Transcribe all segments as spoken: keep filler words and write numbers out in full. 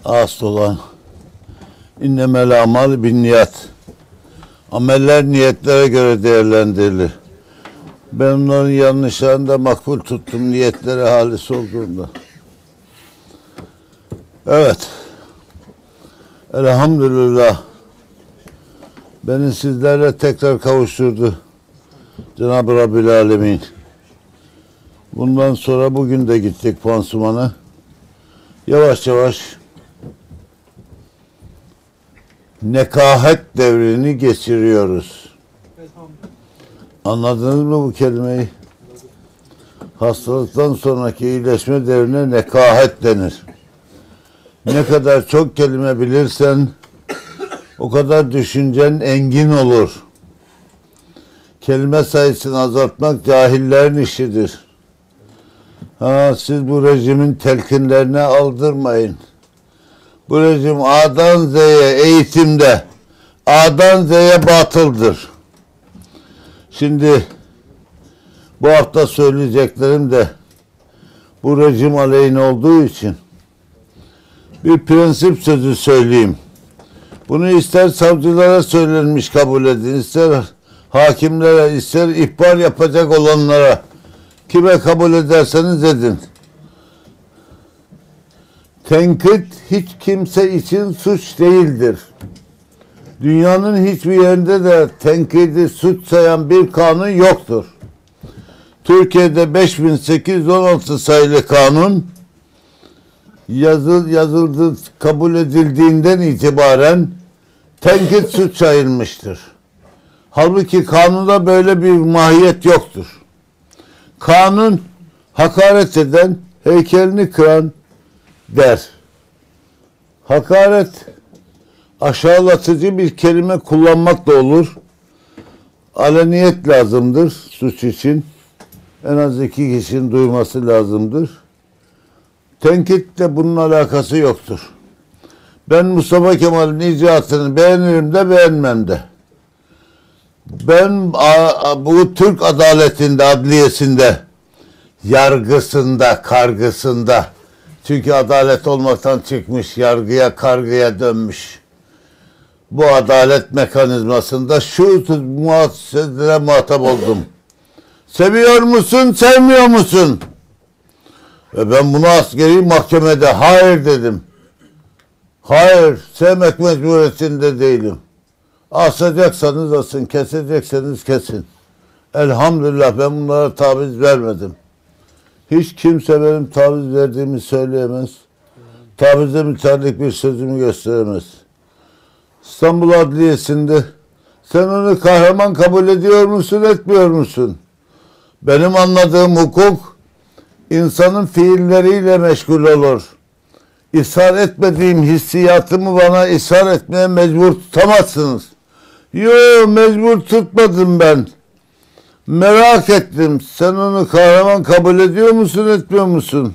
asıl olan innemel amal bin niyat. Ameller niyetlere göre değerlendirilir. Ben onların yanlışlarını da makbul tuttum niyetleri halis olduğunda. Evet. Elhamdülillah. Beni sizlerle tekrar kavuşturdu Cenab-ı Rabbil Alemin. Bundan sonra bugün de gittik pansumana. Yavaş yavaş nekahet devrini geçiriyoruz. Anladınız mı bu kelimeyi? Hastalıktan sonraki iyileşme devrine nekahet denir. Ne kadar çok kelime bilirsen o kadar düşüncen engin olur. Kelime sayısını azaltmak cahillerin işidir. Ha, siz bu rejimin telkinlerine aldırmayın. Bu rejim A'dan Z'ye eğitimde, A'dan Z'ye batıldır. Şimdi bu hafta söyleyeceklerim de bu rejim aleyhine olduğu için bir prensip sözü söyleyeyim. Bunu ister savcılara söylenmiş kabul edin, ister hakimlere, ister ihbar yapacak olanlara, kime kabul ederseniz edin. Tenkit hiç kimse için suç değildir. Dünyanın hiçbir yerinde de tenkidi suç sayan bir kanun yoktur. Türkiye'de beş bin sekiz yüz on altı sayılı kanun yazıl, yazıldı, kabul edildiğinden itibaren tenkit suç sayılmıştır. Halbuki kanunda böyle bir mahiyet yoktur. Kanun hakaret eden, heykelini kıran der. Hakaret aşağılatıcı bir kelime kullanmak da olur. Aleniyet lazımdır suç için. En az iki kişinin duyması lazımdır. Tenkitle bunun alakası yoktur. Ben Mustafa Kemal'in icraatını beğenirim de beğenmem de. Ben bu Türk adaletinde, adliyesinde, yargısında, kargısında, çünkü adalet olmaktan çıkmış, yargıya, kargıya dönmüş. Bu adalet mekanizmasında şu muhassesine muhatap oldum. Seviyor musun, sevmiyor musun? Ve ben bunu askeri mahkemede hayır dedim. Hayır, sevmek mecburiyetinde değilim. Asacaksanız asın, kesecekseniz kesin. Elhamdülillah ben bunlara taviz vermedim. Hiç kimse benim taviz verdiğimi söyleyemez. Tavize müteallik bir sözümü gösteremez. İstanbul Adliyesi'nde sen onu kahraman kabul ediyor musun, etmiyor musun? Benim anladığım hukuk insanın fiilleriyle meşgul olur. İshar etmediğim hissiyatımı bana ishar etmeye mecbur tutamazsınız. Yo, mecbur tutmadım ben. Merak ettim. Sen onu kahraman kabul ediyor musun, etmiyor musun?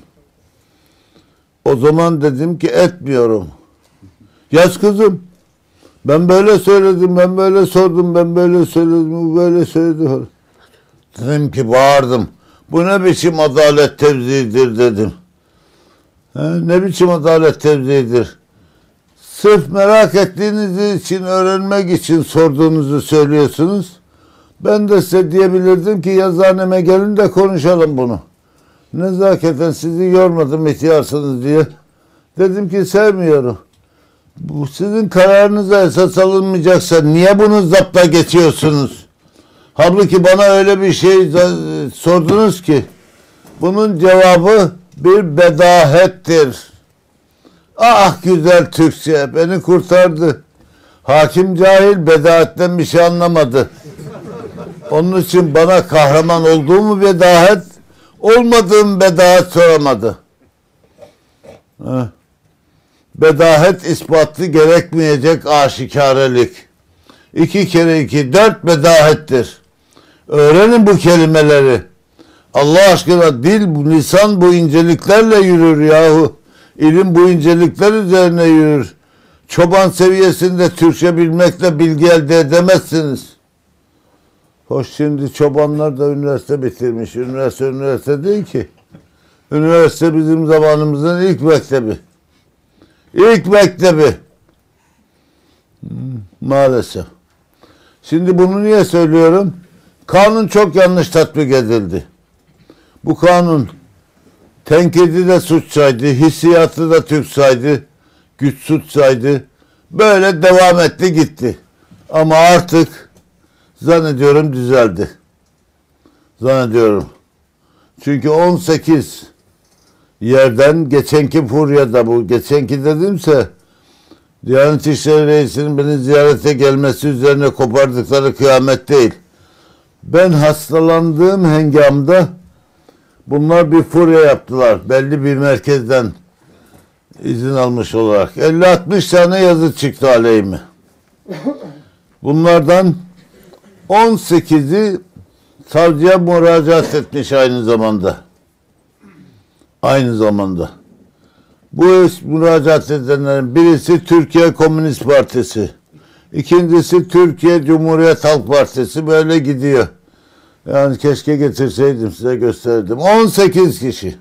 O zaman dedim ki etmiyorum. Yaz kızım. Ben böyle söyledim, ben böyle sordum, ben böyle söyledim, böyle söyledim. Dedim ki bağırdım. Bu ne biçim adalet tevziidir dedim. He, ne biçim adalet tevziidir? Sırf merak ettiğiniz için, öğrenmek için sorduğunuzu söylüyorsunuz. Ben de size diyebilirdim ki yazıhaneme gelin de konuşalım bunu. Nezaketen sizi yormadım ihtiyarsınız diye. Dedim ki sevmiyorum. Bu sizin kararınıza esas alınmayacaksa niye bunu zapta geçiyorsunuz? Halbuki bana öyle bir şey sordunuz ki bunun cevabı bir bedahettir. Ah güzel Türkçe beni kurtardı. Hakim cahil bedahetten bir şey anlamadı. Onun için bana kahraman olduğumu bedahet, olmadığım bedahet soramadı. Heh. Bedahet ispatlı gerekmeyecek aşikarelik. İki kere iki dört bedahettir. Öğrenin bu kelimeleri. Allah aşkına dil, lisan bu inceliklerle yürür yahu. İlim bu incelikler üzerine yürür. Çoban seviyesinde Türkçe bilmekle bilgi elde edemezsiniz. Hoş şimdi çobanlar da üniversite bitirmiş. Üniversite üniversite değil ki. Üniversite bizim zamanımızın ilk mektebi. İlk mektebi. Maalesef. Şimdi bunu niye söylüyorum? Kanun çok yanlış tatbik edildi. Bu kanun tenkidi de suç saydı, hissiyatı da Türk saydı, güç suç saydı. Böyle devam etti gitti. Ama artık zannediyorum düzeldi. Zannediyorum. Çünkü on sekiz yerden geçenki furyada bu. Geçenki dedimse Diyanet İşleri Reisi'nin beni ziyarete gelmesi üzerine kopardıkları kıyamet değil. Ben hastalandığım hengamda bunlar bir furya yaptılar. Belli bir merkezden izin almış olarak. elli altmış tane yazı çıktı aleyhime. Bunlardan on sekizi savcıya müracaat etmiş aynı zamanda. Aynı zamanda. Bu müracaat edenlerin birisi Türkiye Komünist Partisi. İkincisi Türkiye Cumhuriyet Halk Partisi. Böyle gidiyor. Yani keşke getirseydim size gösterdim. on sekiz kişi.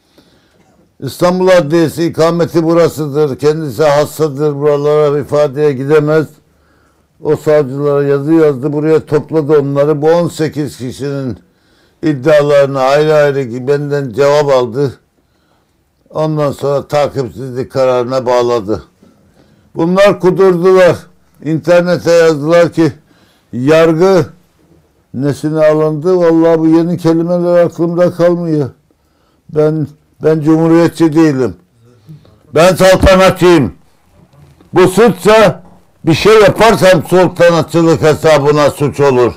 İstanbul Adliyesi ikameti burasıdır. Kendisi hastadır. Buralara ifadeye gidemez. O savcılara yazı yazdı. Buraya topladı onları. Bu on sekiz kişinin iddialarını ayrı ayrı benden cevap aldı. Ondan sonra takipsizlik kararına bağladı. Bunlar kudurdular. İnternete yazdılar ki yargı nesine alındı? Vallahi bu yeni kelimeler aklımda kalmıyor. Ben ben cumhuriyetçi değilim. Ben saltanatçıyım. Bu suçsa bir şey yaparsam sultanatçılık hesabına suç olur.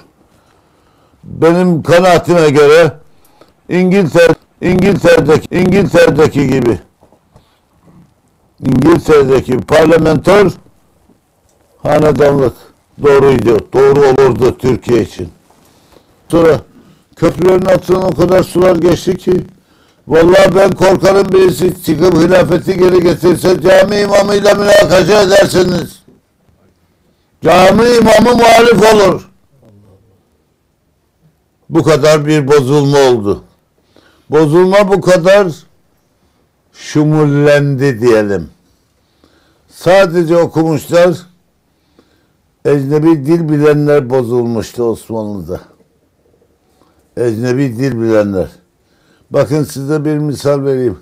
Benim kanaatime göre İngiltere İngiltere'deki İngiltere'deki gibi İngiltere'deki parlamenter hanedanlık doğruydu. Doğru olurdu Türkiye için. Sonra köprülerin altından o kadar sular geçti ki vallahi ben korkarım birisi çıkıp hilafeti geri getirse cami imamıyla münakaşa edersiniz. Cami imamı muhalif olur. Bu kadar bir bozulma oldu. Bozulma bu kadar şumullendi diyelim. Sadece okumuşlar, ecnebi dil bilenler bozulmuştu Osmanlı'da. Ecnebi dil bilenler. Bakın size bir misal vereyim.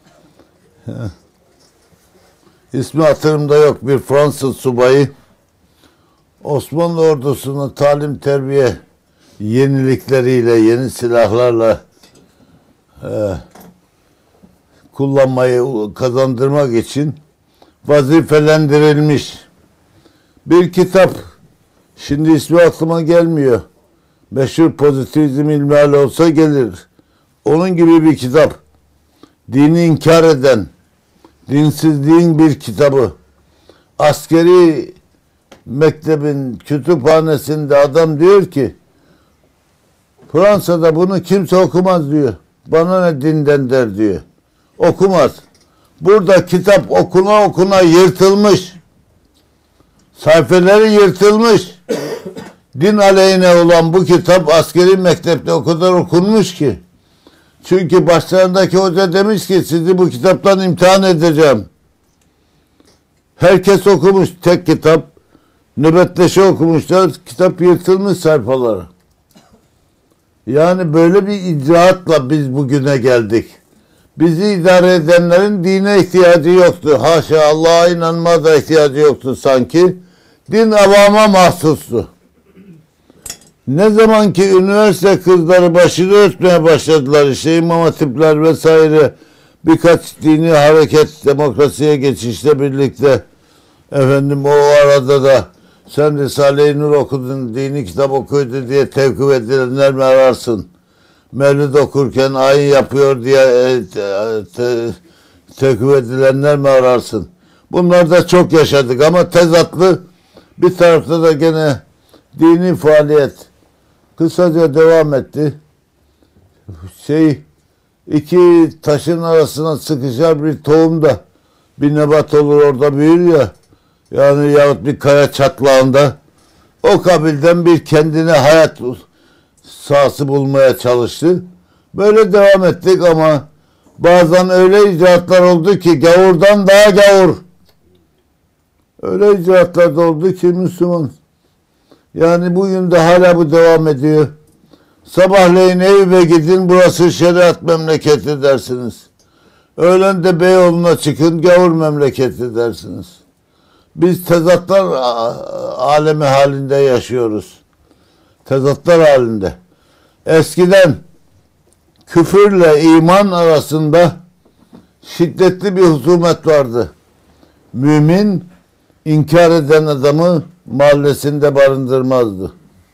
İsmi hatırımda yok. Bir Fransız subayı Osmanlı ordusunu talim terbiye yenilikleriyle, yeni silahlarla e, kullanmayı kazandırmak için vazifelendirilmiş bir kitap. Şimdi ismi aklıma gelmiyor. Meşhur pozitivizm ilmihali olsa gelir. Onun gibi bir kitap. Dini inkar eden, dinsizliğin bir kitabı. Askeri mektebin kütüphanesinde adam diyor ki Fransa'da bunu kimse okumaz diyor. Bana ne dinden der diyor. Okumaz. Burada kitap okuna okuna yırtılmış. Sayfeleri yırtılmış. Din aleyhine olan bu kitap askeri mektepte o kadar okunmuş ki. Çünkü başlarındaki hoca demiş ki sizi bu kitaptan imtihan edeceğim. Herkes okumuş tek kitap. Nöbetleşe okumuşlar. Kitap yırtılmış sayfaları. Yani böyle bir icraatla biz bugüne geldik. Bizi idare edenlerin dine ihtiyacı yoktu. Haşa Allah'a inanma da ihtiyacı yoktu sanki. Din avama mahsustu. Ne zaman ki üniversite kızları başını örtmeye başladılar işte imam hatipler vesaire birkaç dini hareket demokrasiye geçişle birlikte efendim o arada da sen Risale-i Nur okudun, dini kitap okuydu diye tevkif edilenler mi ararsın? Mevlid okurken ayin yapıyor diye e, te, te, tevkif edilenler mi ararsın? Bunlar da çok yaşadık ama tezatlı bir tarafta da gene dini faaliyet kısaca devam etti. Şey iki taşın arasına sıkışar bir tohum da bir nebat olur orada büyür ya. Yani yahut bir kaya çatlağında o kabilden bir kendine hayat sahası bulmaya çalıştı. Böyle devam ettik ama bazen öyle icraatlar oldu ki gavurdan daha gavur Öyle icraatlar da oldu ki Müslüman. Yani bugün de hala bu devam ediyor. Sabahleyin Eyüp'e gidin, burası şeriat memleketi dersiniz. Öğlen de Beyoğlu'na çıkın, gavur memleketi dersiniz. Biz tezatlar alemi halinde yaşıyoruz. Tezatlar halinde. Eskiden küfürle iman arasında şiddetli bir husumet vardı. Mümin inkar eden adamı mahallesinde barındırmazdı.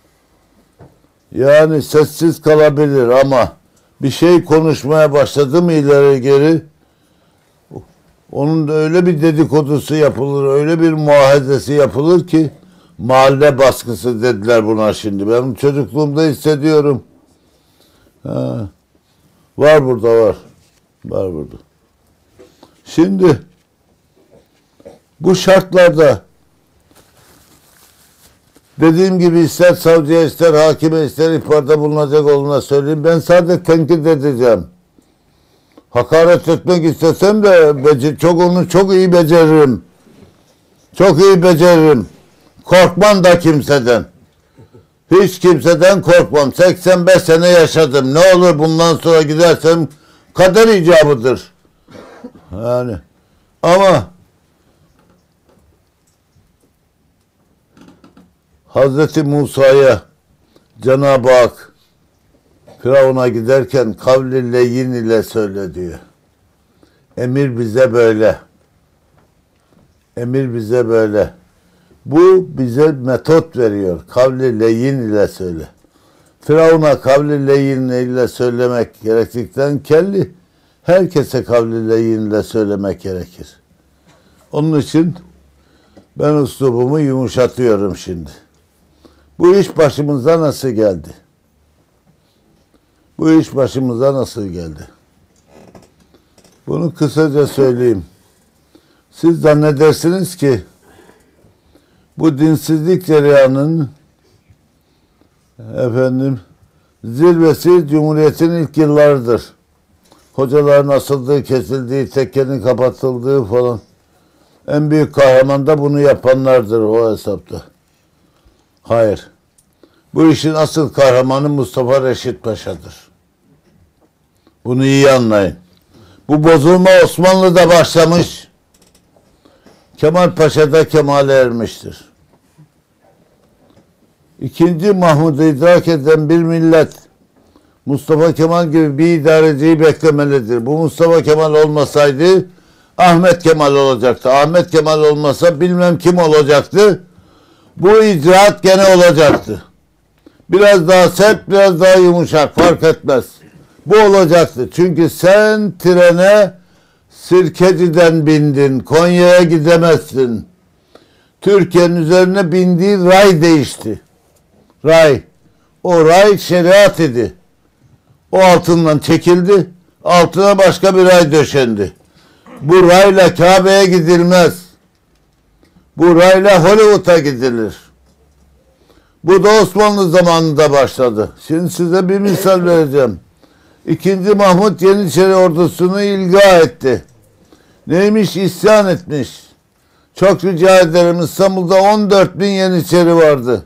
Yani sessiz kalabilir ama bir şey konuşmaya başladı mı ileri geri, onun da öyle bir dedikodusu yapılır, öyle bir muahedesi yapılır ki mahalle baskısı dediler buna şimdi. Ben çocukluğumda hissediyorum. Ha. Var burada var. Var burada. Şimdi bu şartlarda dediğim gibi ister savcıya, ister hakime, ister ihbarda bulunacak olduğuna söyleyeyim. Ben sadece tenkit edeceğim. Hakaret etmek istesem de çok onu çok iyi beceririm. Çok iyi beceririm. Korkmam da kimseden. Hiç kimseden korkmam. seksen beş sene yaşadım. Ne olur bundan sonra gidersem kader icabıdır. Yani ama Hazreti Musa'ya Cenab-ı Hak Firavun'a giderken kavli leyyin ile söyle diyor. Emir bize böyle. Emir bize böyle. Bu bize metot veriyor. Kavli leyyin ile söyle. Firavun'a kavli leyyin ile söylemek gerektikten kelli herkese kavli leyyin ile söylemek gerekir. Onun için ben üslubumu yumuşatıyorum şimdi. Bu iş başımıza nasıl geldi? Bu iş başımıza nasıl geldi? Bunu kısaca söyleyeyim. Siz zannedersiniz ki bu dinsizlik cereyanının efendim zirvesi Cumhuriyet'in ilk yıllarıdır. Hocaların asıldığı, kesildiği, tekkenin kapatıldığı falan. En büyük kahraman da bunu yapanlardır o hesapta. Hayır. Bu işin asıl kahramanı Mustafa Reşit Paşa'dır. Bunu iyi anlayın. Bu bozulma Osmanlı'da başlamış. Kemal Paşa'da kemale ermiştir. İkinci Mahmud'u idrak eden bir millet Mustafa Kemal gibi bir idareciyi beklemelidir. Bu Mustafa Kemal olmasaydı Ahmet Kemal olacaktı. Ahmet Kemal olmasa bilmem kim olacaktı. Bu icraat gene olacaktı. Biraz daha sert, biraz daha yumuşak fark etmez. Bu olacaktı. Çünkü sen trene Sirkeci'den bindin. Konya'ya gidemezsin. Türkiye'nin üzerine bindiği ray değişti. Ray. O ray şeriat idi. O altından çekildi. Altına başka bir ray döşendi. Bu rayla Kabe'ye gidilmez. Bu rayla Hollywood'a gidilir. Bu da Osmanlı zamanında başladı. Şimdi size bir misal vereceğim. İkinci Mahmut Yeniçeri ordusunu ilga etti. Neymiş? İsyan etmiş. Çok rica ederim, İstanbul'da on dört bin Yeniçeri vardı.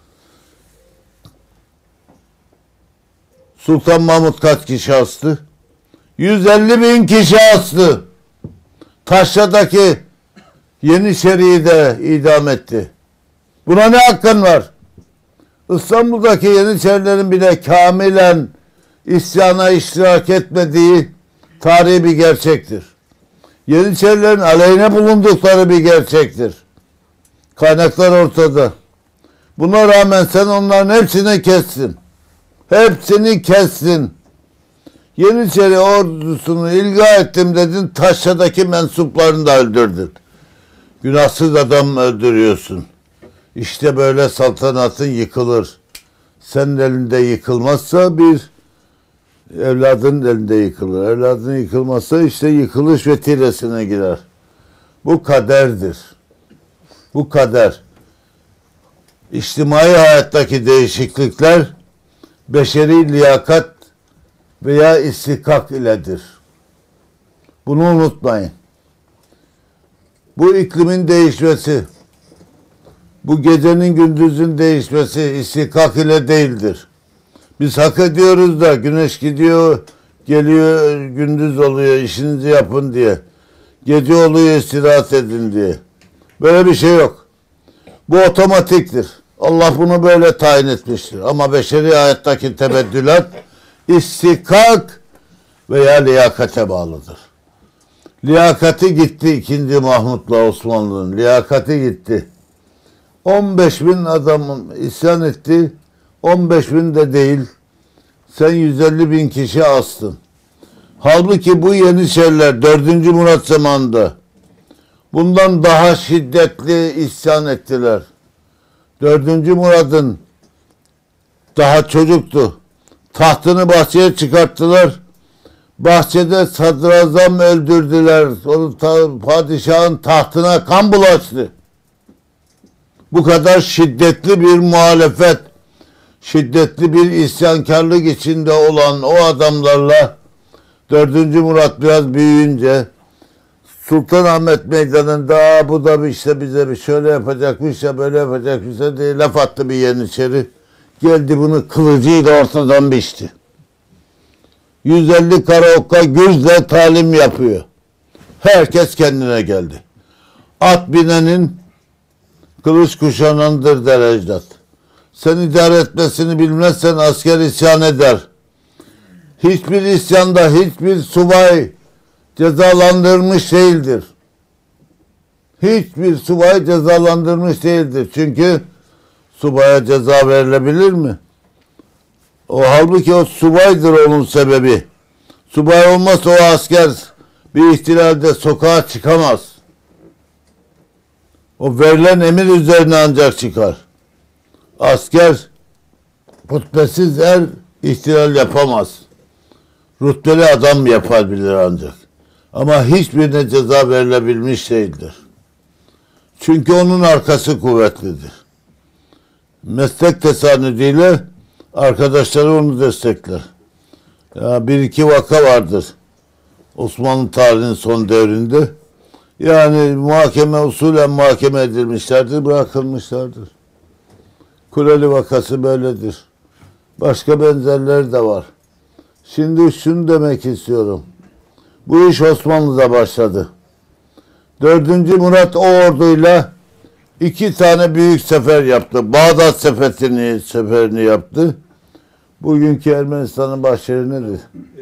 Sultan Mahmut kaç kişi astı? yüz elli bin kişi astı. Taşra'daki Yeniçeri'yi de idam etti. Buna ne hakkın var? İstanbul'daki Yeniçerilerin bile kamilen isyana iştirak etmediği tarihi bir gerçektir. Yeniçerilerin aleyhine bulundukları bir gerçektir. Kaynaklar ortada. Buna rağmen sen onların hepsini kessin. Hepsini kessin. Yeniçeri ordusunu ilga ettim dedin, Taşra'daki mensuplarını da öldürdün. Günahsız adam öldürüyorsun. İşte böyle saltanatın yıkılır. Senin elinde yıkılmazsa bir evladın elinde yıkılır. Evladın yıkılmazsa işte yıkılış vetilesine girer. Bu kaderdir. Bu kader. İçtimai hayattaki değişiklikler beşeri liyakat veya istikak iledir. Bunu unutmayın. Bu iklimin değişmesi, Bu gecenin gündüzün değişmesi istihkak ile değildir. Biz hak ediyoruz da güneş gidiyor, geliyor, gündüz oluyor, işinizi yapın diye. Gece oluyor, istirahat edin diye. Böyle bir şey yok. Bu otomatiktir. Allah bunu böyle tayin etmiştir. Ama beşeri hayattaki tebeddülat istihkak veya liyakate bağlıdır. Liyakati gitti ikinci Mahmut'la Osmanlı'nın. Liyakati gitti. on beş bin adamın isyan etti. on beş bin de değil. Sen yüz elli bin kişi astın. Halbuki bu Yeniçeriler dördüncü Murat zamanında bundan daha şiddetli isyan ettiler. dördüncü Murad'ın daha çocuktu. Tahtını bahçeye çıkarttılar. Bahçede sadrazam öldürdüler. Onu ta, padişahın tahtına kan bulaştı. Bu kadar şiddetli bir muhalefet, şiddetli bir isyankarlık içinde olan o adamlarla dördüncü Murat biraz büyüyünce Sultanahmet Meydanı'nda bu da işte bize bir şöyle yapacakmış ya böyle yapacakmış ya diye laf attı bir Yeniçeri. Geldi bunu kılıcıyla ortadan biçti. yüz elli karaokka gürzle talim yapıyor. Herkes kendine geldi. At binenin kılıç kuşanandır der ecdat. Sen idare etmesini bilmezsen asker isyan eder. Hiçbir isyanda hiçbir subay cezalandırmış değildir. Hiçbir subay cezalandırmış değildir. Çünkü subaya ceza verilebilir mi? O halbuki o subaydır onun sebebi. Subay olmazsa o asker bir ihtilalde sokağa çıkamaz. O verilen emir üzerine ancak çıkar. Asker rütbesiz er ihtilal yapamaz. Rütbeli adam yapabilir ancak. Ama hiçbirine ceza verilebilmiş değildir. Çünkü onun arkası kuvvetlidir. Meslek tesanüdüyle arkadaşları onu destekler. Ya bir iki vaka vardır Osmanlı tarihinin son devrinde. Yani muhakeme usulen muhakeme edilmişlerdir, bırakılmışlardır. Kuleli vakası böyledir. Başka benzerleri de var. Şimdi şunu demek istiyorum. Bu iş Osmanlı'da başladı. Dördüncü Murat o orduyla iki tane büyük sefer yaptı. Bağdat seferini, seferini yaptı. Bugünkü Ermenistan'ın başşehri nedir?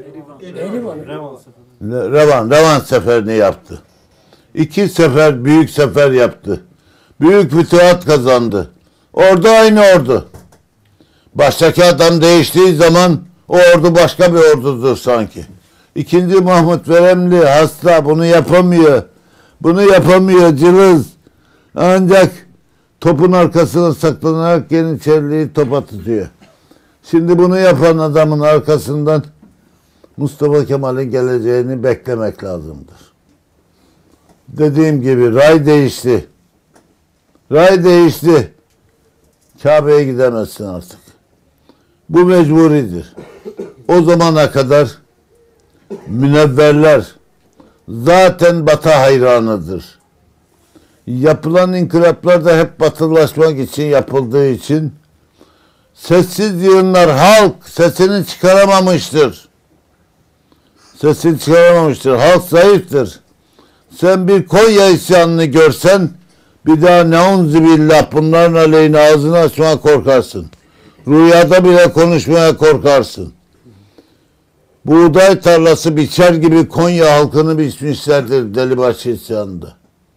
Revan. Revan, Revan seferini yaptı. İki sefer, büyük sefer yaptı. Büyük fütühat kazandı. Ordu aynı ordu. Baştaki adam değiştiği zaman o ordu başka bir ordudur sanki. İkinci Mahmut veremli, hasta, bunu yapamıyor. Bunu yapamıyor, cılız. Ancak topun arkasına saklanarak Yeniçeriliği topa tutuyor. Şimdi bunu yapan adamın arkasından Mustafa Kemal'in geleceğini beklemek lazımdır. Dediğim gibi ray değişti. Ray değişti. Kabe'ye gidemezsin artık. Bu mecburidir. O zamana kadar münevverler zaten Batı hayranıdır. Yapılan inkılaplar da hep batılılaşmak için yapıldığı için sessiz yığınlar halk sesini çıkaramamıştır. Sesini çıkaramamıştır. Halk zayıftır. Sen bir Konya isyanını görsen bir daha neunzi billah bunların aleyhine ağzını açmaya korkarsın. Rüyada bile konuşmaya korkarsın. Buğday tarlası biçer gibi Konya halkını biçmişlerdir Delibaşı isyanında.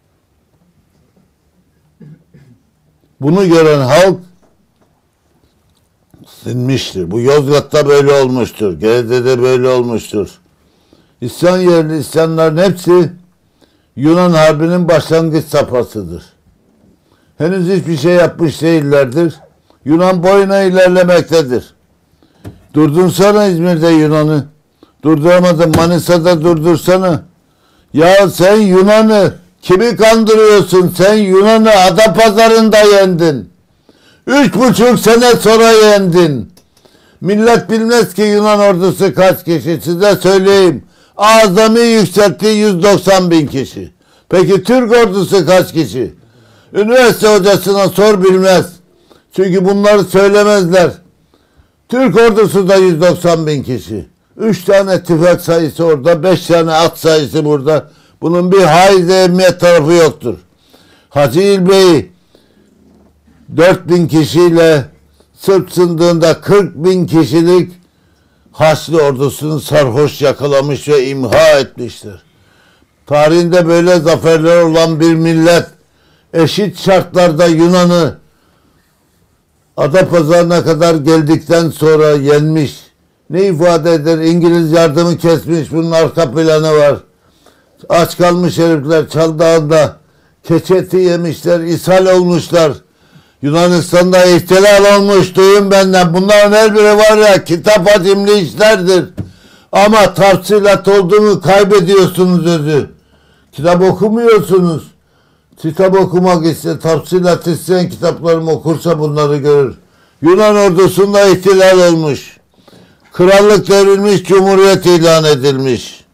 Bunu gören halk sinmiştir. Bu Yozgat'ta böyle olmuştur. Gerede'de böyle olmuştur. İsyan yerli isyanların hepsi Yunan Harbi'nin başlangıç safhasıdır. Henüz hiçbir şey yapmış değillerdir. Yunan boyuna ilerlemektedir. Durdursana İzmir'de Yunan'ı. Durduramadın, Manisa'da durdursana. Ya sen Yunan'ı kimi kandırıyorsun? Sen Yunan'ı Adapazarı'nda yendin. Üç buçuk sene sonra yendin. Millet bilmez ki Yunan ordusu kaç kişi. Size söyleyeyim. Azami yükseltti yüz doksan bin kişi. Peki Türk ordusu kaç kişi? Üniversite hocasına sor bilmez. Çünkü bunları söylemezler. Türk ordusu da yüz doksan bin kişi. Üç tane tüfek sayısı orada, beş tane at sayısı burada. Bunun bir haiz emniyet tarafı yoktur. Hacı İlbey'i dört bin kişiyle Sırp sındığında kırk bin kişilik Haçlı ordusunu sarhoş yakalamış ve imha etmiştir. Tarihinde böyle zaferler olan bir millet eşit şartlarda Yunan'ı Adapazarı'na kadar geldikten sonra yenmiş. Ne ifade eder? İngiliz yardımı kesmiş. Bunun arka planı var. Aç kalmış herifler Çaldağ'da keçi eti yemişler, ishal olmuşlar. Yunanistan'da ihtilal olmuş, duyun benden. Bunların her biri var ya, kitap hacimli işlerdir. Ama tafsilat olduğunu kaybediyorsunuz özü. Kitap okumuyorsunuz. Kitap okumak iste, tafsilat isteyen kitaplarımı okursa bunları görür. Yunan ordusunda ihtilal olmuş. Krallık devrilmiş, cumhuriyet ilan edilmiş.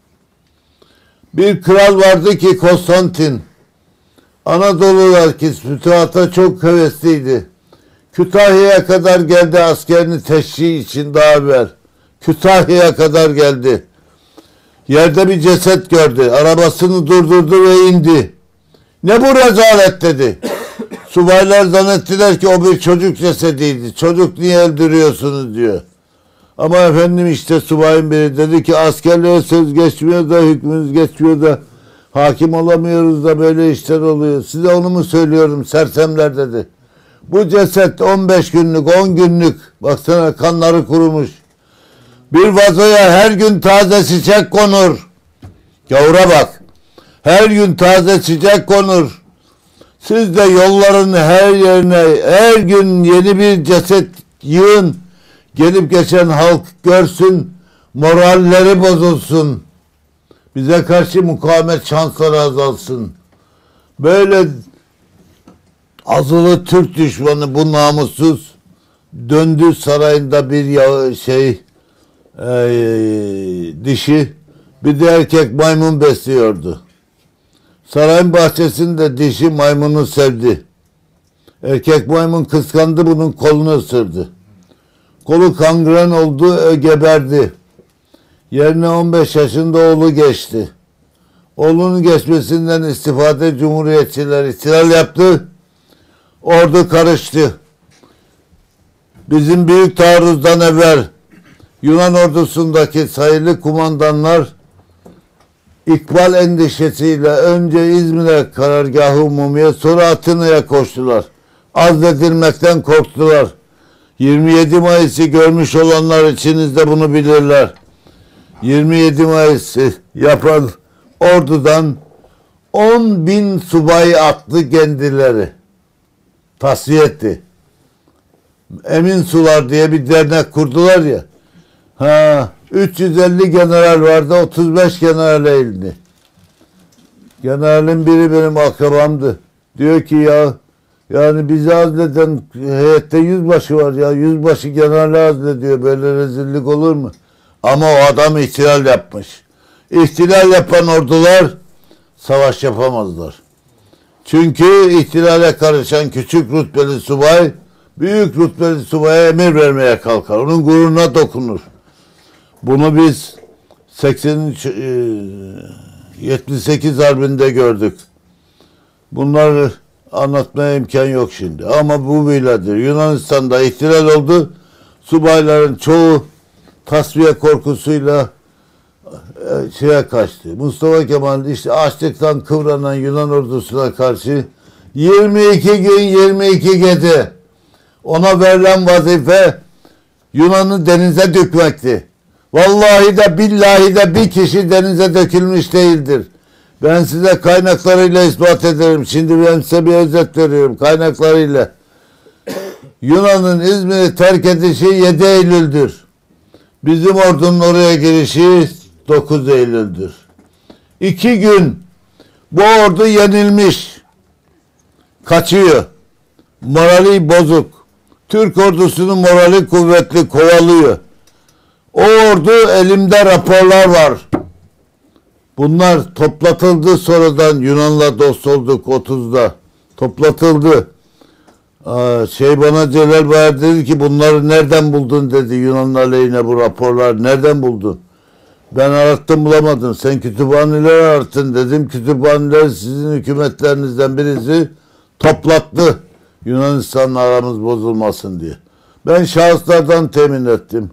Bir kral vardı ki Konstantin. Anadolu'lar ki fütuhata çok hevesliydi. Kütahya'ya kadar geldi askerini teşhi için daha evvel. Kütahya'ya kadar geldi. Yerde bir ceset gördü. Arabasını durdurdu ve indi. Ne bu rezalet dedi. Subaylar zannettiler ki o bir çocuk cesediydi. Çocuk niye öldürüyorsunuz diyor. Ama efendim işte subayın biri dedi ki askerliğe söz geçmiyor da hükmünüz geçmiyor da hakim olamıyoruz da böyle işler oluyor. Size onu mu söylüyorum sersemler dedi. Bu ceset on beş günlük on günlük baksana kanları kurumuş. Bir vazoya her gün taze çiçek konur. Gavura bak. Her gün taze çiçek konur. Siz de yolların her yerine her gün yeni bir ceset yığın. Gelip geçen halk görsün, moralleri bozulsun. Bize karşı mukavemet şansları azalsın. Böyle azılı Türk düşmanı bu namussuz döndü sarayında bir ya şey e, dişi bir de erkek maymun besliyordu. Sarayın bahçesinde dişi maymunu sevdi. Erkek maymun kıskandı, bunun kolunu ısırdı. Kolu kangren oldu, geberdi. Yerine on beş yaşında oğlu geçti. Oğlunun geçmesinden istifade cumhuriyetçiler ihtilal yaptı. Ordu karıştı. Bizim büyük taarruzdan evvel Yunan ordusundaki sayılı kumandanlar İkbal endişesiyle önce İzmir'e karargahı umumiye, sonra Atina'ya koştular. Azledilmekten korktular. yirmi yedi Mayıs'ı görmüş olanlar içinizde bunu bilirler. yirmi yedi Mayıs'ı yapan ordudan on bin subay attı kendileri. Tasfiye etti. Emin Sular diye bir dernek kurdular ya. Ha, üç yüz elli general vardı, otuz beş generale indi. Generalin biri benim akrabamdı. Diyor ki ya yani bizi azleden heyette yüzbaşı var ya. Yüzbaşı generali azlediyor. Böyle rezillik olur mu? Ama o adam ihtilal yapmış. İhtilal yapan ordular savaş yapamazlar. Çünkü ihtilale karışan küçük rütbeli subay büyük rütbeli subaya emir vermeye kalkar. Onun gururuna dokunur. Bunu biz seksen yetmiş sekiz harbinde gördük. Bunları anlatmaya imkan yok şimdi. Ama bu böyledir. Yunanistan'da ihtilal oldu. Subayların çoğu tasfiye korkusuyla şeye kaçtı. Mustafa Kemal işte açlıktan kıvranan Yunan ordusuna karşı yirmi iki gün yirmi iki gece ona verilen vazife Yunan'ı denize dökmekti. Vallahi de billahi de bir kişi denize dökülmüş değildir. Ben size kaynaklarıyla ispat ederim. Şimdi ben size bir özet veriyorum kaynaklarıyla. Yunan'ın İzmir'i terk edişi yedi Eylül'dür. Bizim ordunun oraya girişi dokuz Eylül'dür. İki gün bu ordu yenilmiş. Kaçıyor. Morali bozuk. Türk ordusunun morali kuvvetli, kovalıyor. O ordu elimde raporlar var. Bunlar toplatıldı sonradan Yunan'la dost olduk otuzda. Toplatıldı. Aa, şey bana Celal Bayar dedi ki bunları nereden buldun dedi, Yunan aleyhine bu raporlar nereden buldun? Ben arattım bulamadım. Sen kütüphaneleri arattın dedim. Kütüphaneler sizin hükümetlerinizden birisi toplattı. Yunanistan'la aramız bozulmasın diye. Ben şahıslardan temin ettim.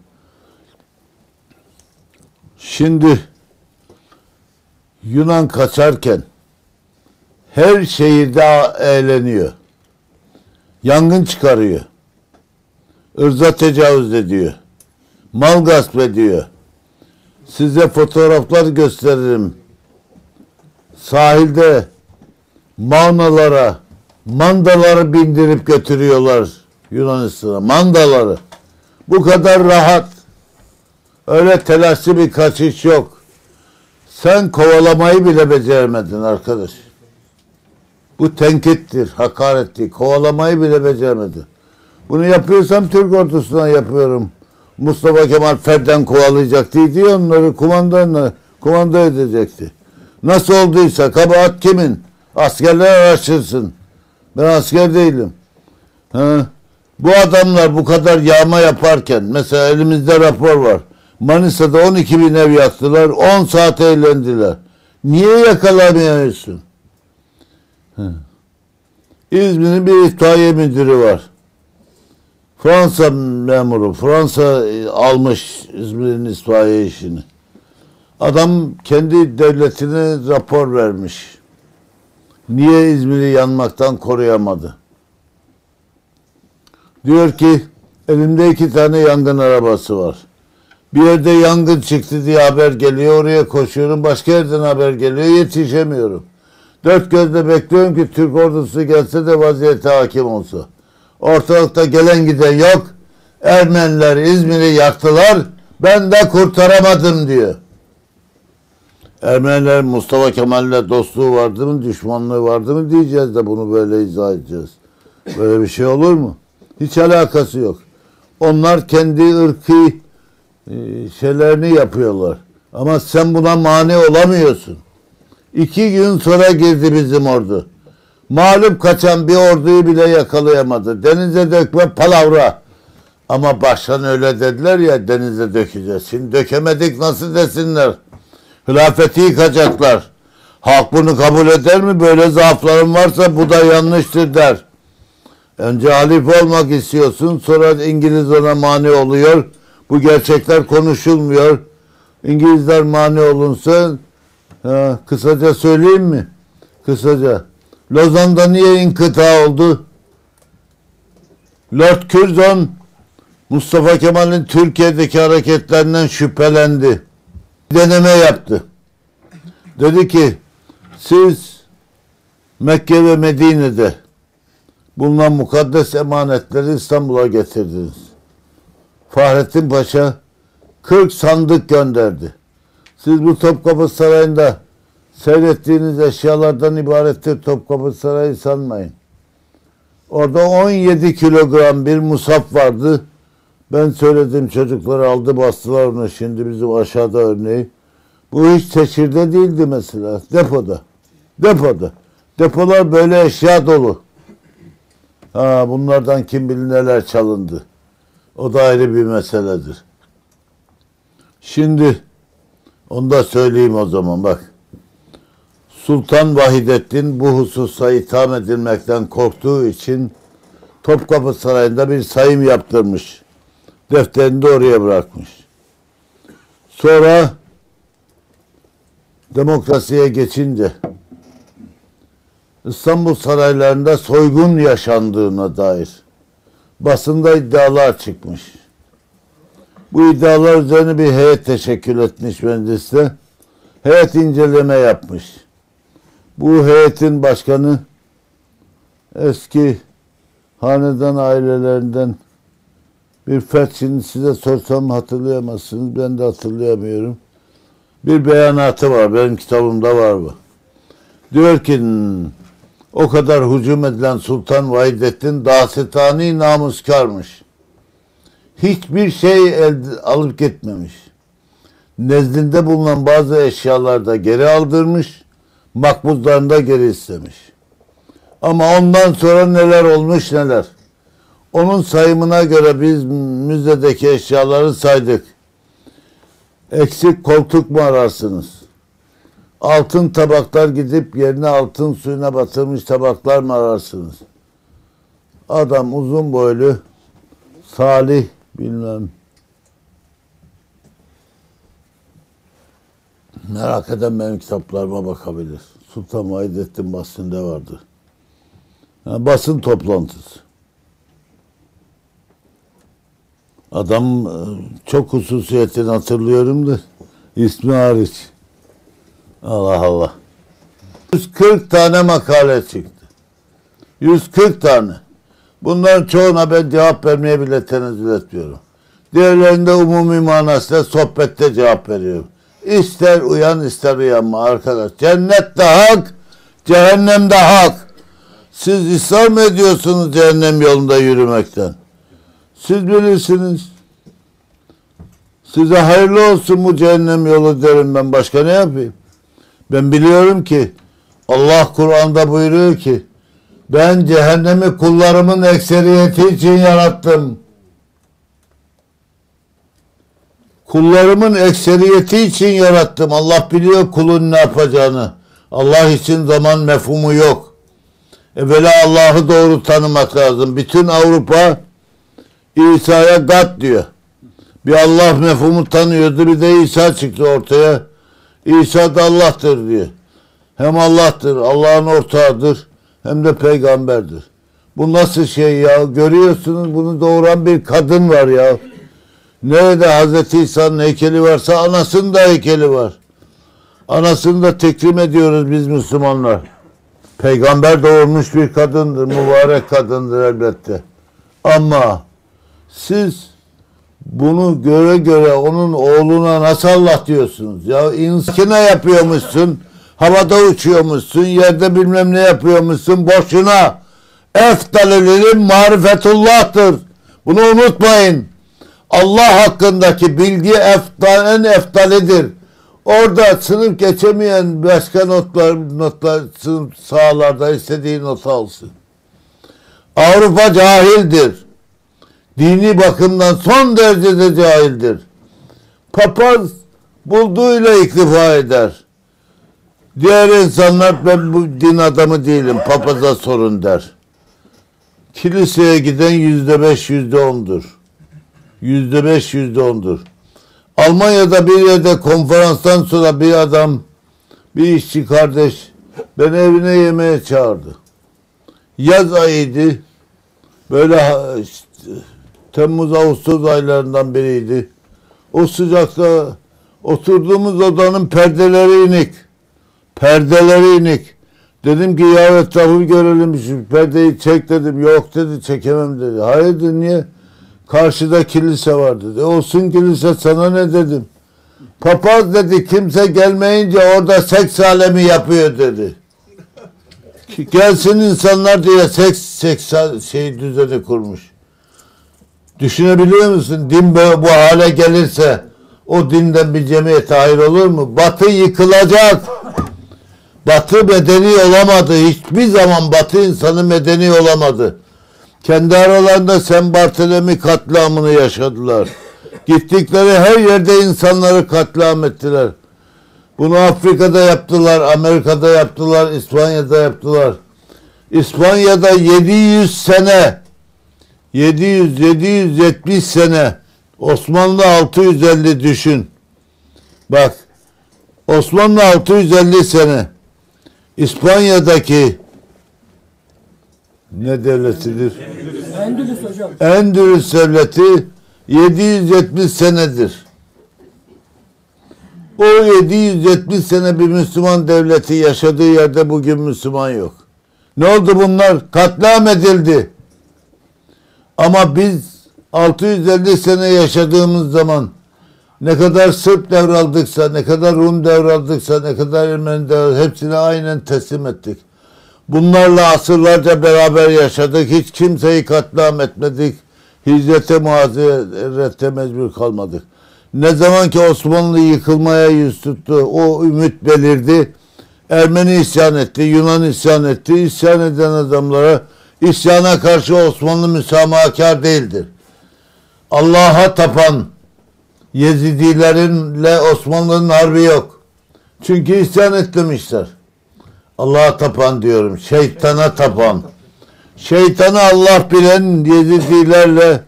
Şimdi Yunan kaçarken her şehirde eğleniyor. Yangın çıkarıyor. Irza tecavüz ediyor. Mal gasp ediyor. Size fotoğraflar gösteririm. Sahilde maunalara, mandaları bindirip götürüyorlar Yunanistan'a. Mandaları. Bu kadar rahat. Öyle telaşlı bir kaçış yok. Sen kovalamayı bile beceremedin arkadaş. Bu tenkittir, hakarettir. Kovalamayı bile beceremedin. Bunu yapıyorsam Türk ordusuna yapıyorum. Mustafa Kemal Ferden kovalayacak diye onları kumandanla kumanda edecekti. Nasıl olduysa kabahat kimin? Askerler araştırsın. Ben asker değilim. Ha? Bu adamlar bu kadar yağma yaparken mesela elimizde rapor var. Manisa'da on iki bin ev yaktılar. on saat eğlendiler. Niye yakalamıyorsun? Ha. İzmir'in bir itfaiye müdürü var. Fransa memuru. Fransa almış İzmir'in itfaiye işini. Adam kendi devletine rapor vermiş. Niye İzmir'i yanmaktan koruyamadı? Diyor ki elimde iki tane yangın arabası var. Bir yerde yangın çıktı diye haber geliyor. Oraya koşuyorum. Başka yerden haber geliyor. Yetişemiyorum. Dört gözle bekliyorum ki Türk ordusu gelse de vaziyete hakim olsa. Ortalıkta gelen giden yok. Ermeniler İzmir'i yaktılar. Ben de kurtaramadım diyor. Ermeniler Mustafa Kemal'le dostluğu vardı mı, düşmanlığı vardı mı diyeceğiz de bunu böyle izah edeceğiz. Böyle bir şey olur mu? Hiç alakası yok. Onlar kendi ırkı şeylerini yapıyorlar. Ama sen buna mani olamıyorsun. İki gün sonra girdi bizim ordu. Mağlup kaçan bir orduyu bile yakalayamadı. Denize dökme palavra. Ama baştan öyle dediler ya, denize dökeceğiz. Şimdi dökemedik nasıl desinler? Hilafeti yıkacaklar. Halk bunu kabul eder mi? Böyle zaafların varsa bu da yanlıştır der. Önce halife olmak istiyorsun, sonra İngiliz ona mani oluyor. Bu gerçekler konuşulmuyor. İngilizler mani olunsa, ha, kısaca söyleyeyim mi? Kısaca. Lozan'da niye inkıta oldu? Lord Curzon, Mustafa Kemal'in Türkiye'deki hareketlerinden şüphelendi. Deneme yaptı. Dedi ki, siz Mekke ve Medine'de bulunan mukaddes emanetleri İstanbul'a getirdiniz. Fahrettin Paşa kırk sandık gönderdi. Siz bu Topkapı Sarayı'nda seyrettiğiniz eşyalardan ibarettir Topkapı Sarayı sanmayın. Orada on yedi kilogram bir musaf vardı. Ben söyledim, çocuklar aldı bastılar onu, şimdi bizim aşağıda örneği. Bu hiç teşhirde değildi mesela, depoda. Depoda. Depolar böyle eşya dolu. Ha, bunlardan kim bilir neler çalındı. O da ayrı bir meseledir. Şimdi onu da söyleyeyim o zaman bak. Sultan Vahidettin bu hususa itham edilmekten korktuğu için Topkapı Sarayı'nda bir sayım yaptırmış. Defterini de oraya bırakmış. Sonra demokrasiye geçince İstanbul saraylarında soygun yaşandığına dair basında iddialar çıkmış. Bu iddialar üzerine bir heyet teşekkül etmiş mecliste. Heyet inceleme yapmış. Bu heyetin başkanı eski hanedan ailelerinden bir fert, şimdi size sorsam hatırlayamazsınız. Ben de hatırlayamıyorum. Bir beyanatı var. Benim kitabımda var bu. Diyor ki o kadar hücum edilen Sultan Vahidettin dasetani namuskarmış. Hiçbir şey elde, alıp gitmemiş. Nezdinde bulunan bazı eşyalarda geri aldırmış, makbuzlarında geri istemiş. Ama ondan sonra neler olmuş neler. Onun sayımına göre biz müzedeki eşyaları saydık. Eksik koltuk mu ararsınız? Altın tabaklar gidip yerine altın suyuna batırmış tabaklar mı ararsınız? Adam uzun boylu, Salih bilmem. Merak eden benim kitaplarıma bakabilir. Sultan Vahidettin basında vardı. Yani basın toplantısı. Adam çok hususiyetini hatırlıyorum da ismi hariç. Allah Allah. yüz kırk tane makale çıktı. yüz kırk tane. Bunların çoğuna ben cevap vermeye bile tenezzül etmiyorum. Diğerlerinde umumi manasıyla sohbette cevap veriyorum. İster uyan ister uyanma arkadaş. Cennet de hak, cehennem de hak. Siz ısrar mı ediyorsunuz cehennem yolunda yürümekten? Siz bilirsiniz. Size hayırlı olsun bu cehennem yolu derim ben. Başka ne yapayım? Ben biliyorum ki Allah Kur'an'da buyuruyor ki ben cehennemi kullarımın ekseriyeti için yarattım. Kullarımın ekseriyeti için yarattım. Allah biliyor kulun ne yapacağını. Allah için zaman mefhumu yok. Evvela Allah'ı doğru tanımak lazım. Bütün Avrupa İsa'ya God diyor. Bir Allah mefhumu tanıyordu, bir de İsa çıktı ortaya. İsa da Allah'tır diyor. Hem Allah'tır, Allah'ın ortağıdır, hem de peygamberdir. Bu nasıl şey ya? Görüyorsunuz bunu doğuran bir kadın var ya. Nerede Hazreti İsa'nın heykeli varsa anasının da heykeli var. Anasını da tekrim ediyoruz biz Müslümanlar. Peygamber doğurmuş bir kadındır, mübarek kadındır elbette. Ama siz bunu göre göre onun oğluna nasıl Allah diyorsunuz? Ya insana yapıyormuşsun, havada uçuyormuşsun, yerde bilmem ne yapıyormuşsun, boşuna. Efdal ilim marifetullah'tır. Bunu unutmayın. Allah hakkındaki bilgi eftal, en eftalidir. Orada sınıf geçemeyen başka notlar, notlar sınıf sahalarda istediği notu alsın. Avrupa cahildir. Dini bakımdan son derecede cahildir. Papaz bulduğuyla iktifa eder. Diğer insanlar ben bu din adamı değilim, papaza sorun der. Kiliseye giden yüzde beş, yüzde ondur. Yüzde beş, yüzde ondur. Almanya'da bir yerde konferanstan sonra bir adam, bir işçi kardeş beni evine yemeğe çağırdı. Yaz ayıydı. Böyle Temmuz, Ağustos aylarından biriydi. O sıcakta oturduğumuz odanın perdeleri inik. Perdeleri inik. Dedim ki ya etrafı görelim, şu perdeyi çek dedim. Yok dedi, çekemem dedi. Hayırdır niye? Karşıda kilise var dedi. Olsun kilise, sana ne dedim. Papaz dedi kimse gelmeyince orada seks alemi yapıyor dedi. Gelsin insanlar diye seks, seks şey düzeni kurmuş. Düşünebiliyor musun? Din böyle bu hale gelirse o dinden bir cemiyete hayır olur mu? Batı yıkılacak. Batı medeni olamadı. Hiçbir zaman Batı insanı medeni olamadı. Kendi aralarında Saint Barthélemy katliamını yaşadılar. Gittikleri her yerde insanları katliam ettiler. Bunu Afrika'da yaptılar, Amerika'da yaptılar, İspanya'da yaptılar. İspanya'da yedi yüz sene, yedi yüz yedi yüz yetmiş sene, Osmanlı altı yüz elli düşün. Bak, Osmanlı altı yüz elli sene, İspanya'daki ne devletidir? Endülüs hocam. Endülüs devleti yedi yüz yetmiş senedir. O yedi yüz yetmiş sene bir Müslüman devleti yaşadığı yerde bugün Müslüman yok. Ne oldu bunlar? Katliam edildi. Ama biz altı yüz elli sene yaşadığımız zaman ne kadar Sırp devraldıksa, ne kadar Rum devraldıksa, ne kadar Ermeni devraldıksa hepsini aynen teslim ettik. Bunlarla asırlarca beraber yaşadık. Hiç kimseyi katliam etmedik. Hicrete muazirete mecbur kalmadık. Ne zaman ki Osmanlı yıkılmaya yüz tuttu, o ümit belirdi. Ermeni isyan etti, Yunan isyan etti. İsyan eden adamlara isyana karşı Osmanlı müsamahakar değildir. Allah'a tapan Yezidilerinle Osmanlı'nın harbi yok. Çünkü isyan etmemişler. Allah'a tapan diyorum, şeytana tapan. Şeytanı Allah bilen Yezidilerle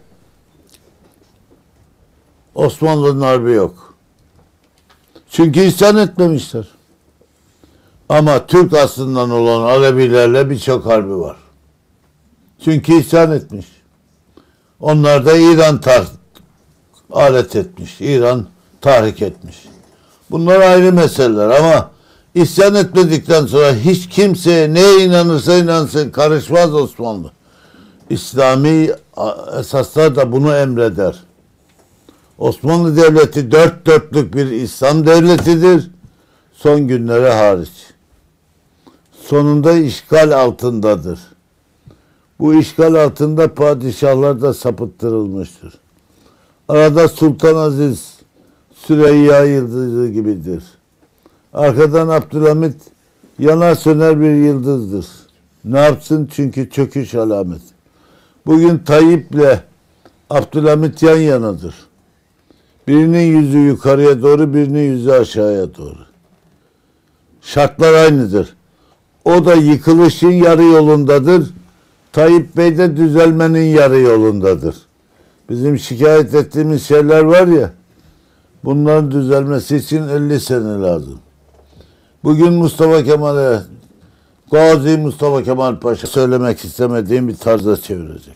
Osmanlı'nın harbi yok. Çünkü isyan etmemişler. Ama Türk aslından olan Alevilerle birçok harbi var. Çünkü isyan etmiş. Onlar da İran tar alet etmiş. İran tahrik etmiş. Bunlar ayrı meseleler ama isyan etmedikten sonra hiç kimseye neye inanırsa inansın karışmaz Osmanlı. İslami esaslar da bunu emreder. Osmanlı Devleti dört dörtlük bir İslam devletidir. Son günleri hariç. Sonunda işgal altındadır. Bu işgal altında padişahlar da sapıttırılmıştır. Arada Sultan Aziz, Süreyya yıldızı gibidir. Arkadan Abdülhamit yanar söner bir yıldızdır. Ne yapsın? Çünkü çöküş alameti. Bugün Tayyip'le Abdülhamit yan yanadır. Birinin yüzü yukarıya doğru, birinin yüzü aşağıya doğru. Şartlar aynıdır. O da yıkılışın yarı yolundadır. Tayyip Bey de düzelmenin yarı yolundadır. Bizim şikayet ettiğimiz şeyler var ya, bunların düzelmesi için elli sene lazım. Bugün Mustafa Kemal'e, Gazi Mustafa Kemal Paşa söylemek istemediğim bir tarza çevirecek.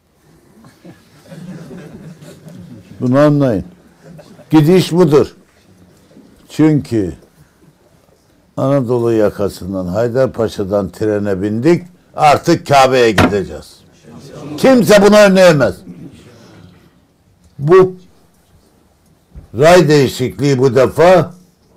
Bunu anlayın. Gidiş budur. Çünkü Anadolu yakasından, Haydarpaşa'dan trene bindik, artık Kabe'ye gideceğiz. Kimse bunu önleyemez. Bu ray değişikliği bu defa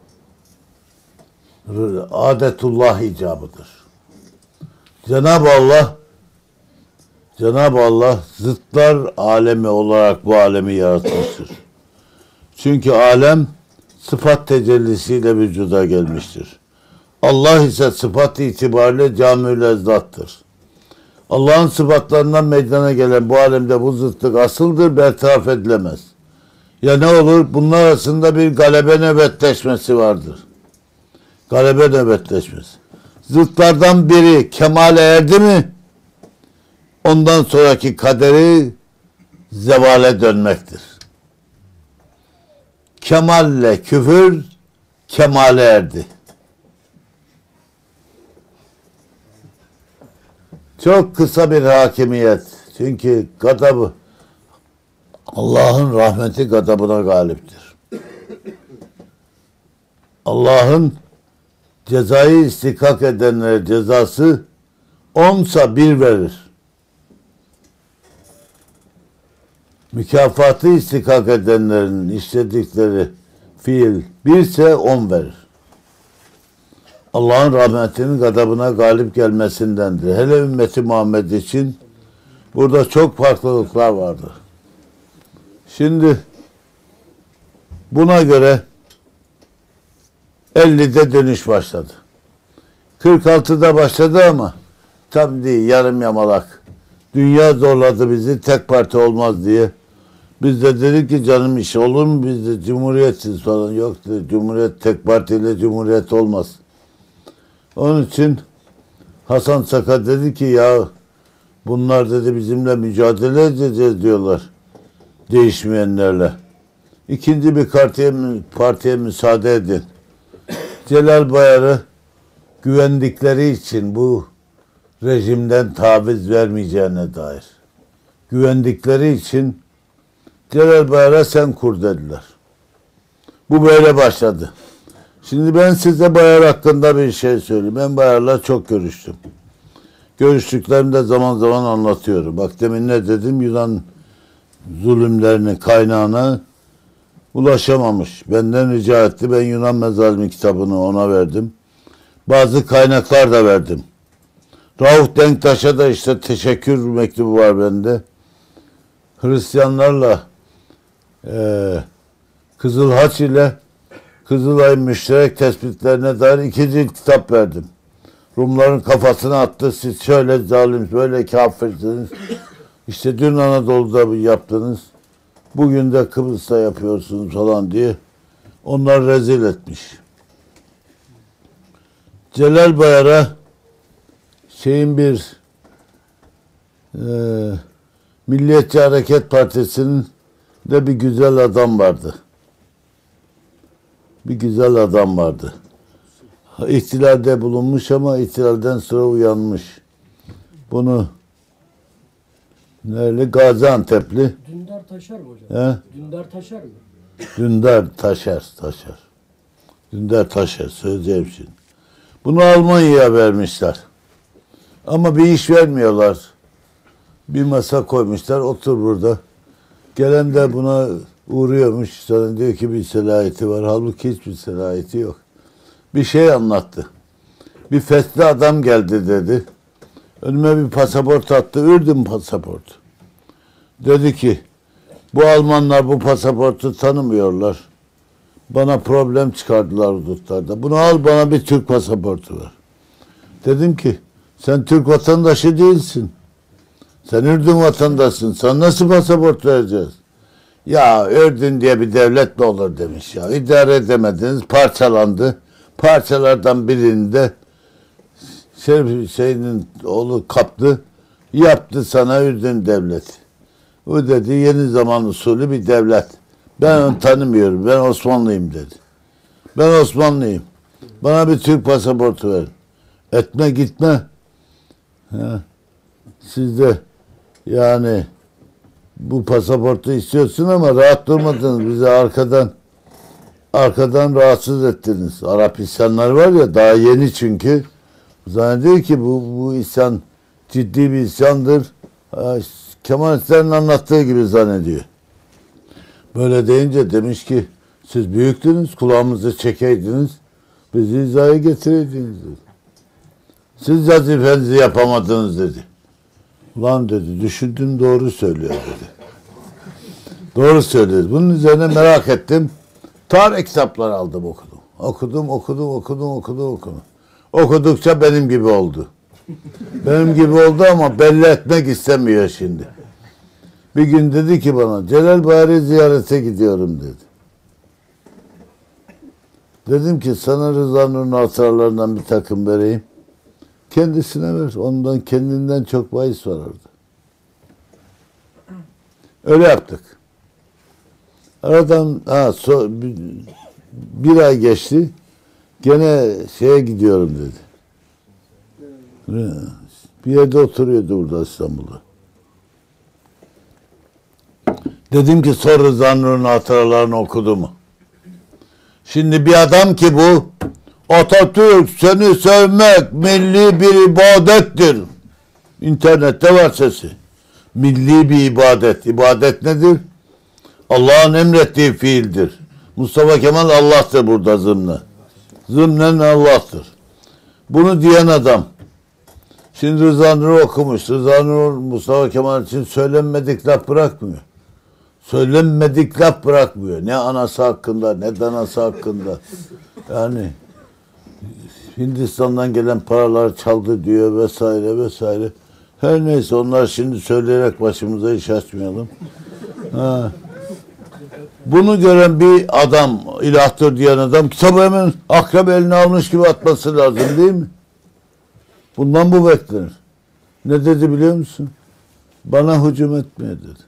adetullah icabıdır. Cenab-ı Allah Cenab-ı Allah zıtlar alemi olarak bu alemi yaratmıştır. Çünkü alem sıfat tecellisiyle vücuda gelmiştir. Allah ise sıfat itibariyle cami-ül ezzattır. Allah'ın sıfatlarından meydana gelen bu alemde bu zıtlık asıldır, bertaraf edilemez. Ya ne olur? Bunlar arasında bir galebe nöbetleşmesi vardır. Galebe nöbetleşmesi. Zıtlardan biri kemale erdi mi, ondan sonraki kaderi zevale dönmektir. Kemalle küfür kemale erdi. Çok kısa bir hakimiyet. Çünkü gadabı, Allah'ın rahmeti gadabına galiptir. Allah'ın cezayı istikak edenlere cezası onsa bir verir. Mükafatı istikak edenlerin işledikleri fiil birse on verir. Allah'ın rahmetinin gadabına galip gelmesindendir. Hele ümmeti Muhammed için burada çok farklılıklar vardır. Şimdi buna göre ellide dönüş başladı. kırk altıda başladı ama tam değil, yarım yamalak. Dünya zorladı bizi, tek parti olmaz diye. Biz de dedik ki canım iş olur mu? Biz de cumhuriyetsiz falan. Yok dedi, cumhuriyet tek partiyle cumhuriyet olmaz. Onun için Hasan Saka dedi ki ya bunlar dedi bizimle mücadele edeceğiz diyorlar. Değişmeyenlerle. İkinci bir partiye, partiye müsaade edin. Celal Bayar'ı güvendikleri için bu rejimden taviz vermeyeceğine dair. Güvendikleri için Celal Bayar'a sen kur dediler. Bu böyle başladı. Şimdi ben size Bayar hakkında bir şey söyleyeyim. Ben Bayar'la çok görüştüm. Görüştüklerimi de zaman zaman anlatıyorum. Bak demin ne dedim? Yunan zulümlerinin kaynağına ulaşamamış. Benden rica etti. Ben Yunan Mezalimi kitabını ona verdim. Bazı kaynaklar da verdim. Rauf Denktaş'a da işte teşekkür mektubu var bende. Hristiyanlarla e, Kızıl Haç ile Kızılay'ın müşterek tespitlerine dair iki cilt kitap verdim. Rumların kafasına attı. Siz şöyle zalim, böyle kafirsiniz. İşte dün Anadolu'da yaptınız. Bugün de Kıbrıs'ta yapıyorsunuz falan diye. Onlar rezil etmiş. Celal Bayar'a şeyin bir e, Milliyetçi Hareket Partisi'nin de bir güzel adam vardı. Bir güzel adam vardı. İhtilalde bulunmuş ama ihtilalden sonra uyanmış. Bunu nereli? Gaziantep'li. Dündar Taşar mı hocam? He? Dündar Taşar mı? Dündar Taşar, Taşar. Dündar Taşar, söyleyeceğim şimdi. Bunu Almanya'ya vermişler. Ama bir iş vermiyorlar. Bir masa koymuşlar, otur burada. Gelen de buna uğruyormuş. Sonra diyor ki bir selahiyeti var. Halbuki hiçbir selahiyeti yok. Bir şey anlattı. Bir fesli adam geldi dedi. Önüme bir pasaport attı. Ürdün pasaportu. Dedi ki bu Almanlar bu pasaportu tanımıyorlar. Bana problem çıkardılar hudutlarda. Bunu al, bana bir Türk pasaportu ver. Dedim ki sen Türk vatandaşı değilsin. Sen Ürdün vatandaşsın. Sen nasıl pasaport vereceğiz? Ya Ürdün diye bir devlet mi olur demiş ya. İdare edemediniz. Parçalandı. Parçalardan birinde Şerif Hüseyin'in oğlu kaptı. Yaptı sana Ürdün devleti. O dedi yeni zaman usulü bir devlet. Ben onu tanımıyorum. Ben Osmanlıyım dedi. Ben Osmanlıyım. Bana bir Türk pasaportu verin. Etme gitme. Ha. Siz de yani bu pasaportu istiyorsun ama rahat durmadınız. Bizi arkadan arkadan rahatsız ettiniz. Arap isyanları var ya, daha yeni çünkü. Zannediyor ki bu, bu isyan ciddi bir isyandır. Kemalistlerin anlattığı gibi zannediyor. Böyle deyince demiş ki siz büyüktünüz, kulağımızı çekeydiniz, bizi hizaya getireydiniz dedi. Siz vazifenizi yapamadınız dedi. Ulan dedi, düşündün, doğru söylüyor dedi. Doğru söylüyor. Bunun üzerine merak ettim. Tarih kitapları aldım, okudum. Okudum, okudum, okudum, okudum, okudum. Okudukça benim gibi oldu. Benim gibi oldu ama belli etmek istemiyor şimdi. Bir gün dedi ki bana, Celal Bayar'ı ziyarete gidiyorum dedi. Dedim ki sana Rıza Nur'un hatıralarından bir takım vereyim. Kendisine ver. Ondan kendinden çok bahis var orada. Öyle yaptık. Aradan ha, so, bir, bir ay geçti. Gene şeye gidiyorum dedi. Bir yerde oturuyordu burada İstanbul'da. Dedim ki sor Rıza Nur'un hatıralarını okudu mu? Şimdi bir adam ki bu, Atatürk seni sevmek milli bir ibadettir. İnternette var sesi. Milli bir ibadet. İbadet nedir? Allah'ın emrettiği fiildir. Mustafa Kemal Allah'tır burada zımnen. Zımnen Allah'tır. Bunu diyen adam. Şimdi Rıza Nur okumuş. Rıza Nur Mustafa Kemal için söylenmedik laf bırakmıyor. Söylenmedik laf bırakmıyor. Ne anası hakkında, ne danası hakkında. Yani Hindistan'dan gelen paralar çaldı diyor vesaire vesaire. Her neyse, onlar şimdi söyleyerek başımıza iş açmayalım. Ha. Bunu gören bir adam, ilahtır diyen adam, kitabı hemen akrep eline almış gibi atması lazım değil mi? Bundan bu beklenir. Ne dedi biliyor musun? Bana hücum etmeye dedi.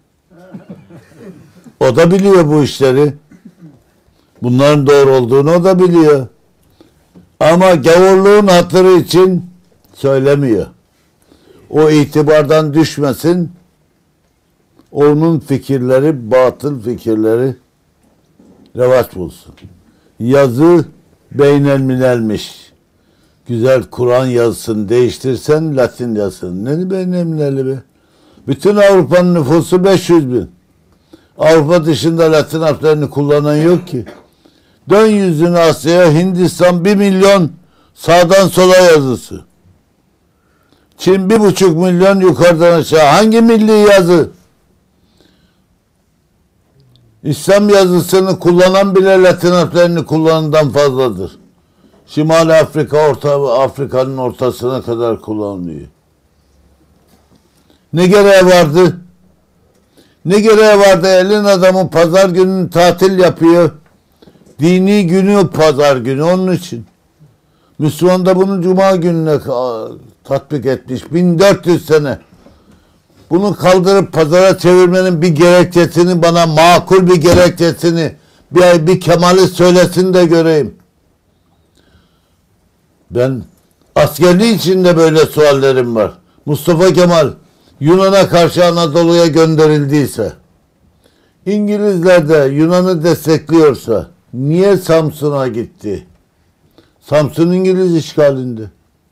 O da biliyor bu işleri. Bunların doğru olduğunu o da biliyor. Ama gavurluğun hatırı için söylemiyor. O itibardan düşmesin. Onun fikirleri, batıl fikirleri revaç bulsun. Yazı beynelminelmiş. Güzel Kur'an yazısını değiştirsen Latin yazısını. Ne beynelmineli be? Bütün Avrupa'nın nüfusu beş yüz bin. Avrupa dışında Latin harflerini kullanan yok ki. Dön yüzünü Asya'ya, Hindistan bir milyon sağdan sola yazısı. Çin bir buçuk milyon yukarıdan aşağı. Hangi milli yazı? İslam yazısını kullanan bile Latin harflerini kullanandan fazladır. Şimali Afrika, Orta Afrika'nın ortasına kadar kullanılıyor. Ne gereği vardı? Ne gereği vardı? Elin adamı pazar gününü tatil yapıyor. Dini günü pazar günü, onun için. Müslüman da bunu cuma gününe tatbik etmiş. bin dört yüz sene. Bunu kaldırıp pazara çevirmenin bir gerekçesini, bana makul bir gerekçesini, bir, bir Kemal'i söylesin de göreyim. Ben askerliği içinde böyle suallerim var. Mustafa Kemal Yunan'a karşı Anadolu'ya gönderildiyse, İngilizler de Yunan'ı destekliyorsa niye Samsun'a gitti? Samsun İngiliz işgalinde.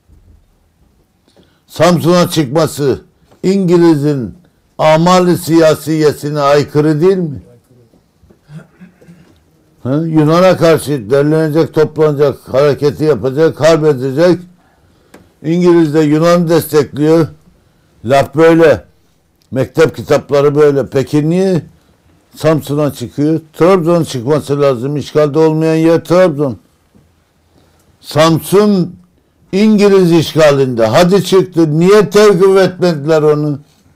Samsun'a çıkması İngiliz'in amali siyasiyesine aykırı değil mi? Ha? Yunan'a karşı derlenecek, toplanacak, hareketi yapacak, harp edecek. İngiliz de Yunan'ı destekliyor. Laf böyle. Mektep kitapları böyle. Peki niye Samsun'a çıkıyor? Trabzon'a çıkması lazım. İşgalde olmayan yer Trabzon. Samsun İngiliz işgalinde. Hadi çıktı. Niye tevkif etmediler onu?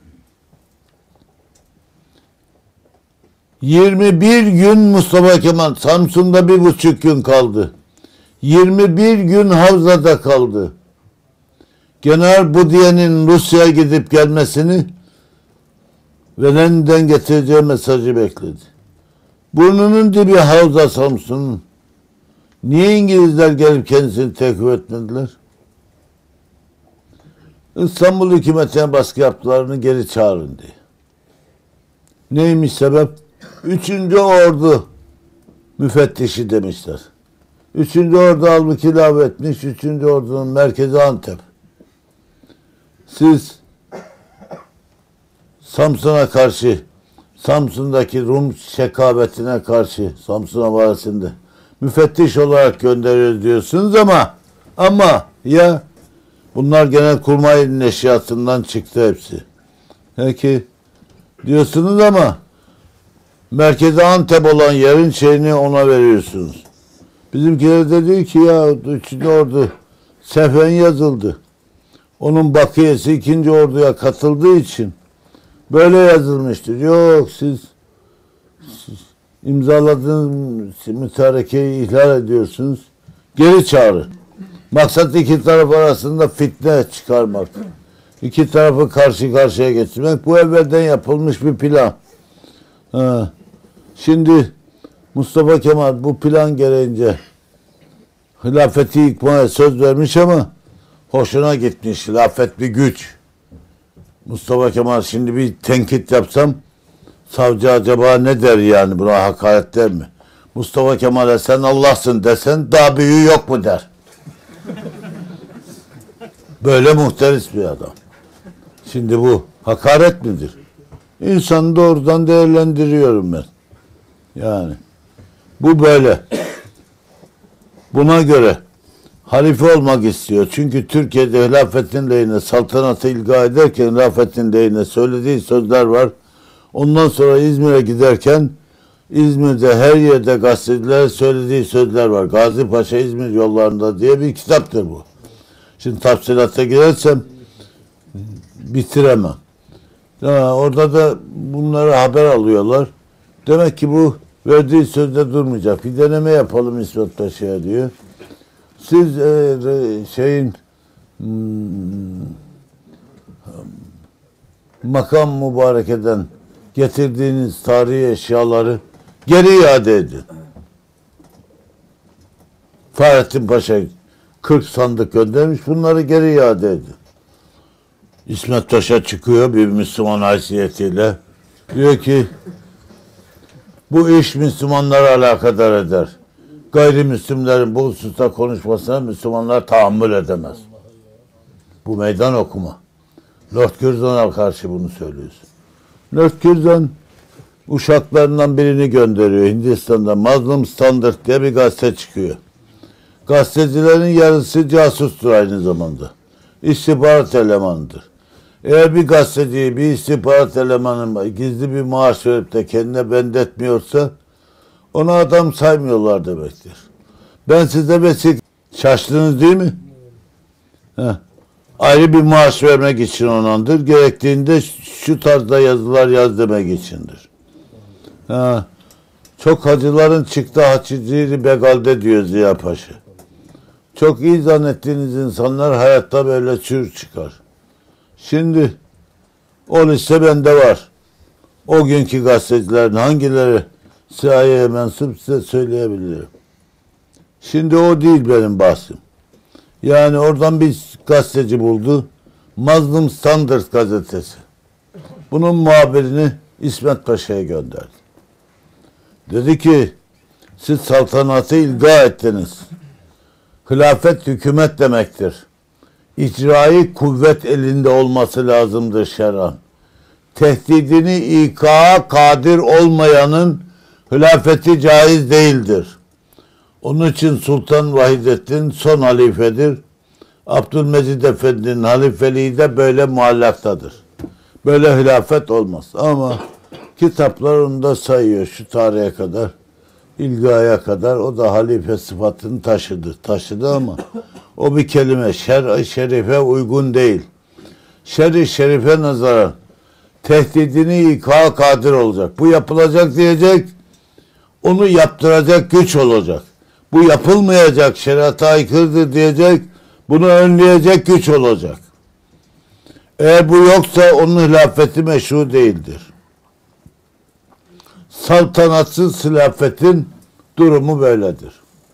yirmi bir gün Mustafa Kemal Samsun'da bir buçuk gün kaldı. yirmi bir gün Havza'da kaldı. General Budiye'nin Rusya'ya gidip gelmesini ve Lenin'den getireceği mesajı bekledi. Burnunun dibi Havza Samsun'un. Niye İngilizler gelip kendisini tekfir etmediler? İstanbul hükümetine baskı yaptılarını geri çağırın diye. Neymiş sebep? Üçüncü ordu müfettişi demişler. Üçüncü ordu halbuki ilave etmiş. Üçüncü ordunun merkezi Antep. Siz Samsun'a karşı, Samsun'daki Rum şekabetine karşı, Samsun Havarisi'nde müfettiş olarak gönderiyoruz diyorsunuz ama ama ya bunlar Genelkurmay neşriyatından çıktı hepsi. Peki diyorsunuz ama merkezi Antep olan yerin şeyini ona veriyorsunuz. Bizimkiler de diyor ki ya üçüncü ordu Sefen yazıldı. Onun bakiyesi ikinci orduya katıldığı için böyle yazılmıştır. Yok siz, siz imzaladığınız mütarekeyi ihlal ediyorsunuz. Geri çağırın. Maksat iki taraf arasında fitne çıkarmak. İki tarafı karşı karşıya getirmek. Bu evvelden yapılmış bir plan. Ha. Şimdi Mustafa Kemal bu plan gereğince hilafeti yıkmaya söz vermiş ama hoşuna gitmiş. Hilafet bir güç. Mustafa Kemal şimdi bir tenkit yapsam savcı acaba ne der yani, buna hakaret der mi? Mustafa Kemal'e sen Allah'sın desen daha büyüğü yok mu der. Böyle muhteris bir adam. Şimdi bu hakaret midir? İnsanı doğrudan değerlendiriyorum ben. Yani bu böyle. Buna göre halife olmak istiyor. Çünkü Türkiye'de hilafetin lehine, saltanatı ilga ederken hilafetin lehine söylediği sözler var. Ondan sonra İzmir'e giderken İzmir'de her yerde gazetecilere söylediği sözler var. Gazi Paşa İzmir yollarında diye bir kitaptır bu. Şimdi tafsilata girersem bitiremem. Ya orada da bunları haber alıyorlar. Demek ki bu verdiği sözde durmayacak. Bir deneme yapalım İsmet Paşa'ya diyor. Siz e, şeyin hmm, makam mübarek eden getirdiğiniz tarihi eşyaları geri iade edin. Fahrettin Paşa kırk sandık göndermiş, bunları geri iade edin. İsmet Paşa çıkıyor bir Müslüman haysiyetiyle. Diyor ki bu iş Müslümanlara alakadar eder. Gayrimüslimlerin bu hususta konuşmasına Müslümanlar tahammül edemez. Bu meydan okuma. Lord Curzon'a karşı bunu söylüyorsun. Lord Curzon uşaklarından birini gönderiyor Hindistan'da. Mazlum Standard diye bir gazete çıkıyor. Gazetecilerin yarısı casustur aynı zamanda. İstihbarat elemanıdır. Eğer bir gazeteci, bir istihbarat elemanı gizli bir maaş verip de kendine bendetmiyorsa ona adam saymıyorlar demektir. Ben size vesik şaştınız değil mi? Heh. Ayrı bir maaş vermek için onandır. Gerektiğinde şu tarzda yazılar yaz demek içindir. Ha. Çok hacıların çıktı haçiciri begalde diyor Ziya Paşa. Çok iyi zannettiğiniz insanlar hayatta böyle çür çıkar. Şimdi o liste bende var. O günkü gazetecilerin hangileri C I A'ya mensup size söyleyebilirim. Şimdi o değil benim bahsim. Yani oradan bir gazeteci buldu. Mazlum Standard gazetesi. Bunun muhabirini İsmet Paşa'ya gönderdi. Dedi ki siz saltanatı ilga ettiniz. Hilafet hükümet demektir. İcrai kuvvet elinde olması lazımdır şer'an. Tehdidini ikaya kadir olmayanın hilafeti caiz değildir. Onun için Sultan Vahidettin son halifedir. Abdülmecid Efendi'nin halifeliği de böyle muallaktadır. Böyle hilafet olmaz. Ama kitaplar onu da sayıyor şu tarihe kadar. İlgaya kadar o da halife sıfatını taşıdı. Taşıdı ama o bir kelime şer-i şerife uygun değil. Şer-i şerife nazaran tehdidini ikaya kadir olacak. Bu yapılacak diyecek, onu yaptıracak güç olacak. Bu yapılmayacak, şeriata aykırıdır diyecek, bunu önleyecek güç olacak. Eğer bu yoksa onun hilafeti meşru değildir. Saltanatsız hilafetin durumu böyledir.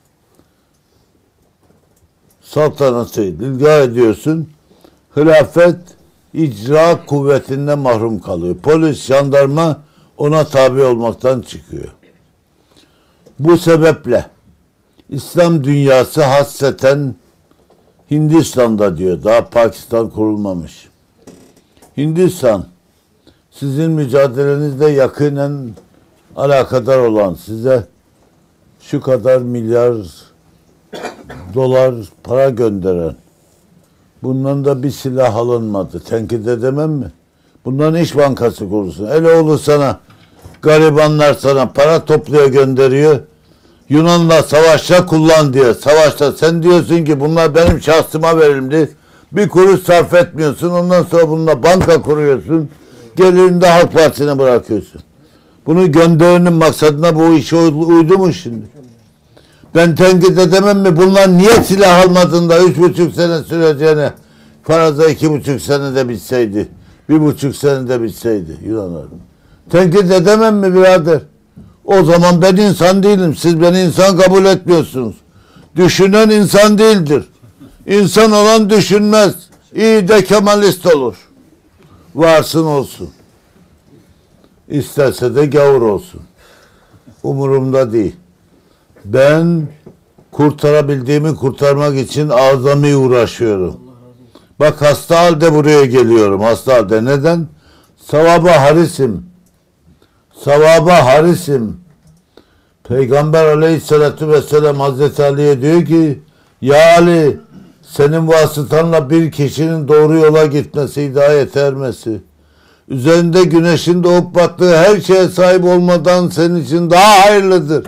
Saltanatı ilga ediyorsun, hilafet icra kuvvetinden mahrum kalıyor. Polis, jandarma ona tabi olmaktan çıkıyor. Bu sebeple İslam dünyası hasreten Hindistan'da diyor. Daha Pakistan kurulmamış. Hindistan sizin mücadelenizle yakinen alakadar olan, size şu kadar milyar dolar para gönderen, bundan da bir silah alınmadı. Tenkit edemem mi? Bundan iş bankası kurulsun. Eloğlu sana, garibanlar sana para topluyor gönderiyor. Yunan'la savaşta kullan diyor. Savaşta sen diyorsun ki bunlar benim şahsıma verildi. Bir kuruş sarf etmiyorsun. Ondan sonra bununla banka kuruyorsun. Gelirini de Halk Partisi'ne bırakıyorsun. Bunu gönderinin maksadına bu işe uydu mu şimdi? Ben tenkit edemem mi? Bunlar niye silah almadığında üç buçuk sene süreceğine faraza iki buçuk senede bitseydi. Bir buçuk senede bitseydi Yunanlar. Tenkit edemem mi birader? O zaman ben insan değilim. Siz beni insan kabul etmiyorsunuz. Düşünen insan değildir. İnsan olan düşünmez. İyi de kemalist olur. Varsın olsun. İsterse de gavur olsun. Umurumda değil. Ben kurtarabildiğimi kurtarmak için azami uğraşıyorum. Bak hasta halde buraya geliyorum. Hasta halde. Neden? Savaba harisim. Savaba harisim. Peygamber aleyhissalatü vesselam Hazreti Ali'ye diyor ki ya Ali senin vasıtanla bir kişinin doğru yola gitmesi, hidayet ermesi, üzerinde güneşin doğup battığı her şeye sahip olmadan senin için daha hayırlıdır.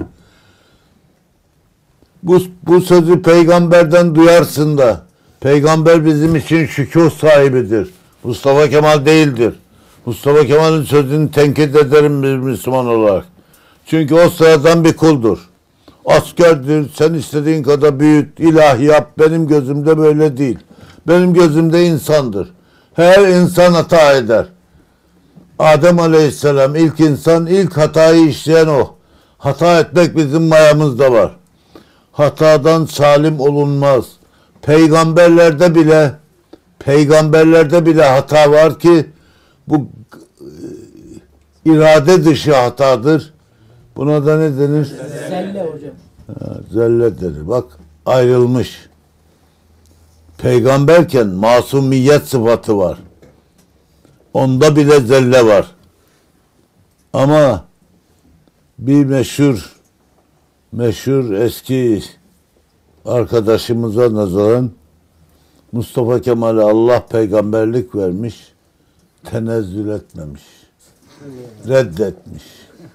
Bu, bu sözü peygamberden duyarsın da peygamber bizim için şükür sahibidir. Mustafa Kemal değildir. Mustafa Kemal'in sözünü tenkit ederim bir Müslüman olarak. Çünkü o sıradan bir kuldur. Askerdir, sen istediğin kadar büyüt, ilahi yap. Benim gözümde böyle değil. Benim gözümde insandır. Her insan hata eder. Adem Aleyhisselam ilk insan, ilk hatayı işleyen o. Hata etmek bizim mayamızda var. Hatadan salim olunmaz. Peygamberlerde bile peygamberlerde bile hata var ki bu irade dışı hatadır. Buna da ne denir? Zelle hocam. Ha, zelle denir. Bak ayrılmış. Peygamberken masumiyet sıfatı var. Onda bile zelle var. Ama bir meşhur meşhur eski arkadaşımıza nazaran Mustafa Kemal'e Allah peygamberlik vermiş. tenezzül etmemiş. Reddetmiş.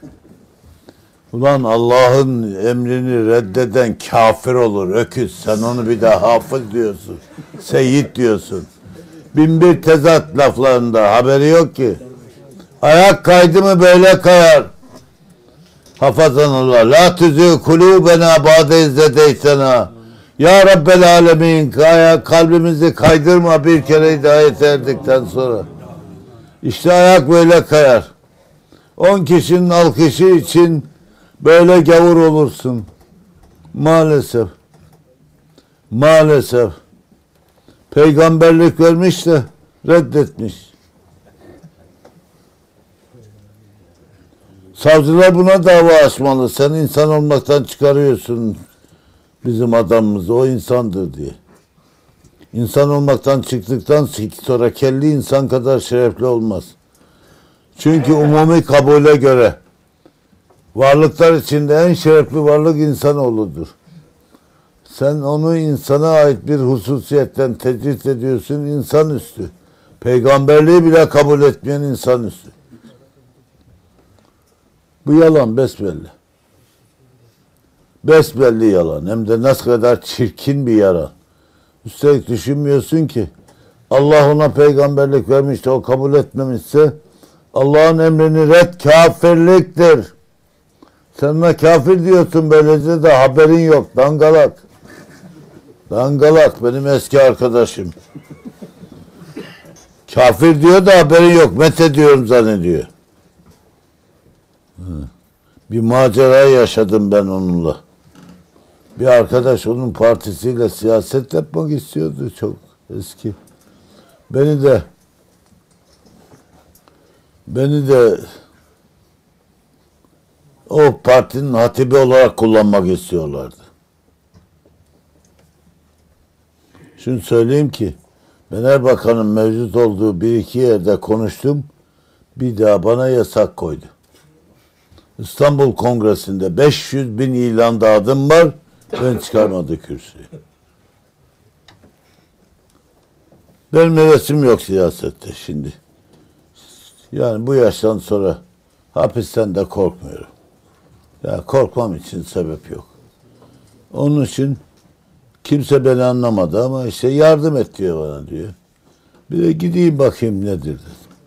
Ulan Allah'ın emrini reddeden kafir olur, öküz. Sen onu bir daha hafız diyorsun. Seyyid diyorsun. Bin bir tezat laflarında haberi yok ki. Ayak kaydı mı böyle kayar. Hafazanullah. La tüzü kulûbena ba'de izzedeysena. Ya Rabbel alemin, kalbimizi kaydırma bir kere hidayet erdikten sonra. İşte ayak böyle kayar. On kişinin alkışı için böyle gavur olursun. Maalesef. Maalesef. Peygamberlik vermiş de reddetmiş. Savcılar buna dava açmalı. Sen insan olmaktan çıkarıyorsun bizim adamımızı. O insandır diye. İnsan olmaktan çıktıktan sonra kelli insan kadar şerefli olmaz. Çünkü umumi kabule göre varlıklar içinde en şerefli varlık insanoğludur. Sen onu insana ait bir hususiyetten tecrit ediyorsun, insanüstü. Peygamberliği bile kabul etmeyen insanüstü. Bu yalan besbelli. Besbelli yalan. Hem de nasıl kadar çirkin bir yalan. Üstelik düşünmüyorsun ki Allah ona peygamberlik vermiş de o kabul etmemişse Allah'ın emrini red kafirliktir. Sen ona kafir diyorsun, böylece de haberin yok. Dangalak. Dangalak benim eski arkadaşım. Kafir diyor da haberin yok. Met diyorum zannediyor. Bir macera yaşadım ben onunla. Bir arkadaş onun partisiyle siyaset yapmak istiyordu, çok eski. Beni de beni de o partinin hatibi olarak kullanmak istiyorlardı. Şunu söyleyeyim ki ben Erbakan'ın mevcut olduğu bir iki yerde konuştum. Bir daha bana yasak koydu. İstanbul Kongresi'nde beş yüz bin ilan dağıdım var. Ben çıkarmadı kürsüyü. Benim hevesim yok siyasette şimdi. Yani bu yaştan sonra hapisten de korkmuyorum. Ya korkmam için sebep yok. Onun için kimse beni anlamadı ama işte yardım et diyor bana diyor. Bir de gideyim bakayım nedir dedim.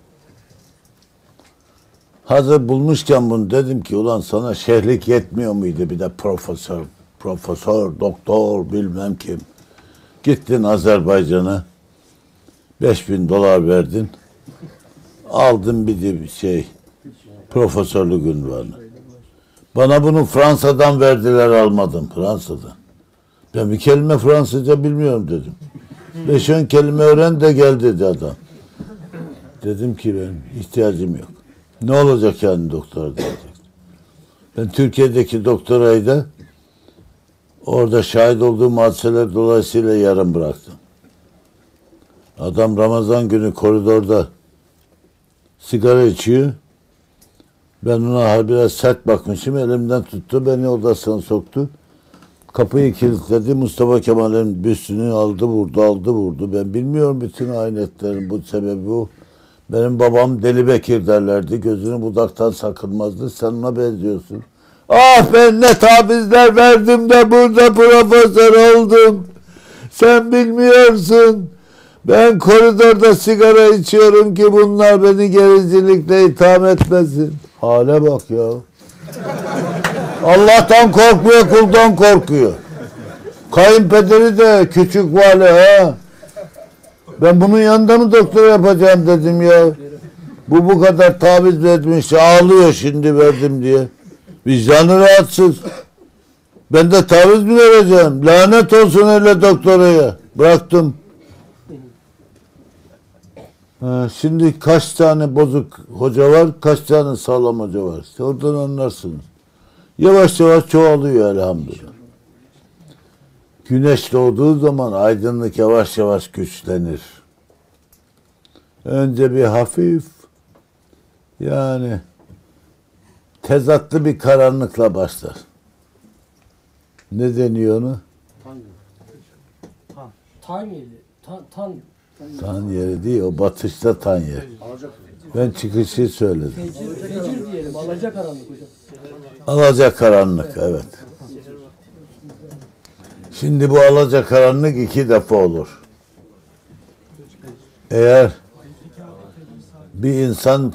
Hazır bulmuşken bunu dedim ki ulan sana şehirlik yetmiyor muydu bir de profesör, profesör, doktor bilmem kim. Gittin Azerbaycan'a beş bin dolar verdin. Aldın bir de bir şey profesörlük ünvanı. Bana bunu Fransa'dan verdiler, almadım Fransa'dan. Ben bir kelime Fransızca bilmiyorum dedim. Beş on kelime öğren de gel dedi adam. Dedim ki benim ihtiyacım yok. Ne olacak yani doktora diyecek. Ben Türkiye'deki doktorayı da orada şahit olduğum hadiseler dolayısıyla yarım bıraktım. Adam Ramazan günü koridorda sigara içiyor. Ben ona biraz sert bakmışım. Elimden tuttu. Beni odasına soktu. Kapıyı kilitledi. Mustafa Kemal'in büstünü aldı vurdu, aldı vurdu. Ben bilmiyorum bütün ayinetlerin bu sebebi bu. Benim babam Deli Bekir derlerdi. Gözünü budaktan sakınmazdı. Sen ona benziyorsun. Ah ben ne tavizler verdim de burada profesör oldum. Sen bilmiyorsun. Ben koridorda sigara içiyorum ki bunlar beni gericilikle itham etmesin. Hale bak ya. Allah'tan korkmuyor, kuldan korkuyor. Kayınpederi de küçük vali ha. Ben bunun yanında mı doktor yapacağım dedim ya. Bu bu kadar taviz vermiş, ağlıyor şimdi verdim diye. Vicdanı rahatsız. Ben de taviz mi vereceğim? Lanet olsun öyle doktoraya. Bıraktım. Ha, şimdi kaç tane bozuk hoca var, kaç tane sağlam hoca var. İşte oradan anlarsınız. Yavaş yavaş çoğalıyor elhamdülillah. Güneş doğduğu zaman aydınlık yavaş yavaş güçlenir. Önce bir hafif, yani tezatlı bir karanlıkla başlar. Ne deniyor ona? Tan yeri. Tan, tan. Tan yeri değil, o batışta tan yer. Ben çıkışı söyledim. Fecir, fecir diyelim. Alacakaranlık hocam. Alacakaranlık, evet. Şimdi bu alacakaranlık iki defa olur. Eğer bir insan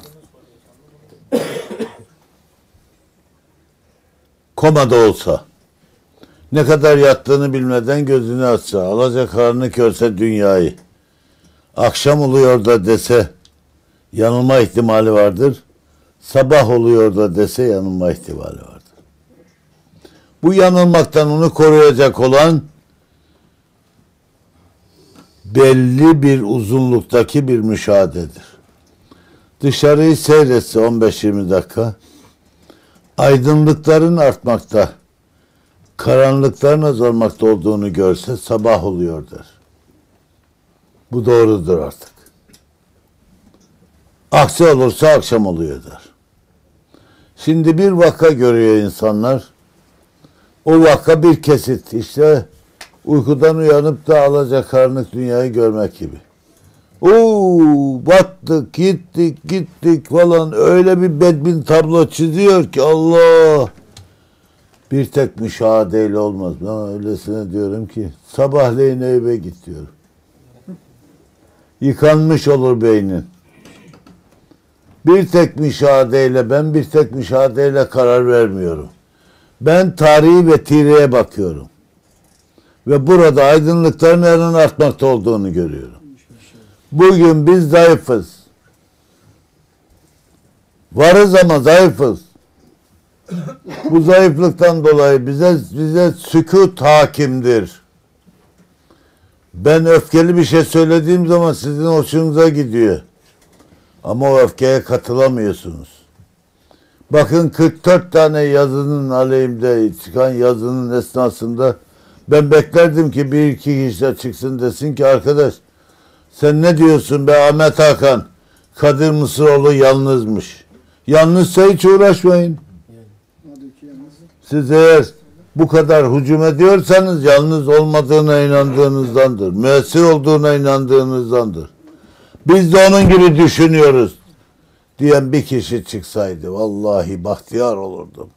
komada olsa, ne kadar yattığını bilmeden gözünü açsa, alacakaranlık görse dünyayı, akşam oluyor da dese yanılma ihtimali vardır, sabah oluyor da dese yanılma ihtimali vardır. Bu yanılmaktan onu koruyacak olan belli bir uzunluktaki bir müşahededir. Dışarıyı seyretse on beş yirmi dakika, aydınlıkların artmakta, karanlıkların azalmakta olduğunu görse sabah oluyor der. Bu doğrudur artık. Aksi olursa akşam oluyor der. Şimdi bir vaka görüyor insanlar. O vaka bir kesit. İşte uykudan uyanıp da alacakaranlık dünyayı görmek gibi. Oo, battık, gittik, gittik falan. Öyle bir bedbin tablo çiziyor ki Allah. Bir tek müşahedeyle olmaz. Ben öylesine diyorum ki sabahleyin eve git diyorum. Yıkanmış olur beynin. Bir tek müşahedeyle, ben bir tek müşahedeyle karar vermiyorum. Ben tarihi ve tireye bakıyorum. Ve burada aydınlıkların her an artmakta olduğunu görüyorum. Bugün biz zayıfız. Varız ama zayıfız. Bu zayıflıktan dolayı bize bize sükût hakimdir. Ben öfkeli bir şey söylediğim zaman sizin hoşunuza gidiyor. Ama o öfkeye katılamıyorsunuz. Bakın kırk dört tane yazının aleyhimde çıkan yazının esnasında ben beklerdim ki bir iki kişi çıksın desin ki arkadaş sen ne diyorsun be Ahmet Hakan? Kadir Mısıroğlu yalnızmış. Yalnızsa hiç uğraşmayın. Siz eğer bu kadar hücum ediyorsanız yalnız olmadığına inandığınızdandır. Müessir olduğuna inandığınızdandır. Biz de onun gibi düşünüyoruz diyen bir kişi çıksaydı vallahi bahtiyar olurdum.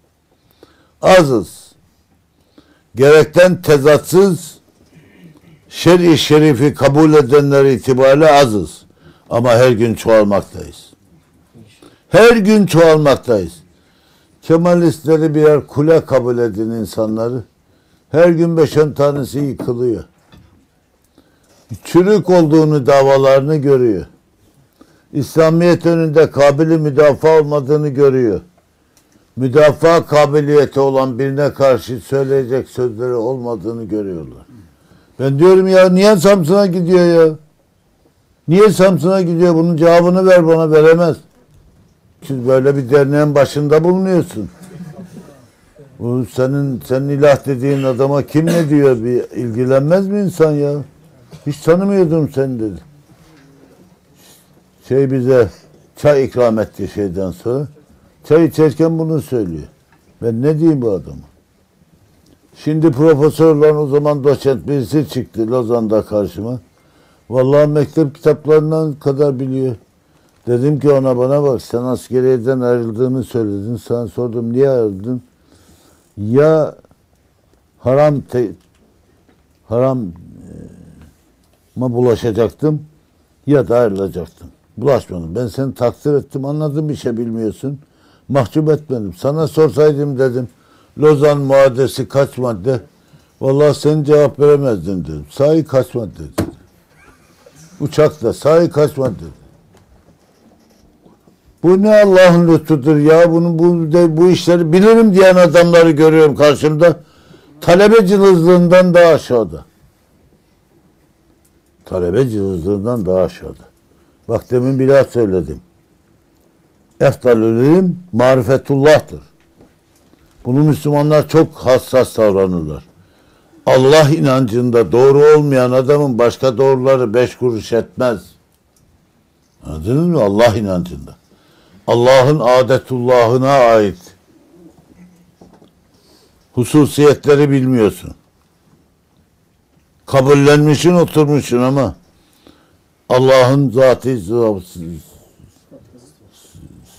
Azız. Gerekten tezatsız şer-i şerifi kabul edenler itibariyle azız. Ama her gün çoğalmaktayız. Her gün çoğalmaktayız. Kemalistleri birer kule kabul edin insanları. Her gün beş on tanesi yıkılıyor. Çürük olduğunu davalarını görüyor. İslamiyet önünde kabili müdafaa olmadığını görüyor. Müdafaa kabiliyeti olan birine karşı söyleyecek sözleri olmadığını görüyorlar. Ben diyorum ya niye Samsun'a gidiyor ya? Niye Samsun'a gidiyor? Bunun cevabını ver bana, veremez. Siz böyle bir derneğin başında bulunuyorsun. Bu senin senin ilah dediğin adama kim ne diyor? Bir ilgilenmez mi insan ya? Hiç tanımıyordum seni dedi. Şey bize çay ikram etti şeyden sonra. Çay içerken bunu söylüyor. Ben ne diyeyim bu adama? Şimdi profesörler o zaman doçent birisi çıktı Lozan'da karşıma. Vallahi mektep kitaplarından kadar biliyor. Dedim ki ona bana bak sen askeriyeden ayrıldığını söyledin. Sana sordum niye ayrıldın? Ya haram te, haram ma bulaşacaktım ya da ayrılacaktım. Bulaşmadım. Ben seni takdir ettim. Anladım bir şey bilmiyorsun. Mahcup etmedim. Sana sorsaydım dedim. Lozan Muadesi kaç madde? Vallahi sen cevap veremezdin dedim. Sahi kaç madde dedi. Uçakta sahi kaç madde dedi. Bu ne Allah'ın lütfudur ya. Bunun bu de, bu işleri bilirim diyen adamları görüyorum karşımda. Talebe cılızlığından daha aşağıda. Talebe cılızlığından daha aşağıda. Bak demin bir daha söyledim. Efdalül ilim marifetullah'tır. Bunu Müslümanlar çok hassas davranırlar. Allah inancında doğru olmayan adamın başka doğruları beş kuruş etmez. Anladınız mı? Allah inancında. Allah'ın adetullahına ait hususiyetleri bilmiyorsun. Kabullenmişsin, oturmuşsun ama Allah'ın zatı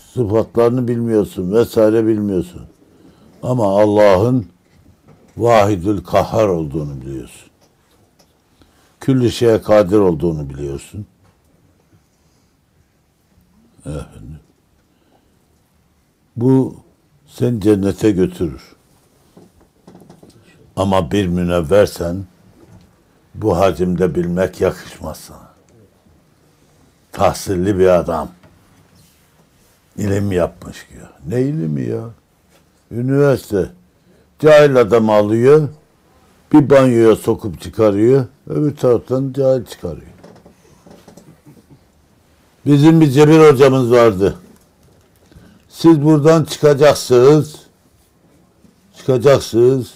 sıfatlarını bilmiyorsun vesaire bilmiyorsun. Ama Allah'ın vahidül kahhar olduğunu biliyorsun. Külli şeye kadir olduğunu biliyorsun. Efendim. Bu seni cennete götürür. Ama bir münevversen bu hacimde bilmek yakışmaz sana. Tahsilli bir adam. İlim yapmış diyor. Ne ilimi ya? Üniversite. Cahil adam alıyor. Bir banyoya sokup çıkarıyor. Öbür taraftan cahil çıkarıyor. Bizim bir Cebir hocamız vardı. Siz buradan çıkacaksınız. Çıkacaksınız.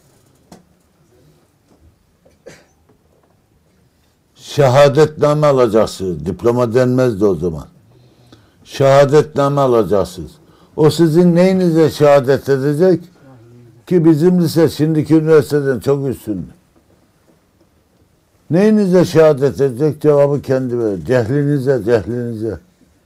Şehadetname alacaksınız. Diploma denmezdi o zaman. Şehadetname alacaksınız. O sizin neyinize şehadet edecek? Ki bizim lise şimdiki üniversiteden çok üstünde. Neyinize şehadet edecek? Cevabı kendi verir. Cehlinize, cehlinize.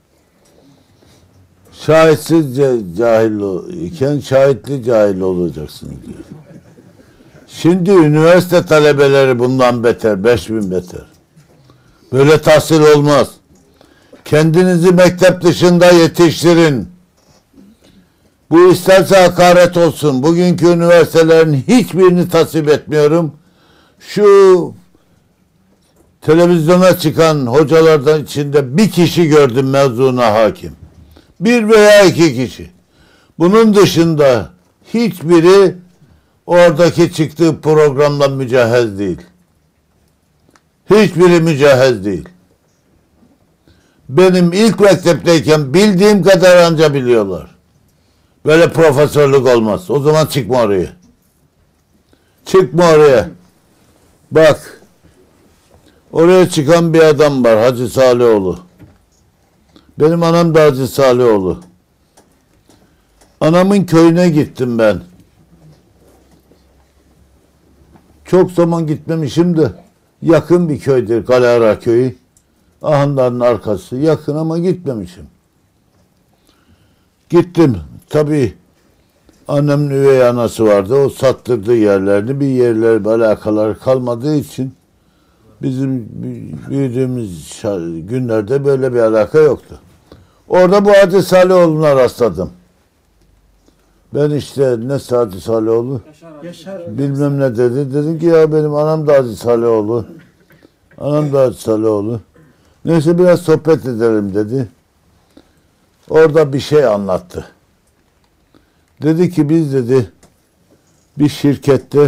Şahitsiz cahil iken şahitli cahil olacaksınız diyor. Şimdi üniversite talebeleri bundan beter, beş bin beter. Böyle tahsil olmaz. Kendinizi mektep dışında yetiştirin. Bu isterse hakaret olsun. Bugünkü üniversitelerin hiçbirini tasvip etmiyorum. Şu televizyona çıkan hocalardan içinde bir kişi gördüm mevzuna hakim. Bir veya iki kişi. Bunun dışında hiçbiri oradaki çıktığı programla mücehhez değil. Hiçbiri mücehhez değil. Benim ilk mektepteyken bildiğim kadar anca biliyorlar. Böyle profesörlük olmaz. O zaman çıkma oraya. Çıkma oraya. Bak. Oraya çıkan bir adam var. Hacı Salihoğlu. Benim anam da Hacı Salihoğlu. Anamın köyüne gittim ben. Çok zaman gitmemişim de yakın bir köydür. Kaleara köyü. Ahanların arkası. Yakın ama gitmemişim. Gittim. Tabii annemin üvey anası vardı. O sattırdığı yerlerini, bir yerleri alakaları kalmadığı için bizim büyüdüğümüz günlerde böyle bir alaka yoktu. Orada bu Hacı Salihoğlu'na rastladım. Ben işte ne Hacı Salihoğlu? Yaşar. Bilmem ne dedi. Dedim ki ya benim anam da Hacı Salihoğlu. Anam da Hacı Salihoğlu. Neyse biraz sohbet edelim dedi. Orada bir şey anlattı. Dedi ki biz dedi bir şirkette,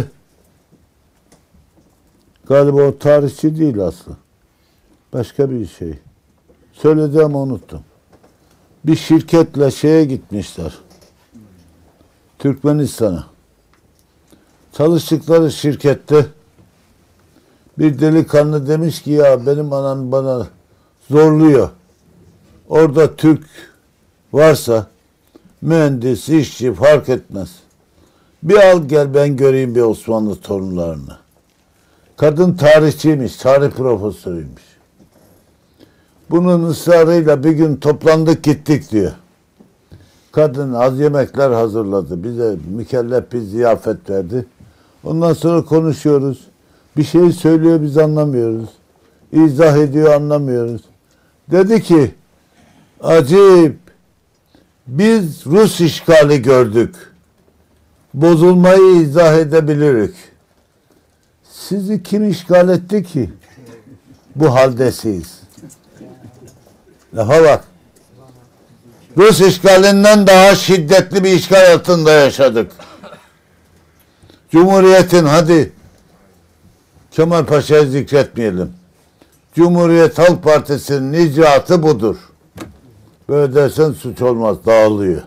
galiba o tarihçi değil aslında. Başka bir şey. Söyledi ama unuttum. Bir şirketle şeye gitmişler. Türkmenistan'a. Çalıştıkları şirkette bir delikanlı demiş ki ya benim anam bana zorluyor. Orada Türk varsa mühendis, işçi fark etmez. Bir al gel ben göreyim bir Osmanlı torunlarını. Kadın tarihçiymiş, tarih profesörüymüş. Bunun ısrarıyla bir gün toplandık gittik diyor. Kadın az yemekler hazırladı. Bize mükellef bir ziyafet verdi. Ondan sonra konuşuyoruz. Bir şey söylüyor biz anlamıyoruz. İzah ediyor anlamıyoruz. Dedi ki acayip biz Rus işgali gördük. Bozulmayı izah edebilirik. Sizi kim işgal etti ki? Bu haldesiyiz. Lafa bak. Rus işgalinden daha şiddetli bir işgal altında yaşadık. Cumhuriyetin hadi Kemal Paşa'yı zikretmeyelim. Cumhuriyet Halk Partisi'nin icraatı budur. Böyle dersen suç olmaz, dağılıyor.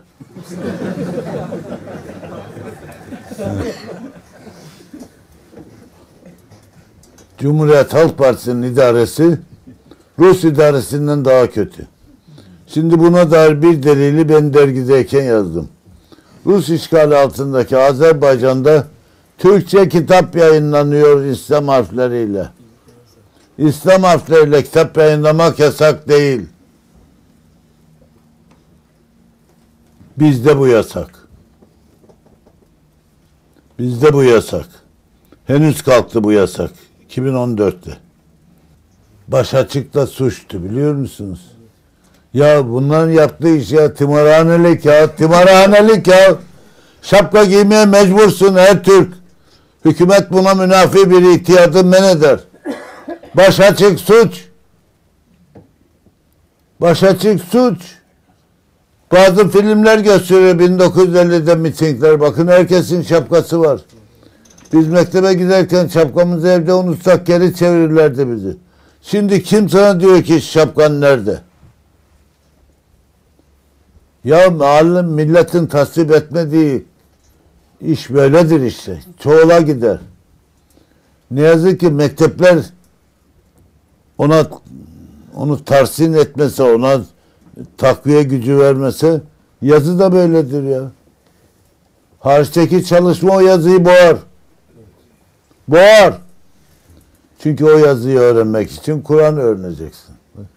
Cumhuriyet Halk Partisi'nin idaresi Rus idaresinden daha kötü. Şimdi buna dair bir delili ben dergideyken yazdım. Rus işgali altındaki Azerbaycan'da Türkçe kitap yayınlanıyor İslam harfleriyle. İslam harfleriyle kitap yayınlamak yasak değil. Bizde bu yasak. Bizde bu yasak. Henüz kalktı bu yasak. iki bin on dörtte. Baş açıkta suçtu biliyor musunuz? Ya bunların yaptığı iş ya tımarhanelik ya tımarhanelik ya. Şapka giymeye mecbursun her Türk. Hükümet buna münafi bir ihtiyadı men eder. Baş açık suç. Baş açık suç. Bazı filmler gösteriyor bin dokuz yüz ellide mitingler. Bakın herkesin şapkası var. Biz mektebe giderken şapkamızı evde unutsak geri çevirirlerdi bizi. Şimdi kim sana diyor ki şapkan nerede? Ya mahalle milletin tasvip etmediği iş böyledir işte. Çoğula gider. Ne yazık ki mektepler ona onu tahsin etmese, ona takviye gücü vermese yazı da böyledir ya. Hariçteki çalışma o yazıyı boğar. Boğar. Çünkü o yazıyı öğrenmek için Kur'an öğreneceksin.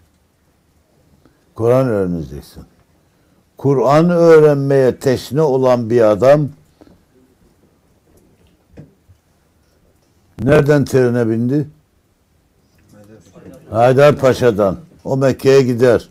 Kur'an öğreneceksin. Kur'an öğrenmeye teşne olan bir adam nereden trene bindi? Haydarpaşa'dan. O Mekke'ye gider.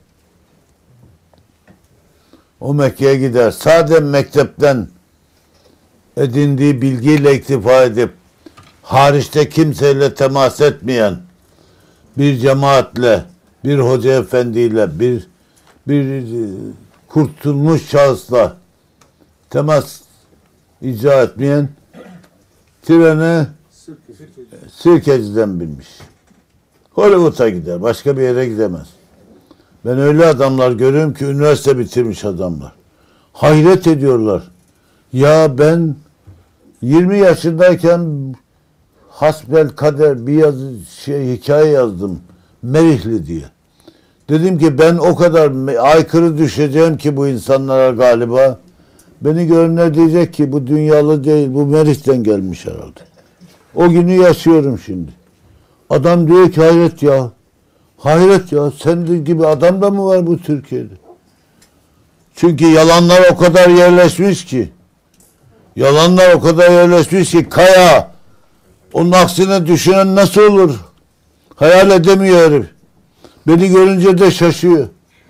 O Mekke'ye gider. Sadece mektepten edindiği bilgiyle iktifa edip hariçte kimseyle temas etmeyen bir cemaatle, bir hoca efendiyle, bir bir kurtulmuş şahısla temas icra etmeyen trene Sirkeci'den binmiş. Hollywood'a gider. Başka bir yere gidemez. Ben öyle adamlar görüyorum ki üniversite bitirmiş adamlar. Hayret ediyorlar. Ya ben yirmi yaşındayken hasbel kader bir yazı şey hikaye yazdım. Merihli diye. Dedim ki ben o kadar aykırı düşeceğim ki bu insanlara galiba. Beni görenler diyecek ki bu dünyalı değil, bu Merih'ten gelmiş herhalde. O günü yaşıyorum şimdi. Adam diyor ki hayret ya. Hayret ya. Senin gibi adam da mı var bu Türkiye'de? Çünkü yalanlar o kadar yerleşmiş ki. Yalanlar o kadar yerleşmiş ki kaya. Onun aksine düşünen nasıl olur? Hayal edemiyor herif. Beni görünce de şaşıyor.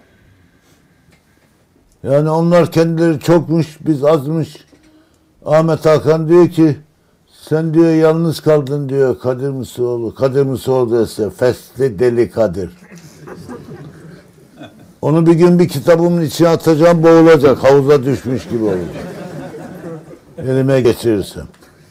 Yani onlar kendileri çokmuş, biz azmış. Ahmet Hakan diyor ki sen diyor yalnız kaldın diyor Kadir Mısıroğlu. Kadir Mısıroğlu ise fesli deli Kadir. Onu bir gün bir kitabımın içine atacağım, boğulacak. Havuza düşmüş gibi olacak. Elime geçirirsem.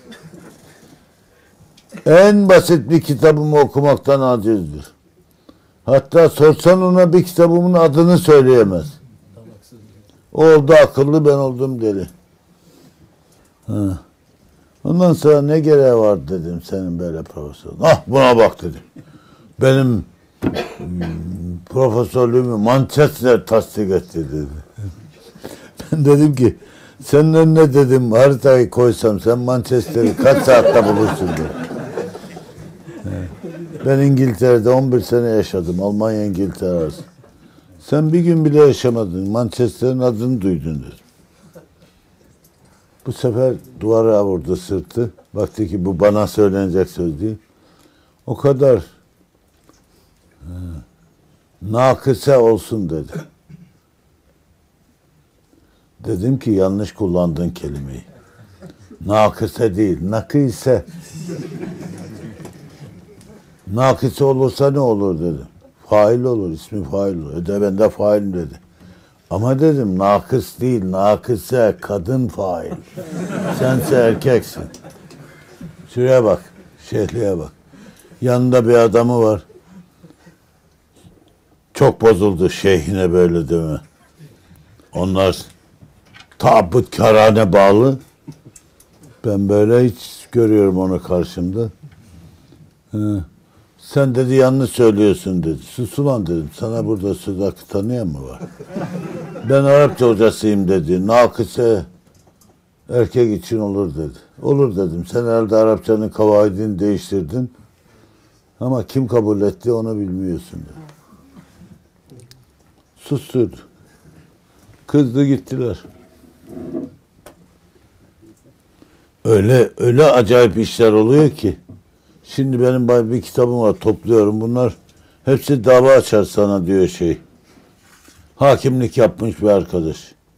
En basit bir kitabımı okumaktan acizdir. Hatta sorsan ona bir kitabımın adını söyleyemez. O oldu akıllı, ben oldum deli. Ha. Ondan sonra ne gereği var dedim senin böyle profesör. Ah buna bak dedim. Benim profesörlüğümü Manchester tasdik etti dedi. Ben dedim ki senin önüne dedim haritayı koysam sen Manchester'i kaç saatte bulursun dedim. Ben İngiltere'de on bir sene yaşadım. Almanya İngiltere arası. Sen bir gün bile yaşamadın. Manchester'ın adını duydun dedim. Bu sefer duvara vurdu sırtı. Baktı ki bu bana söylenecek söz değil. O kadar ha, nakıse olsun dedi. Dedim ki yanlış kullandın kelimeyi. Nakıse değil, nakise. Nakise olursa ne olur dedim. Fail olur, ismi fail olur. Öde ben de failim dedi. Ama dedim nakıs değil, nakıse, kadın fail. Sense erkeksin. Şuraya bak, şehliye bak. Yanında bir adamı var. Çok bozuldu şeyhine böyle deme. Onlar tabutkarane bağlı. Ben böyle hiç görüyorum onu karşımda. Hı. Sen dedi yanlış söylüyorsun dedi. Sus ulan dedim. Sana burada söz hakkı tanıyan mı var? Ben Arapça hocasıyım dedi. Nakıse erkek için olur dedi. Olur dedim. Sen herhalde Arapçanın kavaidini değiştirdin. Ama kim kabul etti onu bilmiyorsun dedi. Susturdu. Kızdı gittiler. Öyle öyle acayip işler oluyor ki. Şimdi benim bir kitabım var, topluyorum. Bunlar hepsi dava açar sana diyor şey. Hakimlik yapmış bir arkadaş.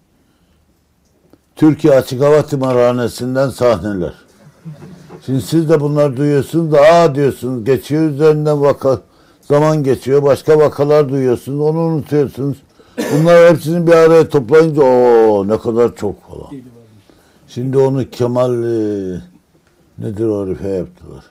Türkiye Açık Hava Tımarhanesi'nden sahneler. Şimdi siz de bunlar duyuyorsunuz da aa diyorsunuz, geçiyor üzerinden vaka, zaman geçiyor, başka vakalar duyuyorsunuz, onu unutuyorsunuz. Bunlar hepsini bir araya toplayınca o ne kadar çok falan. Şimdi onu Kemal e, nedir o herife yaptılar.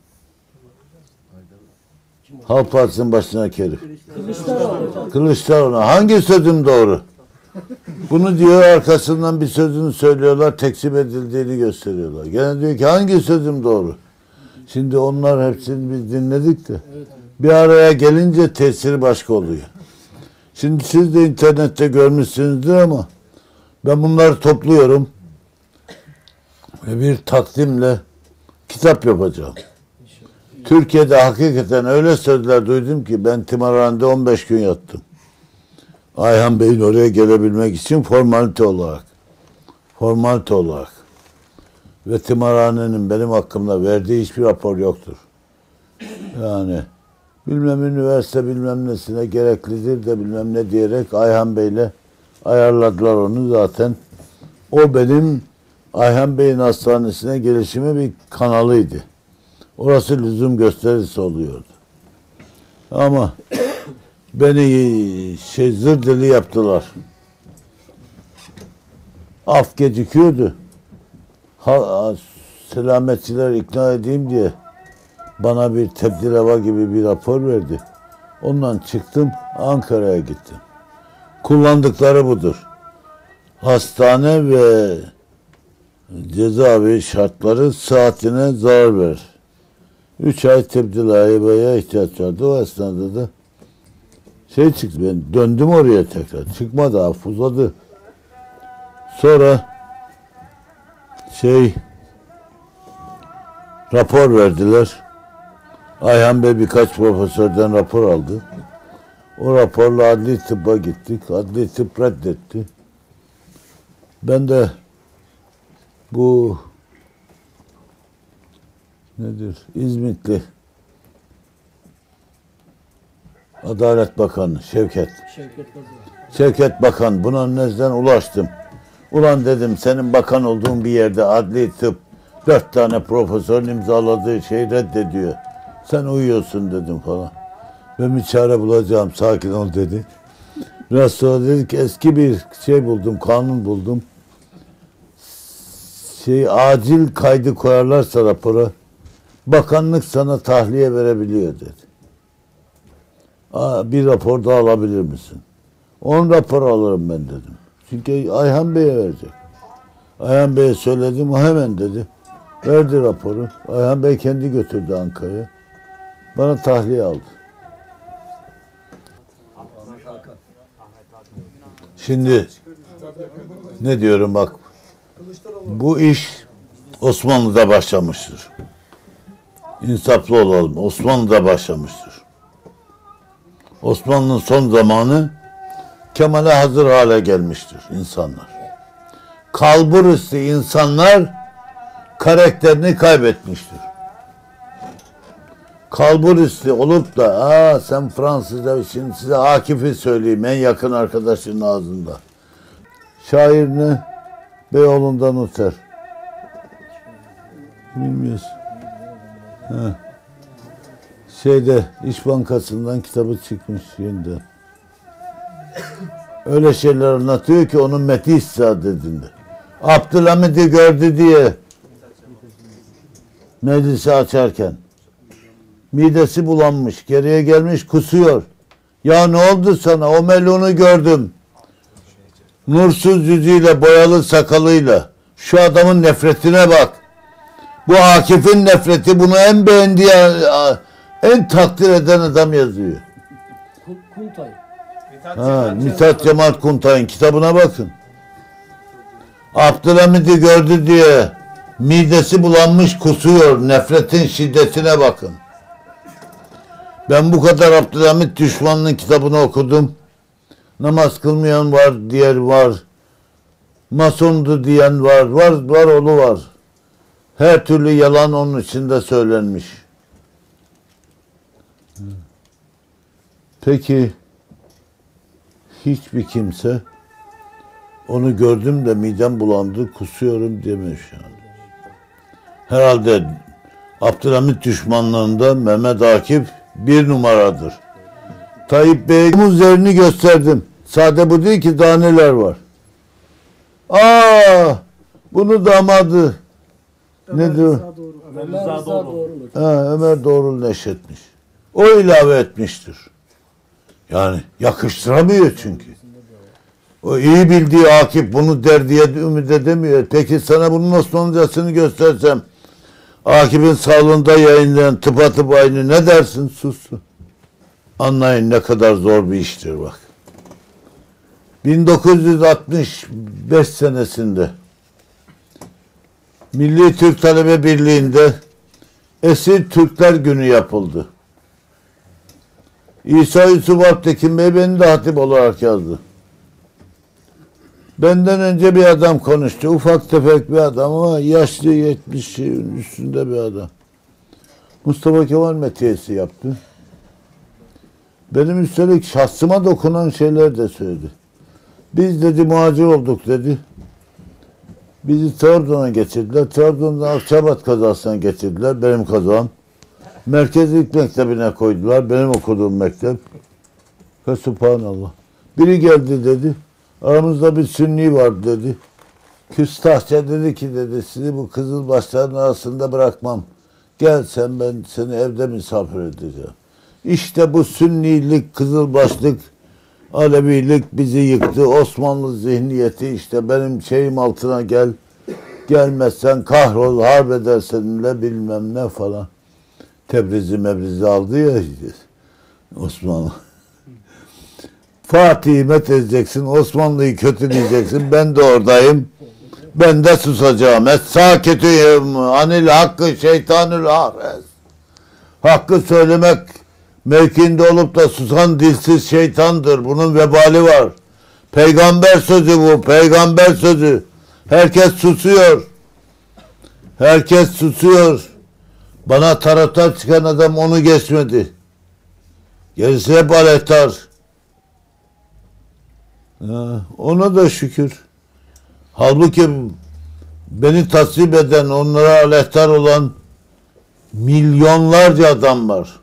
Halk Partisi'nin başındaki herif. Kılıçdaroğlu. Kılıçdaroğlu. Hangi sözüm doğru? Bunu diyor, arkasından bir sözünü söylüyorlar, tekzip edildiğini gösteriyorlar. Gene diyor ki hangi sözüm doğru? Şimdi onlar hepsini biz dinledik de bir araya gelince tesiri başka oluyor. Şimdi siz de internette görmüşsünüzdür ama ben bunları topluyorum ve bir takdimle kitap yapacağım. Türkiye'de hakikaten öyle sözler duydum ki ben tımarhanede on beş gün yattım. Ayhan Bey'in oraya gelebilmek için formalite olarak. Formalite olarak. Ve tımarhanenin benim hakkımda verdiği hiçbir rapor yoktur. Yani bilmem üniversite bilmem nesine gereklidir de bilmem ne diyerek Ayhan Bey'le ayarladılar onu zaten. O benim Ayhan Bey'in hastanesine gelişime bir kanalıydı. Orası lüzum gösterisi oluyordu. Ama beni şey zır deli yaptılar. Af gecikiyordu. Ha, selametçiler ikna edeyim diye bana bir tebdil hava gibi bir rapor verdi. Ondan çıktım, Ankara'ya gittim. Kullandıkları budur. Hastane ve cezaevi şartları saatine zarar verir. Üç ay tebdil havaya ihtiyaç vardı. O esnada da şey çıktı, ben döndüm oraya tekrar. Çıkmadı, af uzadı. Sonra şey rapor verdiler. Ayhan Bey birkaç profesörden rapor aldı. O raporla adli tıbba gittik. Adli tıp reddetti. Ben de bu nedir? İzmitli Adalet Bakanı Şevket. Şevket Kazı. Şevket Bakan buna nezden ulaştım. Ulan dedim, senin bakan olduğun bir yerde adli tıp dört tane profesörün imzaladığı şeyi reddediyor. Sen uyuyorsun dedim falan. Ben bir çare bulacağım, sakin ol dedi. Biraz sonra dedik eski bir şey buldum, kanun buldum. Şey acil kaydı koyarlarsa rapora bakanlık sana tahliye verebiliyor dedi. Aa, bir rapor da alabilir misin? On rapor alırım ben dedim. Çünkü Ayhan Bey'e verecek. Ayhan Bey'e söyledim, o hemen dedi. Verdi raporu. Ayhan Bey kendi götürdü Ankara'ya. Bana tahliye aldı. Şimdi ne diyorum bak. Bu iş Osmanlı'da başlamıştır. İnsaflı olalım. Osmanlı'da başlamıştır. Osmanlı'nın son zamanı Kemal'e hazır hale gelmiştir insanlar. Kalburüstü insanlar karakterini kaybetmiştir. Kalburüstü olup da aa sen Fransızca, şimdi size Akif'i söyleyeyim en yakın arkadaşının ağzında. Şair ne? Beyoğlu'ndan Uter. Bilmiyorsun. Heh. Şeyde İş Bankası'ndan kitabı çıkmış yeniden. Öyle şeyler anlatıyor ki onun Metin İstihadet'inde. Abdülhamid'i gördü diye meclisi açarken midesi bulanmış, geriye gelmiş, kusuyor. Ya ne oldu sana? O melunu gördüm. Nursuz yüzüyle, boyalı sakalıyla. Şu adamın nefretine bak. Bu Akif'in nefreti, bunu en beğendiği, en takdir eden adam yazıyor. Kuntay. Ha, Mithat Cemal Kuntay'ın kitabına bakın. Abdülhamid'i gördü diye midesi bulanmış, kusuyor. Nefretin şiddetine bakın. Ben bu kadar Abdülhamid düşmanının kitabını okudum. Namaz kılmayan var, diğer var. Masondu diyen var, var, var oğlu var. Her türlü yalan onun içinde söylenmiş. Peki hiçbir kimse onu gördüm de midem bulandı, kusuyorum demiyor şu an. Herhalde Abdülhamit düşmanlığında Mehmet Akif bir numaradır. Tayyip Bey'e üzerine gösterdim. Sade bu değil ki, daha neler var. Aa, bunu damadı nedir? Ömer Rıza Doğrul. Ha, Ömer Doğrul neşretmiş. O ilave etmiştir. Yani yakıştıramıyor çünkü. O iyi bildiği Akif bunu der diye ümit edemiyor. Peki sana bunun Osmanlıcasını göstersem, Akif'in sağlığında yayınlayan tıpatıp aynı, ne dersin? Sussun. Anlayın ne kadar zor bir iştir bak. bin dokuz yüz altmış beş senesinde Milli Türk Talebe Birliği'nde Esir Türkler Günü yapıldı. İsa Yusuf Alptekin Bey beni de hatip olarak yazdı. Benden önce bir adam konuştu. Ufak tefek bir adam ama yaşlı, yetmişin üstünde bir adam. Mustafa Kemal metiyesi yaptı. Benim üstelik şahsıma dokunan şeyler de söyledi. Biz dedi muhacir olduk dedi. Bizi Trabzon'a getirdiler. Trabzon'dan Akçabat kazasına getirdiler. Benim kazam. Merkezlik mektebine koydular. Benim okuduğum mektep. Ve subhanallah. Biri geldi dedi. Aramızda bir sünni var dedi. Küstahça dedi ki dedi, sizi bu kızılbaşların arasında bırakmam. Gel sen, ben seni evde misafir edeceğim. İşte bu sünnilik, kızılbaşlık, Alevilik bizi yıktı. Osmanlı zihniyeti, işte benim şeyim altına gel. Gelmezsen kahrol, harp eder seninle bilmem ne falan. Tebrizi mebrizi aldı ya Osmanlı. Fatih'i met edeceksin, Osmanlı'yı kötüleyeceksin. Ben de oradayım. Ben de susacağım. Es-sâ kötüyüm. Anil hakkı şeytanül ahres. Hakkı söylemek mevkinde olup da susan dilsiz şeytandır. Bunun vebali var. Peygamber sözü bu. Peygamber sözü. Herkes susuyor. Herkes susuyor. Bana taraftar çıkan adam onu geçmedi. Gerisi hep aleyhtar. Ha, ona da şükür. Halbuki beni tasvip eden, onlara aleyhtar olan milyonlarca adam var.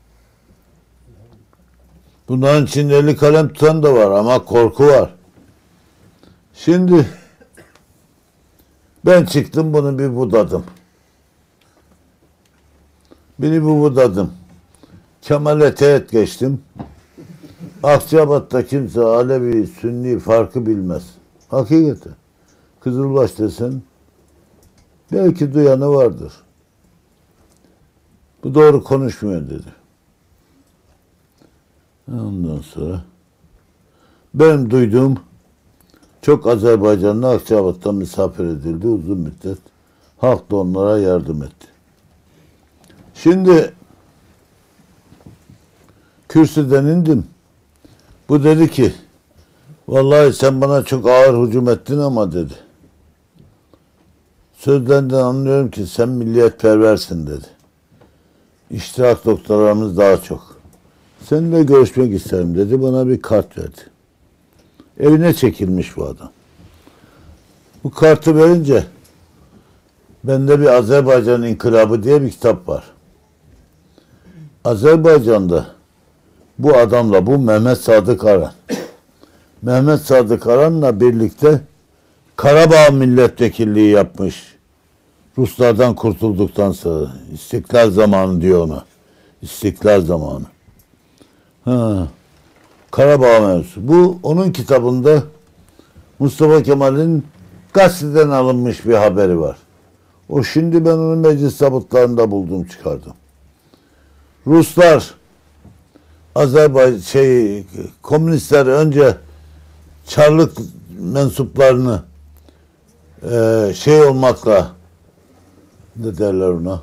Bunların içinde eli kalem tutan da var ama korku var. Şimdi ben çıktım, bunu bir budadım. Beni bir budadım. Kemal'e teğet geçtim. Akçabat'ta kimse Alevi, Sünni farkı bilmez. Hakikaten. Kızılbaş desen belki duyanı vardır. Bu doğru konuşmuyor dedi. Ondan sonra benim duyduğum, çok Azerbaycanlı Akçabat'ta misafir edildi uzun müddet. Halk da onlara yardım etti. Şimdi kürsüden indim. Bu dedi ki, vallahi sen bana çok ağır hücum ettin ama dedi. Sözlerinden anlıyorum ki sen milliyetperversin dedi. İştirak doktorlarımız daha çok. Seninle görüşmek isterim dedi. Bana bir kart verdi. Evine çekilmiş bu adam. Bu kartı verince bende bir Azerbaycan İnkılabı diye bir kitap var. Azerbaycan'da bu adamla, bu Mehmet Sadık Aran. Mehmet Sadık Aran'la birlikte Karabağ milletvekilliği yapmış. Ruslardan kurtulduktan sonra. İstiklal zamanı diyor ona. İstiklal zamanı. Ha. Karabağ mevzusu. Bu onun kitabında Mustafa Kemal'in gazeteden alınmış bir haberi var. O şimdi ben onu meclis zabıtlarında buldum, çıkardım. Ruslar, Azerbaycan şey, komünistler önce Çarlık mensuplarını e, şey olmakla, ne derler ona,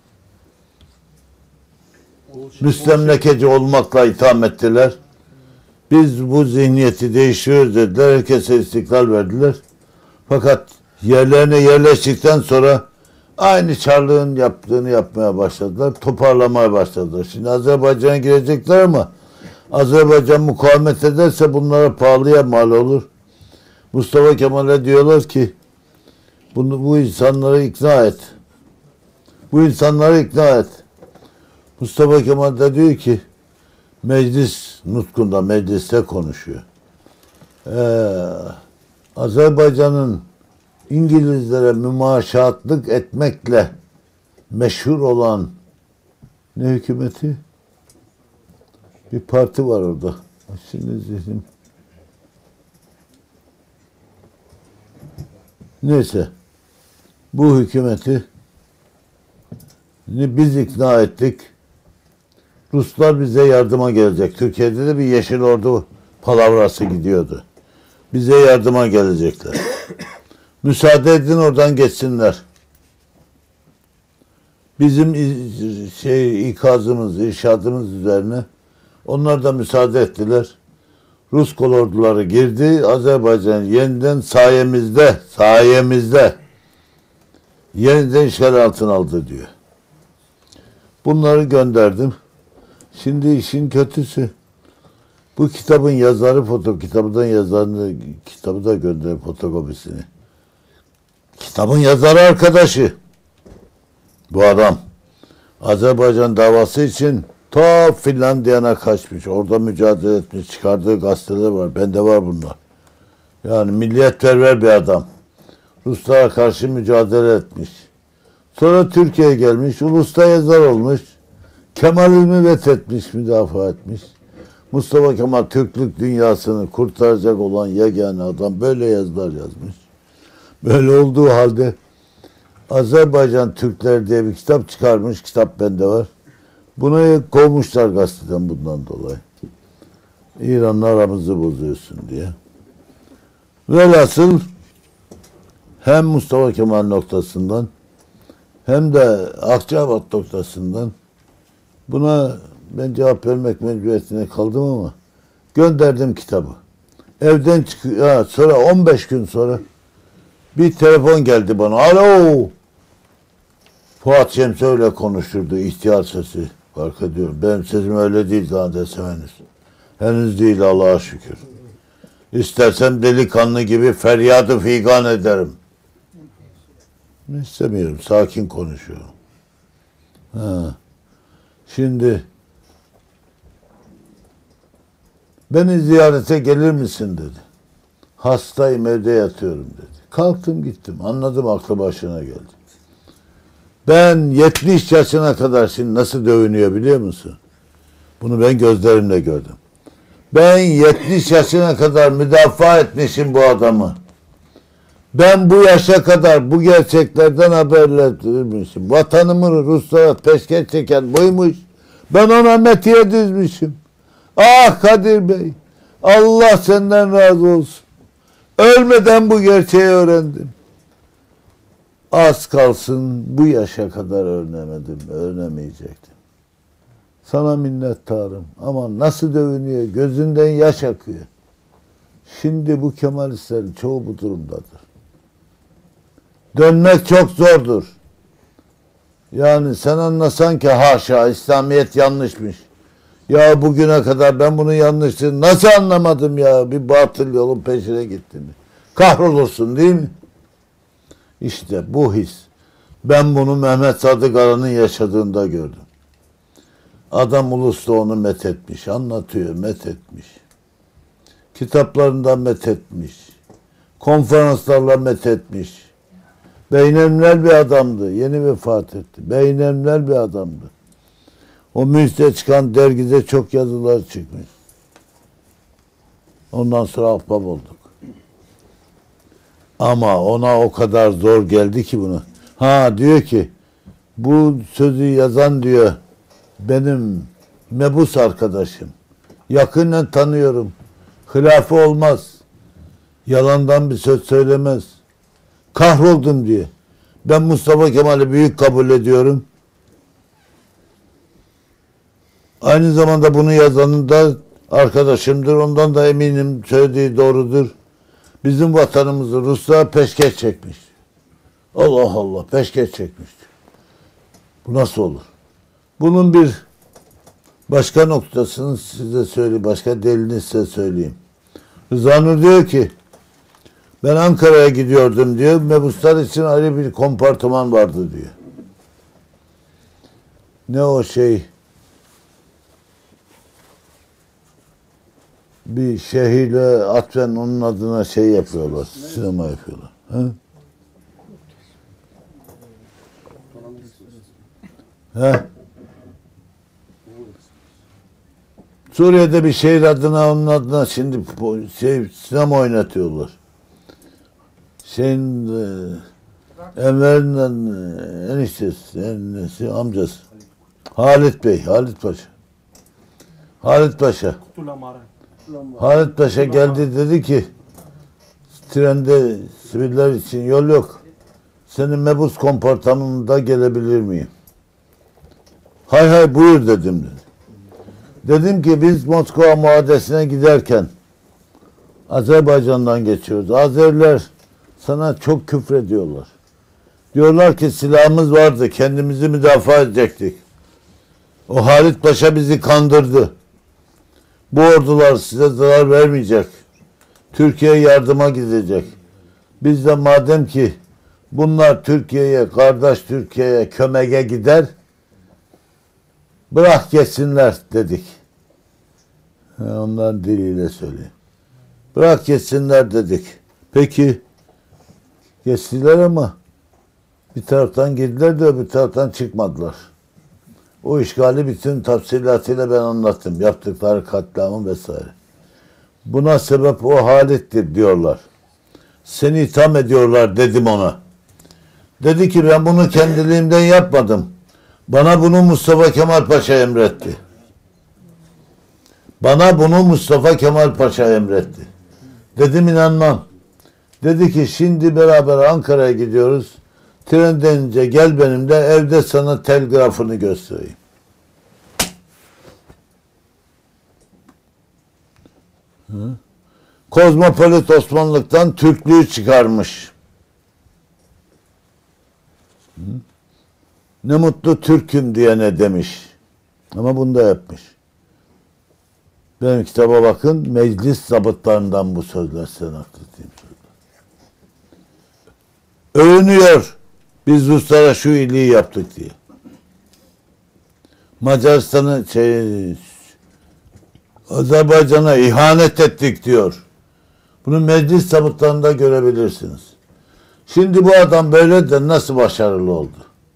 müstemlekeci olmakla itham ettiler. Biz bu zihniyeti değiştiriyoruz dediler. Herkese istiklal verdiler. Fakat yerlerine yerleştikten sonra Aynı Çarlık'ın yaptığını yapmaya başladılar. Toparlamaya başladılar. Şimdi Azerbaycan'a girecekler ama Azerbaycan mukavemet ederse bunlara pahalıya mal olur. Mustafa Kemal'e diyorlar ki bunu, bu insanları ikna et. Bu insanları ikna et. Mustafa Kemal de diyor ki meclis nutkunda, mecliste konuşuyor. Ee, Azerbaycan'ın İngilizlere mümaşatlık etmekle meşhur olan ne hükümeti? Bir parti var orada. Şimdi zihnim. Neyse. Bu hükümeti biz ikna ettik. Ruslar bize yardıma gelecek. Türkiye'de de bir Yeşil Ordu palavrası gidiyordu. Bize yardıma gelecekler. Müsaade edin oradan geçsinler. Bizim şey ikazımız, irşadımız üzerine onlar da müsaade ettiler. Rus kolorduları girdi. Azerbaycan yeniden sayemizde, sayemizde yeniden işgal altına aldı diyor. Bunları gönderdim. Şimdi işin kötüsü bu kitabın yazarı foto kitabından yazarını kitabı da gönder fotokopisini. Kitabın yazarı arkadaşı. Bu adam Azerbaycan davası için ta Finlandiya'na kaçmış. Orada mücadele etmiş. Çıkardığı gazeteler var. Bende var bunlar. Yani milliyetperver bir adam. Ruslara karşı mücadele etmiş. Sonra Türkiye'ye gelmiş. Ulus'ta yazar olmuş. Kemalizmi vethetmiş, müdafaa etmiş. Mustafa Kemal Türklük dünyasını kurtaracak olan yegane adam böyle yazılar yazmış. Böyle olduğu halde Azerbaycan Türkleri diye bir kitap çıkarmış. Kitap bende var. Bunu kovmuşlar gazeteden bundan dolayı. İran'la aramızı bozuyorsun diye. Velhasıl hem Mustafa Kemal noktasından hem de Akçabat noktasından buna ben cevap vermek mecburiyetine kaldım ama gönderdim kitabı. Evden çıkıyor. Sonra on beş gün sonra bir telefon geldi bana. Alo! Fuat Şemsi öyle konuşurdu. İhtiyar sesi. Fark ediyorum. Benim sesim öyle değil daha desem henüz. Henüz değil Allah'a şükür. İstersem delikanlı gibi feryadı figan ederim. İstemiyorum. Sakin konuşuyorum. Ha. Şimdi beni ziyarete gelir misin dedi. Hastayım, evde yatıyorum dedi. Kalktım gittim. Anladım, aklı başına geldi. Ben yetmiş yaşına kadar şimdi nasıl dövünüyor biliyor musun? Bunu ben gözlerimle gördüm. Ben yetmiş yaşına kadar müdafaa etmişim bu adamı. Ben bu yaşa kadar bu gerçeklerden haberlendirmişim. Vatanımı Ruslara peşkeş çeken buymuş. Ben ona metiye dizmişim. Ah Kadir Bey, Allah senden razı olsun. Ölmeden bu gerçeği öğrendim. Az kalsın bu yaşa kadar öğrenemedim, öğrenemeyecektim. Sana minnettarım ama nasıl dövünüyor, gözünden yaş akıyor. Şimdi bu Kemalistlerin çoğu bu durumdadır. Dönmek çok zordur. Yani sen anlasan ki haşa İslamiyet yanlışmış. Ya bugüne kadar ben bunu yanlıştı nasıl anlamadım ya, bir batıl yolun peşine gittim. Kahrolursun değil mi? İşte bu his. Ben bunu Mehmet Sadık Aran'ın yaşadığında gördüm. Adam Ulus'ta onu methetmiş, anlatıyor, methetmiş. Kitaplarından methetmiş. Konferanslarla methetmiş. Beynemler bir adamdı. Yeni vefat etti. Beynemler bir adamdı. O Münih'te çıkan dergide çok yazılar çıkmış. Ondan sonra ahbap olduk. Ama ona o kadar zor geldi ki bunu. Ha diyor ki bu sözü yazan diyor benim mebus arkadaşım. Yakından tanıyorum. Hilafı olmaz. Yalandan bir söz söylemez. Kahroldum diye. Ben Mustafa Kemal'i büyük kabul ediyorum. Aynı zamanda bunu yazanın da arkadaşımdır. Ondan da eminim söylediği doğrudur. Bizim vatanımızı Ruslar peşkeş çekmiş. Allah Allah peşkeş çekmişti. Bu nasıl olur? Bunun bir başka noktasını size söyleyeyim. Başka delilini size söyleyeyim. Rıza Nur diyor ki ben Ankara'ya gidiyordum diyor. Mebuslar için ayrı bir kompartıman vardı diyor. Ne o şey bir şehirle atfen onun adına şey yapıyorlar. Sinema yapıyorlar. Ha? He? Suriye'de bir şehir adına onun adına şimdi şey sinema oynatıyorlar. Şeyin e, Enver'in e, eniştesi, eniştesi, amcası. Halit Bey, Halit Paşa. Halit Paşa. Halit Paşa geldi dedi ki trende siviller için yol yok. Senin mebus kompartmanında gelebilir miyim? Hay hay buyur dedim dedi. Dedim ki biz Moskova muadesine giderken Azerbaycan'dan geçiyoruz. Azeriler sana çok küfrediyorlar. Diyorlar ki silahımız vardı, kendimizi müdafaa edecektik. O Halit Paşa bizi kandırdı. Bu ordular size zarar vermeyecek. Türkiye yardıma gidecek. Biz de madem ki bunlar Türkiye'ye, kardeş Türkiye'ye kömege gider, bırak geçsinler dedik. Onların diliyle söyleyeyim. Bırak geçsinler dedik. Peki geçtiler ama bir taraftan girdiler de öbür taraftan çıkmadılar. O işgali bütün tafsilatıyla ben anlattım. Yaptıkları katliamı vesaire. Buna sebep o Halit'tir diyorlar. Seni itham ediyorlar dedim ona. Dedi ki ben bunu kendiliğimden yapmadım. Bana bunu Mustafa Kemal Paşa emretti. Bana bunu Mustafa Kemal Paşa emretti. Dedim inanmam. Dedi ki şimdi beraber Ankara'ya gidiyoruz. Trenden ince gel benimle evde sana telgrafını göstereyim. Hı? Kozmopolit Osmanlıktan Türklüğü çıkarmış. Hı? Ne mutlu Türk'üm diyene demiş. Ama bunu da yapmış. Benim kitaba bakın, meclis zabıtlarından bu sözler size naklettiğim sözler. Övünüyor. Biz Ruslara şu iyiliği yaptık diye. Macaristan'ı şey, Azerbaycan'a ihanet ettik diyor. Bunu meclis zabıtlarında görebilirsiniz. Şimdi bu adam böyle de nasıl başarılı oldu?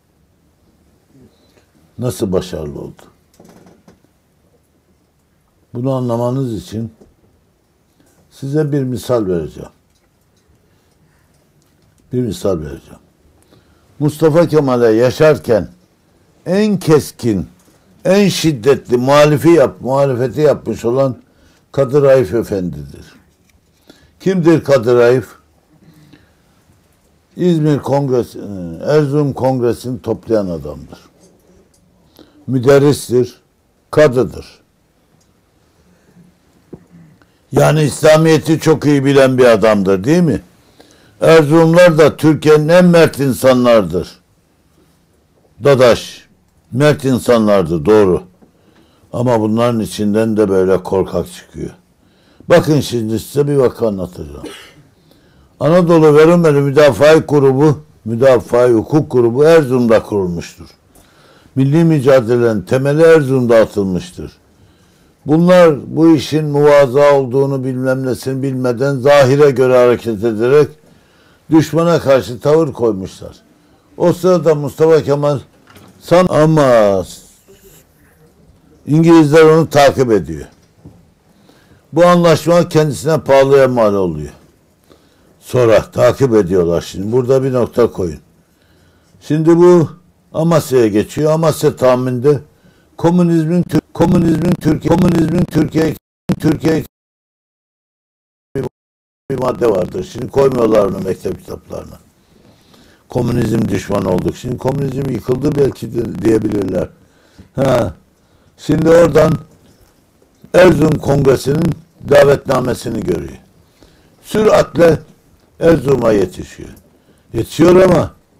Nasıl başarılı oldu? Bunu anlamanız için size bir misal vereceğim. Bir misal vereceğim. Mustafa Kemal'e yaşarken en keskin, en şiddetli muhalifi yap, muhalefeti yapmış olan Kadı Raif Efendi'dir. Kimdir Kadı Raif? İzmir Kongresi, Erzurum Kongresi'ni toplayan adamdır. Müderristir, kadıdır. Yani İslamiyet'i çok iyi bilen bir adamdır değil mi? Erzurumlar da Türkiye'nin en mert insanlardır. Dadaş, mert insanlardır doğru. Ama bunların içinden de böyle korkak çıkıyor. Bakın şimdi size bir vaka anlatacağım. Anadolu ve Rumeli Müdafaa Grubu, Müdafaa Hukuk Grubu Erzurum'da kurulmuştur. Milli mücadelenin temeli Erzurum'da atılmıştır. Bunlar bu işin muvaza olduğunu bilmem nesini bilmeden zahire göre hareket ederek düşmana karşı tavır koymuşlar. O sırada Mustafa Kemal san ama İngilizler onu takip ediyor. Bu anlaşma kendisine pahalıya mal oluyor. Sonra takip ediyorlar şimdi. Burada bir nokta koyun. Şimdi bu Amasya'ya geçiyor. Amasya tahminde komünizmin komünizmin Türkiye komünizmin Türkiye Türkiye bir madde vardır. Şimdi koymuyorlar onu mektep kitaplarına. Komünizm düşmanı olduk. Şimdi komünizm yıkıldı belki de diyebilirler. Ha. Şimdi oradan Erzurum Kongresi'nin davetnamesini görüyor. Süratle Erzurum'a yetişiyor. Yetişiyor ama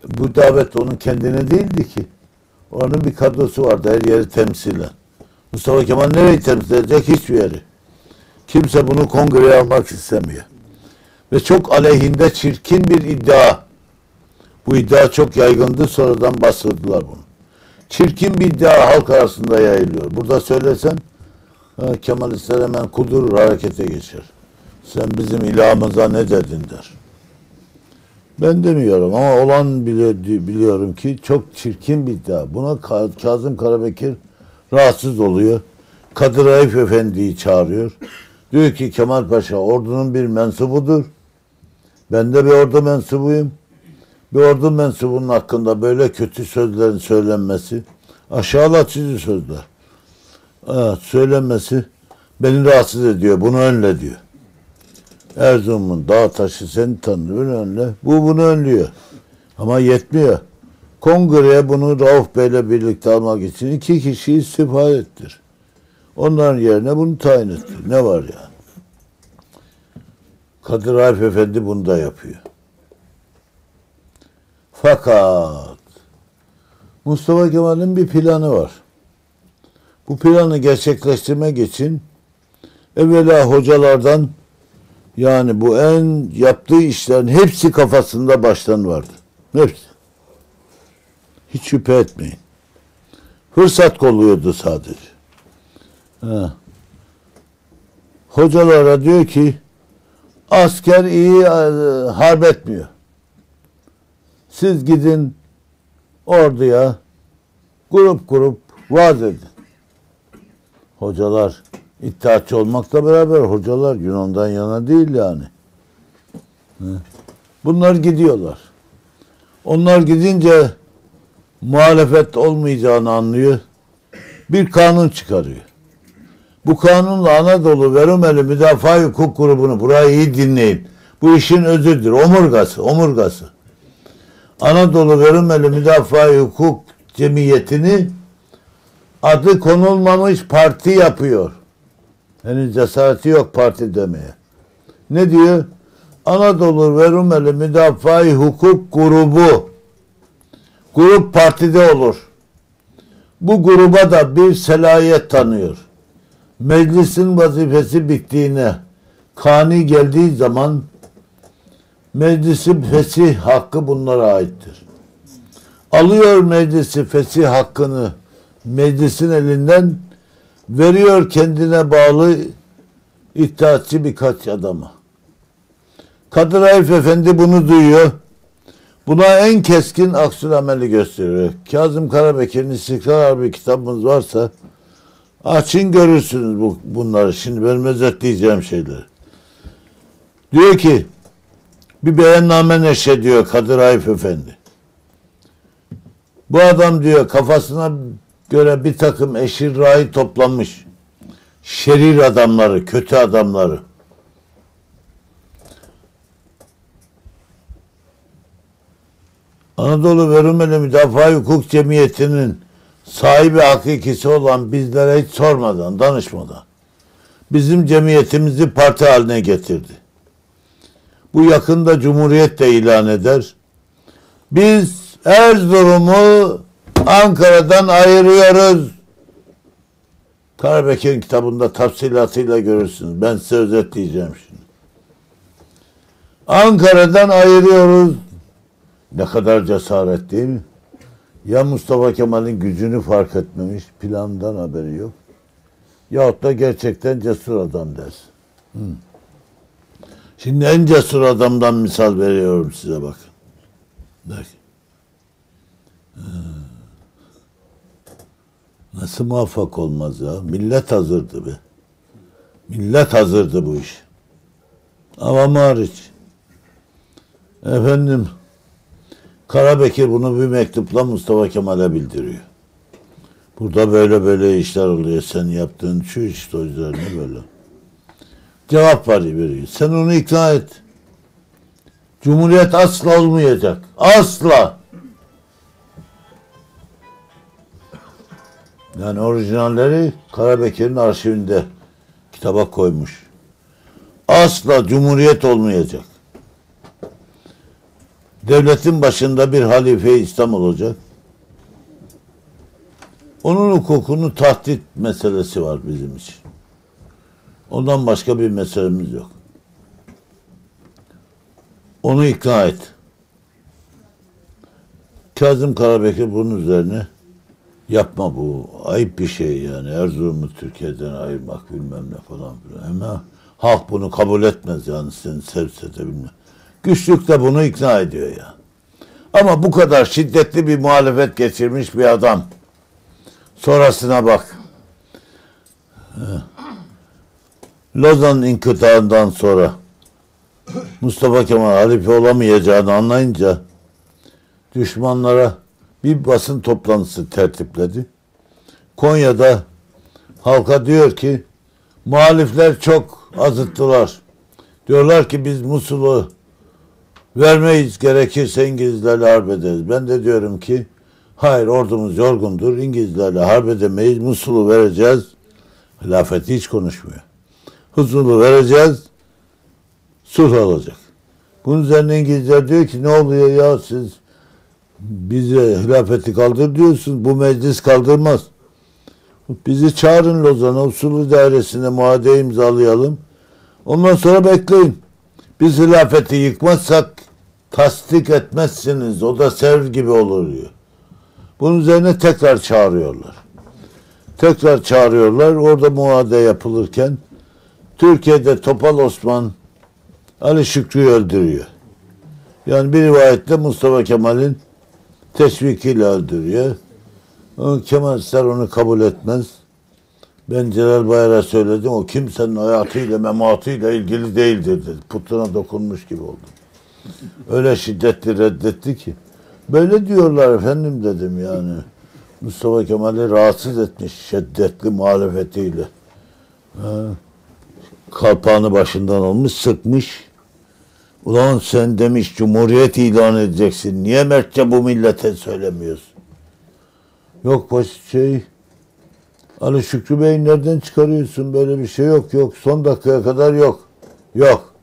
Bu davet onun kendine değildi ki. Onun bir kadrosu vardı her yeri temsilen. Mustafa Kemal nereyi temsil edecek? Hiçbir yeri. Kimse bunu kongreye almak istemiyor. Ve çok aleyhinde çirkin bir iddia. Bu iddia çok yaygındı. Sonradan bastırdılar bunu. Çirkin bir iddia halk arasında yayılıyor. Burada söylesen ha, Kemalistler hemen kudurur, harekete geçer. Sen bizim ilahımıza ne dedin der. Ben demiyorum ama olan bile, biliyorum ki çok çirkin bir iddia. Buna Kazım Karabekir rahatsız oluyor. Kadir Raif Efendi'yi çağırıyor. Diyor ki Kemal Paşa ordunun bir mensubudur. Ben de bir ordu mensubuyum. Bir ordu mensubunun hakkında böyle kötü sözlerin söylenmesi, aşağılatıcı sözler evet, söylenmesi beni rahatsız ediyor. Bunu önle diyor. Erzurum'un dağ taşı seni tanır. Bunu önle. Bu bunu önlüyor. Ama yetmiyor. Kongreye bunu Rauf Bey'le birlikte almak için iki kişiyi istifa ettir. Onların yerine bunu tayin ettir. Ne var yani? Kadir Raif Efendi bunu da yapıyor. Fakat Mustafa Kemal'in bir planı var. Bu planı gerçekleştirmek için evvela hocalardan, yani bu en yaptığı işlerin hepsi kafasında baştan vardı. Hepsi. Hiç şüphe etmeyin. Fırsat kolluyordu sadece. Ha. Hocalara diyor ki asker iyi e, harp etmiyor. Siz gidin orduya grup grup vaaz edin. Hocalar İttihatçı olmakla beraber hocalar Yunan'dan yana değil yani. Bunlar gidiyorlar. Onlar gidince muhalefet olmayacağını anlıyor. Bir kanun çıkarıyor. Bu kanunla Anadolu ve Rumeli Müdafaa Hukuk Grubu'nu, burayı iyi dinleyin. Bu işin özüdür. Omurgası, omurgası. Anadolu ve Rumeli Müdafaa Hukuk Cemiyeti'ni adı konulmamış parti yapıyor. Henüz cesareti yok parti demeye. Ne diyor? Anadolu ve Rumeli Müdafaa Hukuk Grubu. Grup partide olur. Bu gruba da bir selahiyet tanıyor. Meclisin vazifesi bittiğine, kani geldiği zaman meclisin fesih hakkı bunlara aittir. Alıyor meclisi fesih hakkını meclisin elinden, veriyor kendine bağlı iddiatçı birkaç adama. Kadir Raif Efendi bunu duyuyor. Buna en keskin aksiyonameli gösteriyor. Kazım Karabekir'in İstiklal Harbi kitabımız varsa açın görürsünüz bu, bunları. Şimdi benim özetleyeceğim şeyleri. Diyor ki bir beyanname neşrediyor Kadir Raif Efendi. Bu adam diyor kafasına göre bir takım eşirrayı toplamış. Şerir adamları, kötü adamları. Anadolu ve Rumeli Müdafaa Hukuk Cemiyeti'nin sahibi hakikisi olan bizlere hiç sormadan, danışmadan bizim cemiyetimizi parti haline getirdi. Bu yakında Cumhuriyet de ilan eder. Biz Erzurum'u Ankara'dan ayırıyoruz. Karabekir'in kitabında tafsilatıyla görürsünüz. Ben size özetleyeceğim şimdi. Ankara'dan ayırıyoruz. Ne kadar cesaret değil mi? Ya Mustafa Kemal'in gücünü fark etmemiş, plandan haberi yok. Yahut da gerçekten cesur adam dersin. Hı. Şimdi en cesur adamdan misal veriyorum size bakın. Bakın. Nasıl muvaffak olmaz ya? Millet hazırdı be. Millet hazırdı bu iş. Avam hariç. Efendim, Karabekir bunu bir mektupla Mustafa Kemal'e bildiriyor. Burada böyle böyle işler oluyor. Sen yaptığın şu işte o üzerine böyle. Cevap veriyor. Sen onu ikna et. Cumhuriyet asla olmayacak. Asla. Yani orijinalleri Karabekir'in arşivinde kitaba koymuş. Asla Cumhuriyet olmayacak. Devletin başında bir halife İslam olacak. Onun hukukunu tahdit meselesi var bizim için. Ondan başka bir meselemiz yok. Onu ikna et. Kazım Karabekir bunun üzerine yapma, bu ayıp bir şey yani. Erzurum'u Türkiye'den ayırmak bilmem ne falan filan. Ama halk bunu kabul etmez yani, seni sevse de bilmem. Güçlük de bunu ikna ediyor ya. Ama bu kadar şiddetli bir muhalefet geçirmiş bir adam. Sonrasına bak. Lozan inkıtağından sonra Mustafa Kemal halife olamayacağını anlayınca düşmanlara bir basın toplantısı tertipledi. Konya'da halka diyor ki muhalifler çok azıttılar. Diyorlar ki biz Musul'u vermeyiz, gerekirse İngilizlerle harp ederiz. Ben de diyorum ki hayır, ordumuz yorgundur, İngilizlerle harp edemeyiz, Musul'u vereceğiz. Hilafeti hiç konuşmuyor. Huzurlu vereceğiz, sulh olacak. Bunun üzerine İngilizler diyor ki ne oluyor ya, siz bize hilafeti kaldır diyorsunuz, bu meclis kaldırmaz. Bizi çağırın Lozan'a, usulü dairesine muahede imzalayalım. Ondan sonra bekleyin. Biz hilafeti yıkmazsak tasdik etmezsiniz, o da serv gibi olur diyor. Bunun üzerine tekrar çağırıyorlar. Tekrar çağırıyorlar. Orada muahede yapılırken Türkiye'de Topal Osman Ali Şükrü'yü öldürüyor. Yani bir rivayette Mustafa Kemal'in teşvikiyle öldürüyor. O Kemalistler onu kabul etmez. Ben Celal Bayar'a söyledim. O kimsenin hayatıyla, mematıyla ilgili değildir dedi. Putuna dokunmuş gibi oldu. Öyle şiddetli reddetti ki. Böyle diyorlar efendim dedim yani. Mustafa Kemal'i rahatsız etmiş şiddetli muhalefetiyle. Ha. Kalpağını başından almış, sıkmış. Ulan sen demiş Cumhuriyet ilan edeceksin. Niye mertçe bu millete söylemiyorsun? Yok baş şey... Ali Şükrü Bey nereden çıkarıyorsun? Böyle bir şey yok. Yok. Son dakikaya kadar yok. Yok.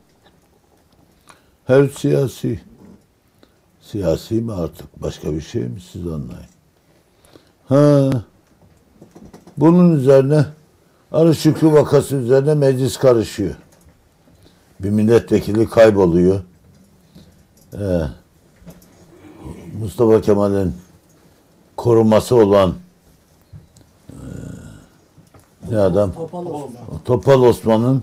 Her siyasi. Siyasi mi artık? Başka bir şey mi? Siz anlayın. Ha. Bunun üzerine Ali Şükrü vakası üzerine meclis karışıyor. Bir milletvekili kayboluyor. Ee, Mustafa Kemal'in koruması olan ne adam? Topal Osman. Topal Osman'ın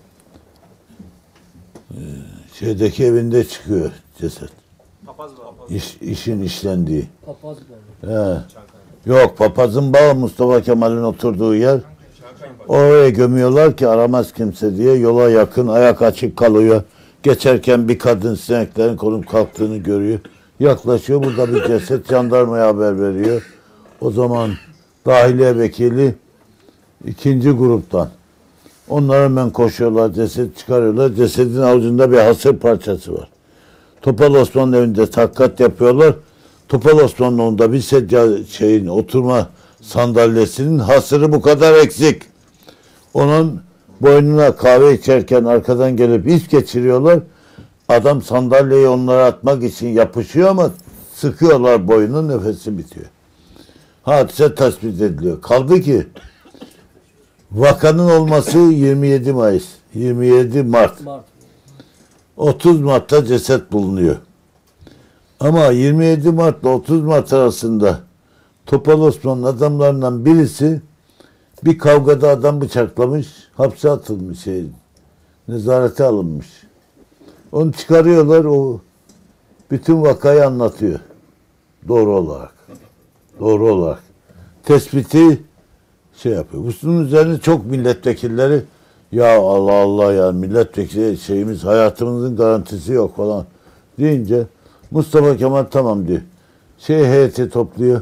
e, şeydeki evinde çıkıyor ceset. Papaz var. İş, işin işlendiği. Papaz balı. He. Yok, papazın bağı Mustafa Kemal'in oturduğu yer. Oraya gömüyorlar ki aramaz kimse diye. Yola yakın, ayak açık kalıyor. Geçerken bir kadın sineklerin konup kalktığını görüyor. Yaklaşıyor, burada bir ceset, jandarmaya haber veriyor. O zaman dahiliye vekili ikinci gruptan. Onlar hemen koşuyorlar, ceset çıkarıyorlar. Cesedin avucunda bir hasır parçası var. Topal Osman'ın evinde takkat yapıyorlar. Topal Osman'ın onda bir secca şeyin oturma sandalyesinin hasırı bu kadar eksik. Onun boynuna kahve içerken arkadan gelip iş geçiriyorlar. Adam sandalyeyi onlara atmak için yapışıyor ama sıkıyorlar boynunu, nefesi bitiyor. Hadise tespit ediliyor. Kaldı ki vakanın olması yirmi yedi Mayıs, yirmi yedi Mart. Mart. otuz Mart'ta ceset bulunuyor. Ama yirmi yedi Mart ile otuz Mart arasında Topal Osman'ın adamlarından birisi bir kavgada adam bıçaklamış, hapse atılmış, şey, nezarete alınmış. Onu çıkarıyorlar, o bütün vakayı anlatıyor. Doğru olarak. Doğru olarak. Tespiti şey yapıyor. Bunun üzerine çok milletvekilleri ya Allah Allah ya milletvekili şeyimiz, hayatımızın garantisi yok falan deyince Mustafa Kemal tamam diyor. Şey heyeti topluyor.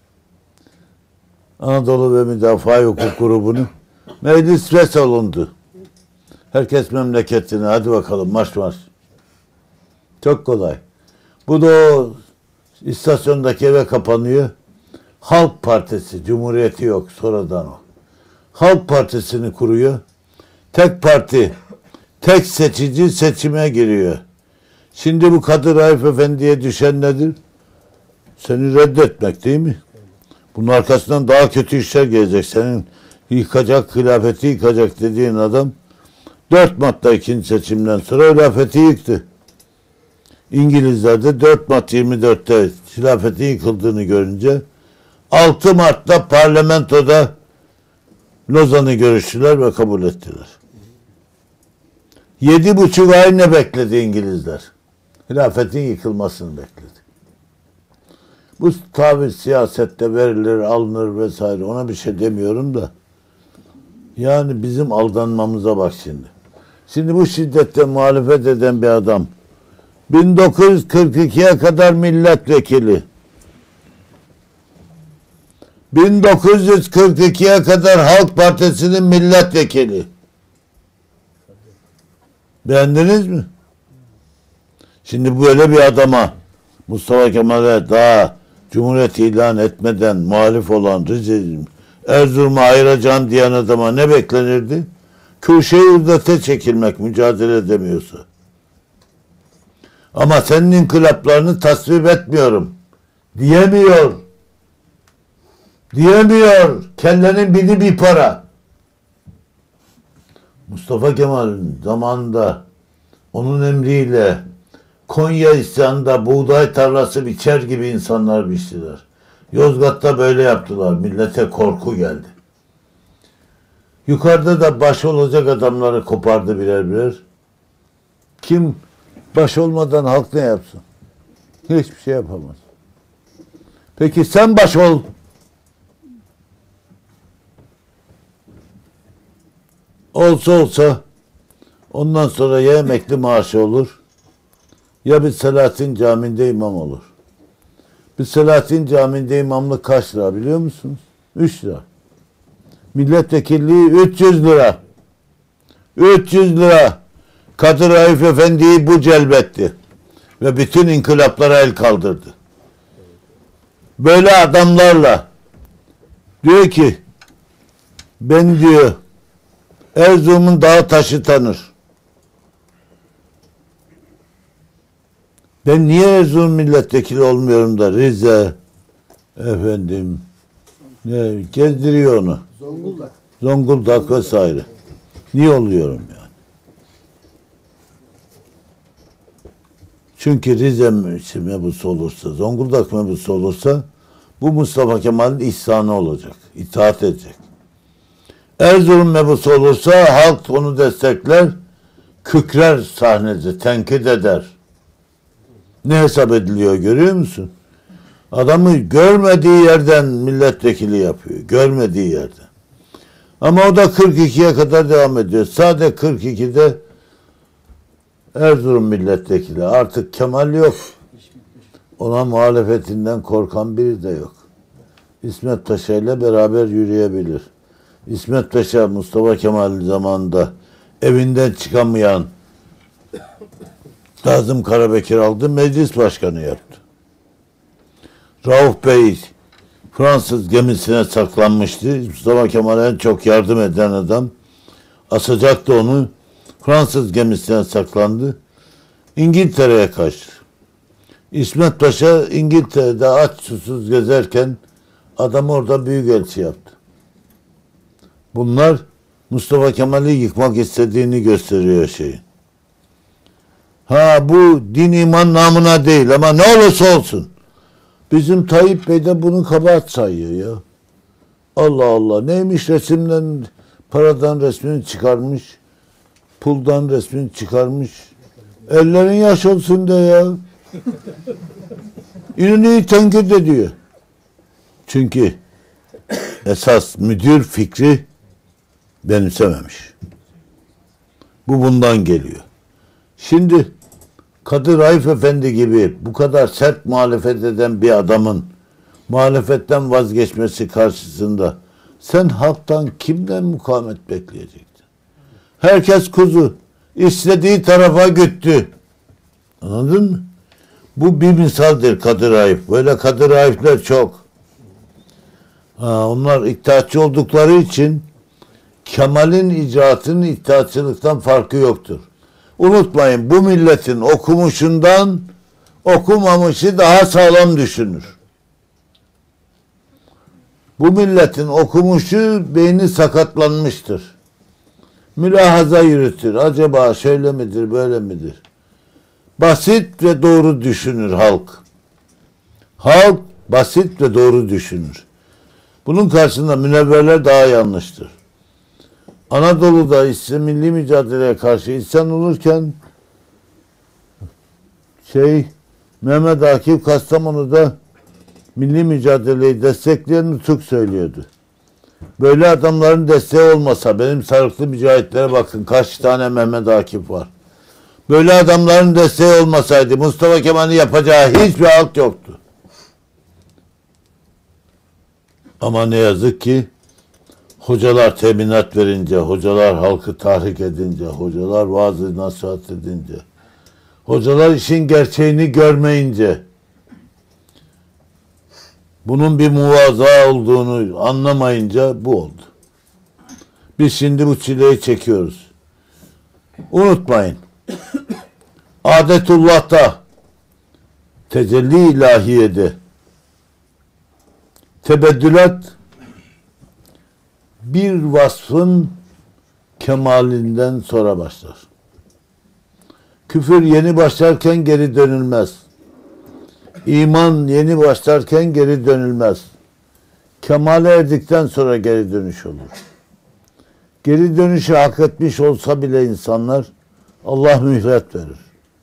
Anadolu ve Müdafaa Hukuk grubunu. Meclis feshedildi. Herkes memleketine, hadi bakalım marş marş. Çok kolay. Bu da o istasyondaki eve kapanıyor. Halk Partisi, Cumhuriyeti yok sonradan o. Halk Partisi'ni kuruyor. Tek parti, tek seçici seçime giriyor. Şimdi bu Kadir Raif Efendi'ye düşen nedir? Seni reddetmek değil mi? Bunun arkasından daha kötü işler gelecek. Senin yıkacak, hilafeti yıkacak dediğin adam dört Mart'ta ikinci seçimden sonra hilafeti yıktı. İngilizler de dört Mart yirmi dörtte hilafetin yıkıldığını görünce altı Mart'ta parlamentoda Lozan'ı görüştüler ve kabul ettiler. Yedi buçuk ay ne bekledi İngilizler? Hilafetin yıkılmasını bekledi. Bu tabir siyasette verilir, alınır vesaire. Ona bir şey demiyorum da. Yani bizim aldanmamıza bak şimdi. Şimdi bu şiddette muhalefet eden bir adam bin dokuz yüz kırk ikiye kadar milletvekili. bin dokuz yüz kırk ikiye kadar Halk Partisi'nin milletvekili. Beğendiniz mi? Şimdi böyle bir adama Mustafa Kemal'e daha Cumhuriyet ilan etmeden muhalif olan Rize'yi Erzurum'a ayıracağım diyen adama ne beklenirdi? Kırşehir'de çekilmek mücadele edemiyorsa. Ama senin inkılaplarını tasvip etmiyorum. Diyemiyor. Diyemiyor. Kellenin biri bir para. Mustafa Kemal'in zamanında onun emriyle Konya isyanında buğday tarlası biçer gibi insanlar biçtiler. Yozgat'ta böyle yaptılar. Millete korku geldi. Yukarıda da baş olacak adamları kopardı birer birer. Kim baş olmadan halk ne yapsın? Hiçbir şey yapamaz. Peki sen baş ol. Olsa olsa ondan sonra ya emekli maaşı olur ya bir Selahattin Camii'nde imam olur. Bir Selahattin Camii'nde imamlık kaç lira biliyor musunuz? üç lira. Milletvekilliği üç yüz lira. üç yüz lira. Kadir Raif Efendi'yi bu celbetti. Ve bütün inkılaplara el kaldırdı. Böyle adamlarla diyor ki ben diyor Erzurum'un dağı taşı tanır. Ben niye Erzurum milletvekili olmuyorum da Rize efendim ne gezdiriyor onu. Zonguldak. Zonguldak vesaire. Niye oluyorum yani? Çünkü Rize mebusu olursa, Zonguldak mebusu olursa bu Mustafa Kemal'in ihsanı olacak. İtaat edecek. Erzurum mebusu olursa halk onu destekler, kükrer sahnede, tenkit eder. Ne hesap ediliyor görüyor musun? Adamı görmediği yerden milletvekili yapıyor. Görmediği yerden. Ama o da kırk ikiye kadar devam ediyor. Sadece kırk ikide Erzurum milletvekili. Artık Kemal yok. Ona muhalefetinden korkan biri de yok. İsmet Paşa ile beraber yürüyebilir. İsmet Paşa Mustafa Kemal zamanında evinden çıkamayan Nazım Karabekir aldı, meclis başkanı yaptı. Rauf Bey Fransız gemisine saklanmıştı. Mustafa Kemal'e en çok yardım eden adam. Asacaktı onu. Fransız gemisine saklandı. İngiltere'ye kaçtı. İsmet Paşa İngiltere'de aç susuz gezerken adam orada büyükelçi yaptı. Bunlar Mustafa Kemal'i yıkmak istediğini gösteriyor şeyin. Ha bu din iman namına değil ama ne olursa olsun. Bizim Tayyip Bey de bunu kabahat sayıyor ya. Allah Allah neymiş resimden paradan resmini çıkarmış. Puldan resmini çıkarmış. Ellerin yaş olsun de ya. İnönü'yü tenkit ediyor. Çünkü esas müdür fikri benimsememiş. Bu bundan geliyor. Şimdi Kadir Raif Efendi gibi bu kadar sert muhalefet eden bir adamın muhalefetten vazgeçmesi karşısında sen halktan kimden mukavemet bekleyecektin? Herkes kuzu. İstediği tarafa gitti. Anladın mı? Bu bir misaldir Kadir Raif. Böyle Kadir Raif'ler çok. Ha, onlar iddiatçı oldukları için Kemal'in icraatının iddiatçılıktan farkı yoktur. Unutmayın, bu milletin okumuşundan okumamışı daha sağlam düşünür. Bu milletin okumuşu beyni sakatlanmıştır. Mülahaza yürütür. Acaba şöyle midir, böyle midir? Basit ve doğru düşünür halk. Halk basit ve doğru düşünür. Bunun karşısında münevverler daha yanlıştır. Anadolu'da ise milli mücadeleye karşı isyan olurken şey Mehmet Akif Kastamonu'da milli mücadeleyi destekleyen nutuk söylüyordu. Böyle adamların desteği olmasa, benim sarıklı mücahitlere bakın kaç tane Mehmet Akif var. Böyle adamların desteği olmasaydı Mustafa Kemal'in yapacağı hiçbir halt yoktu. Ama ne yazık ki hocalar teminat verince, hocalar halkı tahrik edince, hocalar vaaz-ı nasihat edince, hocalar işin gerçeğini görmeyince, bunun bir muvaza olduğunu anlamayınca bu oldu. Biz şimdi bu çileyi çekiyoruz. Unutmayın. Adetullah'ta, tecelli ilahiyede tebeddülat bir vasfın kemalinden sonra başlar. Küfür yeni başlarken geri dönülmez. İman yeni başlarken geri dönülmez. Kemale erdikten sonra geri dönüş olur. Geri dönüşü hak etmiş olsa bile insanlar Allah mühlet verir.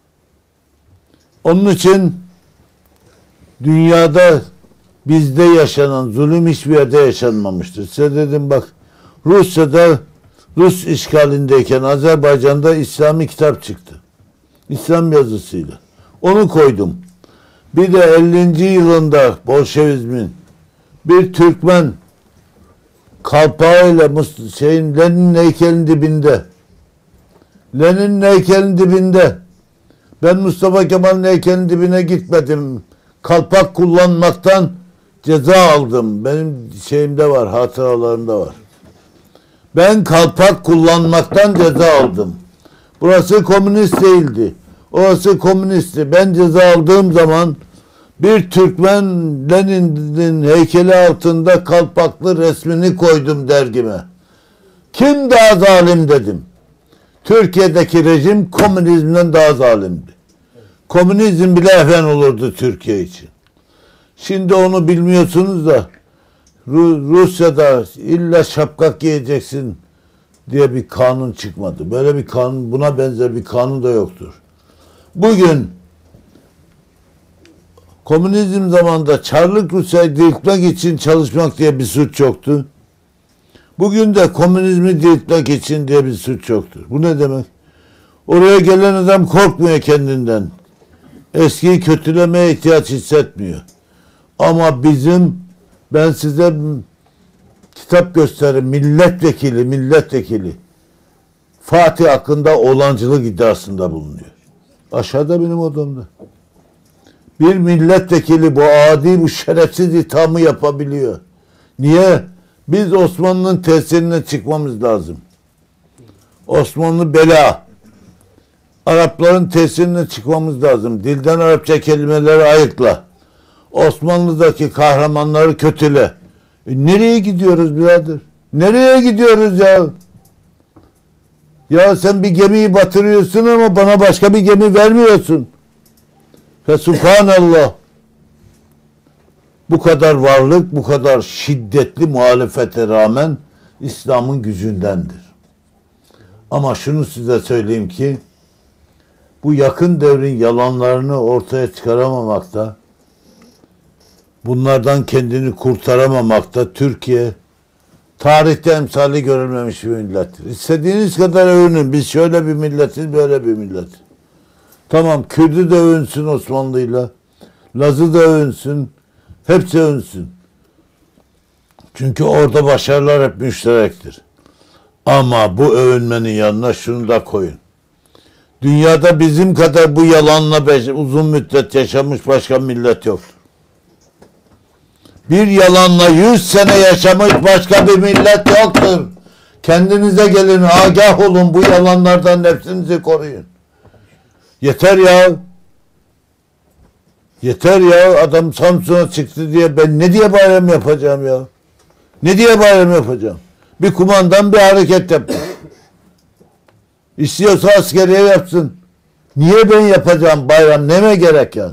Onun için dünyada bizde yaşanan zulüm hiçbir yerde yaşanmamıştır. Size dedim bak, Rusya'da Rus işgalindeyken Azerbaycan'da İslami kitap çıktı. İslam yazısıyla. Onu koydum. Bir de ellinci yılında Bolşevizmin bir Türkmen kalpağıyla şeyin Lenin heykelin dibinde Lenin heykelin dibinde ben Mustafa Kemal'in heykelin dibine gitmedim. Kalpak kullanmaktan ceza aldım. Benim şeyimde var, hatıralarımda var. Ben kalpak kullanmaktan ceza aldım. Burası komünist değildi. Orası komünistti. Ben ceza aldığım zaman bir Türkmen Lenin'in heykeli altında kalpaklı resmini koydum dergime. Kim daha zalim dedim. Türkiye'deki rejim komünizmden daha zalimdi. Komünizm bile efendim olurdu Türkiye için. Şimdi onu bilmiyorsunuz da Rusya'da illa şapkak giyeceksin diye bir kanun çıkmadı. Böyle bir kanun, buna benzer bir kanun da yoktur. Bugün komünizm zamanında Çarlık Rusya'yı diriltmek için çalışmak diye bir suç yoktu. Bugün de komünizmi diriltmek için diye bir suç yoktur. Bu ne demek? Oraya gelen adam korkmuyor kendinden. Eskiyi kötülemeye ihtiyaç hissetmiyor. Ama bizim, ben size kitap göstereyim, milletvekili, milletvekili Fatih hakkında olancılık iddiasında bulunuyor. Aşağıda benim odamda. Bir milletvekili bu adi, bu şerefsiz ithamı yapabiliyor. Niye? Biz Osmanlı'nın tesirine çıkmamız lazım. Osmanlı bela. Arapların tesirine çıkmamız lazım. Dilden Arapça kelimeleri ayıkla. Osmanlı'daki kahramanları kötüle. E nereye gidiyoruz birader? Nereye gidiyoruz ya? Ya sen bir gemiyi batırıyorsun ama bana başka bir gemi vermiyorsun. Fesubhanallah. Bu kadar varlık, bu kadar şiddetli muhalefete rağmen İslam'ın gücündendir. Ama şunu size söyleyeyim ki bu yakın devrin yalanlarını ortaya çıkaramamakta, bunlardan kendini kurtaramamakta Türkiye tarihte emsali görülmemiş bir millettir. İstediğiniz kadar övünün. Biz şöyle bir milletiz, böyle bir millet. Tamam, Kürt'ü de övünsün Osmanlı'yla, Laz'ı da övünsün, hepsi övünsün. Çünkü orada başarılar hep müşterektir. Ama bu övünmenin yanına şunu da koyun. Dünyada bizim kadar bu yalanla uzun müddet yaşamış başka millet yoktur. Bir yalanla yüz sene yaşamış başka bir millet yoktur. Kendinize gelin, agah olun, bu yalanlardan nefsinizi koruyun. Yeter ya. Yeter ya. Adam Samsun'a çıktı diye ben ne diye bayram yapacağım ya? Ne diye bayram yapacağım? Bir kumandan bir hareket yaptı. İstiyorsa askeriye yapsın. Niye ben yapacağım bayram? Neme gerek yani?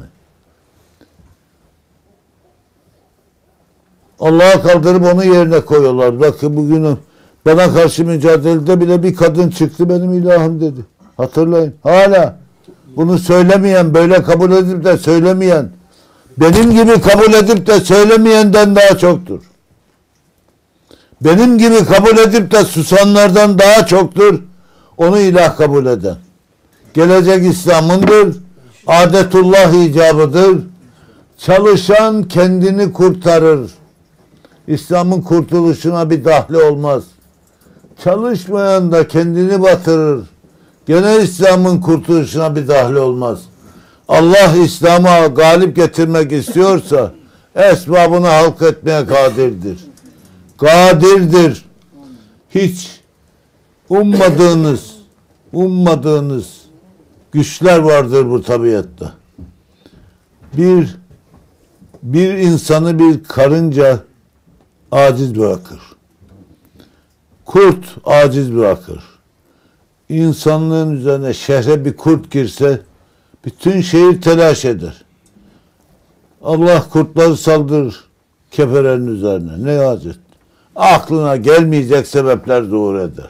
Allah'a kaldırıp onu yerine koyuyorlar. Bakın bugün bana karşı mücadelede bile bir kadın çıktı benim ilahım dedi. Hatırlayın. Hala bunu söylemeyen, böyle kabul edip de söylemeyen, benim gibi kabul edip de söylemeyenden daha çoktur. Benim gibi kabul edip de susanlardan daha çoktur onu ilah kabul eden. Gelecek İslam'ındır, adetullah icabıdır. Çalışan kendini kurtarır. İslam'ın kurtuluşuna bir dahli olmaz. Çalışmayan da kendini batırır. Gene İslam'ın kurtuluşuna bir dahli olmaz. Allah İslam'a galip getirmek istiyorsa esbabını halk etmeye kadirdir. Kadirdir. Hiç ummadığınız, ummadığınız güçler vardır bu tabiatta. Bir bir insanı bir karınca aciz bırakır. Kurt aciz bırakır. İnsanlığın üzerine şehre bir kurt girse bütün şehir telaş eder. Allah kurtları saldırır keferenin üzerine. Ne acet? Aklına gelmeyecek sebepler zuhur eder.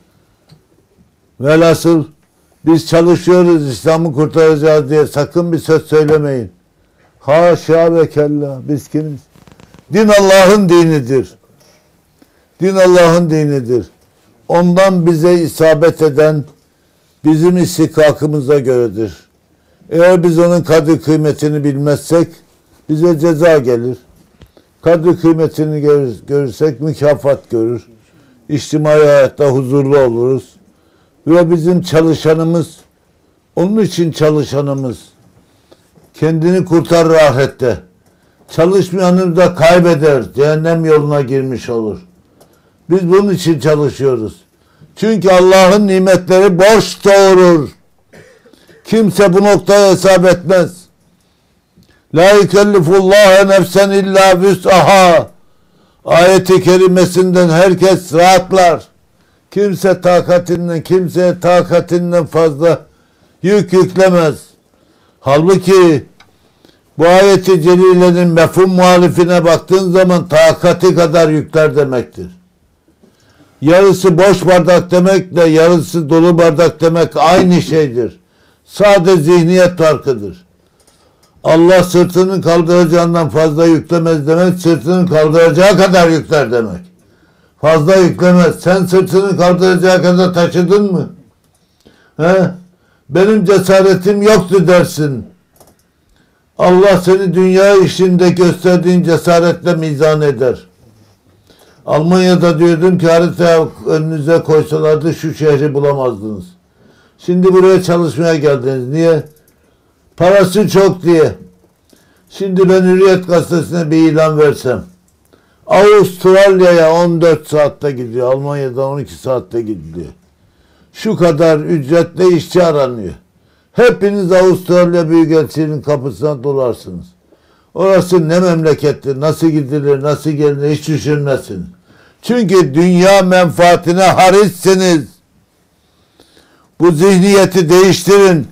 Velhasıl biz çalışıyoruz İslam'ı kurtaracağız diye sakın bir söz söylemeyin. Haşa ve kella. Biz kimiz? Din Allah'ın dinidir. Din Allah'ın dinidir. Ondan bize isabet eden bizim istikakımıza göredir. Eğer biz onun kadir kıymetini bilmezsek bize ceza gelir. Kadir kıymetini görür, görürsek mükafat görür. İçtimai hayatta huzurlu oluruz. Ve bizim çalışanımız, onun için çalışanımız kendini kurtarır ahirette. Çalışmayanı da kaybeder. Cehennem yoluna girmiş olur. Biz bunun için çalışıyoruz. Çünkü Allah'ın nimetleri borç doğurur. Kimse bu noktaya hesap etmez. La yukellifullâhe nefsen illa vüs'aha. Ayeti kerimesinden herkes rahatlar. Kimse takatinden, kimseye takatinden fazla yük yüklemez. Halbuki bu ayeti celilenin mefhum muhalifine baktığın zaman takati kadar yükler demektir. Yarısı boş bardak demekle yarısı dolu bardak demek aynı şeydir. Sade zihniyet farkıdır. Allah sırtını kaldıracağından fazla yüklemez demek, sırtını kaldıracağı kadar yükler demek. Fazla yüklemez. Sen sırtını kaldıracağı kadar taşıdın mı? He? Benim cesaretim yoktu dersin. Allah seni dünya işinde gösterdiğin cesaretle mizan eder. Almanya'da diyordum ki haritaya önünüze koysalardı şu şehri bulamazdınız. Şimdi buraya çalışmaya geldiniz. Niye? Parası çok diye. Şimdi ben Hürriyet Gazetesi'ne bir ilan versem. Avustralya'ya on dört saatte gidiyor. Almanya'da on iki saatte gidiyor. Şu kadar ücretle işçi aranıyor. Hepiniz Avustralya Büyükelçiliğinin kapısına dolarsınız. Orası ne memlekettir, nasıl gidilir, nasıl gelinir hiç düşünmezsiniz. Çünkü dünya menfaatine harissiniz. Bu zihniyeti değiştirin.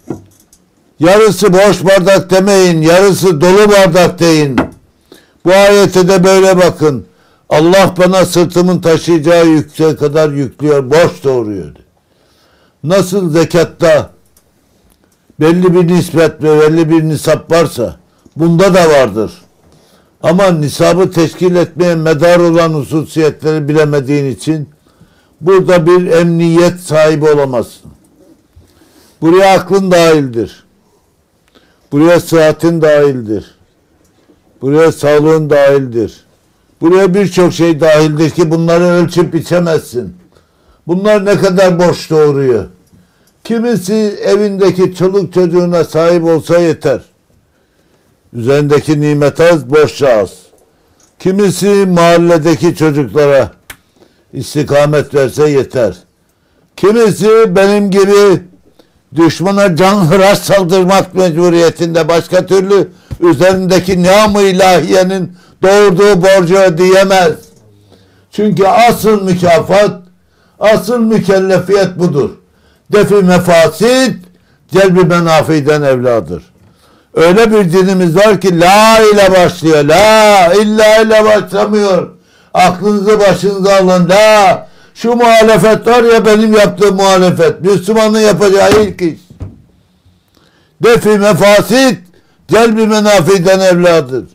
Yarısı boş bardak demeyin, yarısı dolu bardak deyin. Bu ayete de böyle bakın. Allah bana sırtımın taşıyacağı yükse kadar yüklüyor, boş doğuruyor. Nasıl zekatta belli bir nispet ve belli bir nisap varsa bunda da vardır. Ama nisabı teşkil etmeye medar olan hususiyetleri bilemediğin için burada bir emniyet sahibi olamazsın. Buraya aklın dahildir. Buraya sıhhatin dahildir. Buraya sağlığın dahildir. Buraya birçok şey dahildir ki bunları ölçüp biçemezsin. Bunlar ne kadar boş doğuruyor. Kimisi evindeki çoluk çocuğuna sahip olsa yeter. Üzerindeki nimet az, borç az. Kimisi mahalledeki çocuklara istikamet verse yeter. Kimisi benim gibi düşmana canhıraş saldırmak mecburiyetinde, başka türlü üzerindeki niam-ı ilahiyenin doğurduğu borcu ödeyemez. Çünkü asıl mükafat, asıl mükellefiyet budur. Defi mefasit, celbi menafiden evladır. Öyle bir dinimiz var ki la ile başlıyor. La illa ile başlamıyor. Aklınızı başınıza alın. La şu muhalefet var ya, benim yaptığım muhalefet. Müslümanın yapacağı ilk iş. Defi mefasit, celbi menafiden evladır.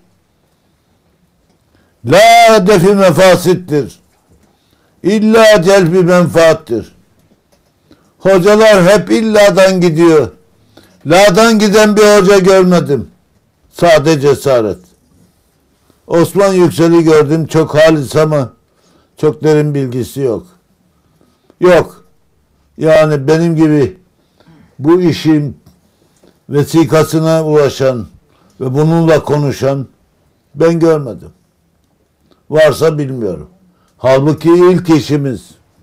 La defi mefasittir. İlla celbi menfaattir. Hocalar hep illadan gidiyor. La'dan giden bir hoca görmedim. Sade cesaret. Osman Yüksel'i gördüm. Çok halis ama çok derin bilgisi yok. Yok. Yani benim gibi bu işin vesikasına ulaşan ve bununla konuşan ben görmedim. Varsa bilmiyorum. Halbuki ilk işimiz.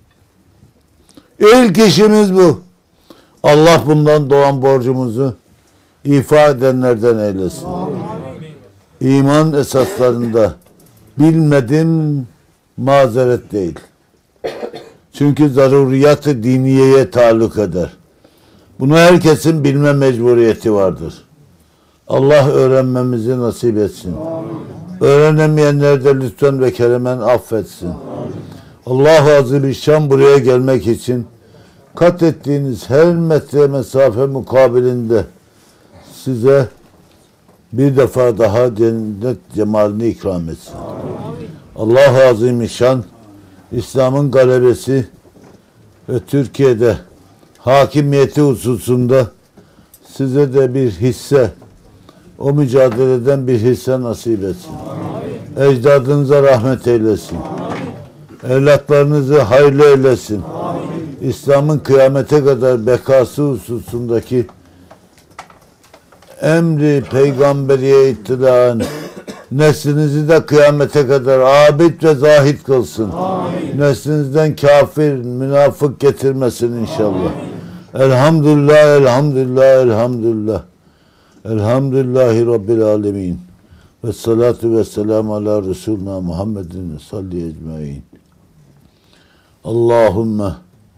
İlk işimiz bu. Allah bundan doğan borcumuzu ifa edenlerden eylesin. Amin. İman esaslarında bilmedim mazeret değil. Çünkü zaruriyat-ı diniyeye taalluk eder. Bunu herkesin bilme mecburiyeti vardır. Allah öğrenmemizi nasip etsin. Amin. Öğrenemeyenler de lütfen ve keremen affetsin. Allah-u Azimüşşan buraya gelmek için kat ettiğiniz her metre mesafe mukabilinde size bir defa daha cennet cemalini ikram etsin. Allah-u Azimüşşan İslam'ın galebesi ve Türkiye'de hakimiyeti hususunda size de bir hisse, o mücadeleden bir hisse nasip etsin. Ecdadınıza rahmet eylesin. Evlatlarınızı hayırlı eylesin. İslam'ın kıyamete kadar bekası hususundaki emri peygamberiye ittilaen neslinizi de kıyamete kadar abid ve zahid kılsın. Amin. Neslinizden kafir, münafık getirmesin inşallah. Amin. Elhamdülillah, elhamdülillah, elhamdülillah. Elhamdülillahi Rabbil alemin. Ve salatu ve selamu ala Resulina Muhammedin salli ecmain. Allahümme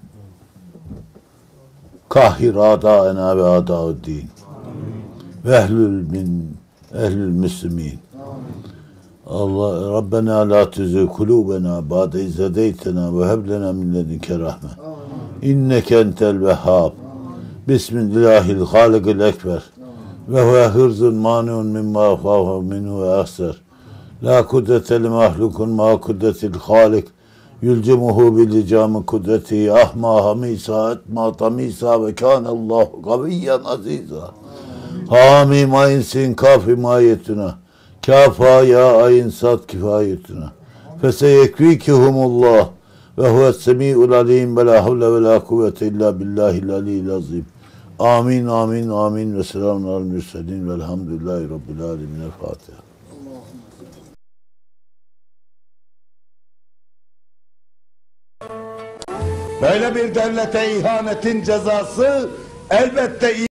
kahhir adaena ve adauddin ve ehlül min ehlül müslimin. Allah Rabbena la tuzigh kulubena ba'de iz hedeytena ve heb lena min ledunke rahme. İnneke entel vehhab. Bismillahil halikil ekber. Ve huve hırzun maniun mimma fahu minhu ve ahser. La kudrete li mahlukun ma kudretil halik. Yülcemuhu bilicamı kudreti ahma hamisa etma tamisa ve kânallahu kaviyyen aziza. Hamim ayin sin kafi mayetuna. Kafa ya ayin sat kifayetuna. Feseyekvikihumullah ve huves semi'ul alim ve la havle ve la kuvvete illa billahil aliyyil azim. Amin, amin, amin ve selamun aleyhi mürselin velhamdülillahi rabbil alemin. Fatiha. Böyle bir devlete ihanetin cezası elbette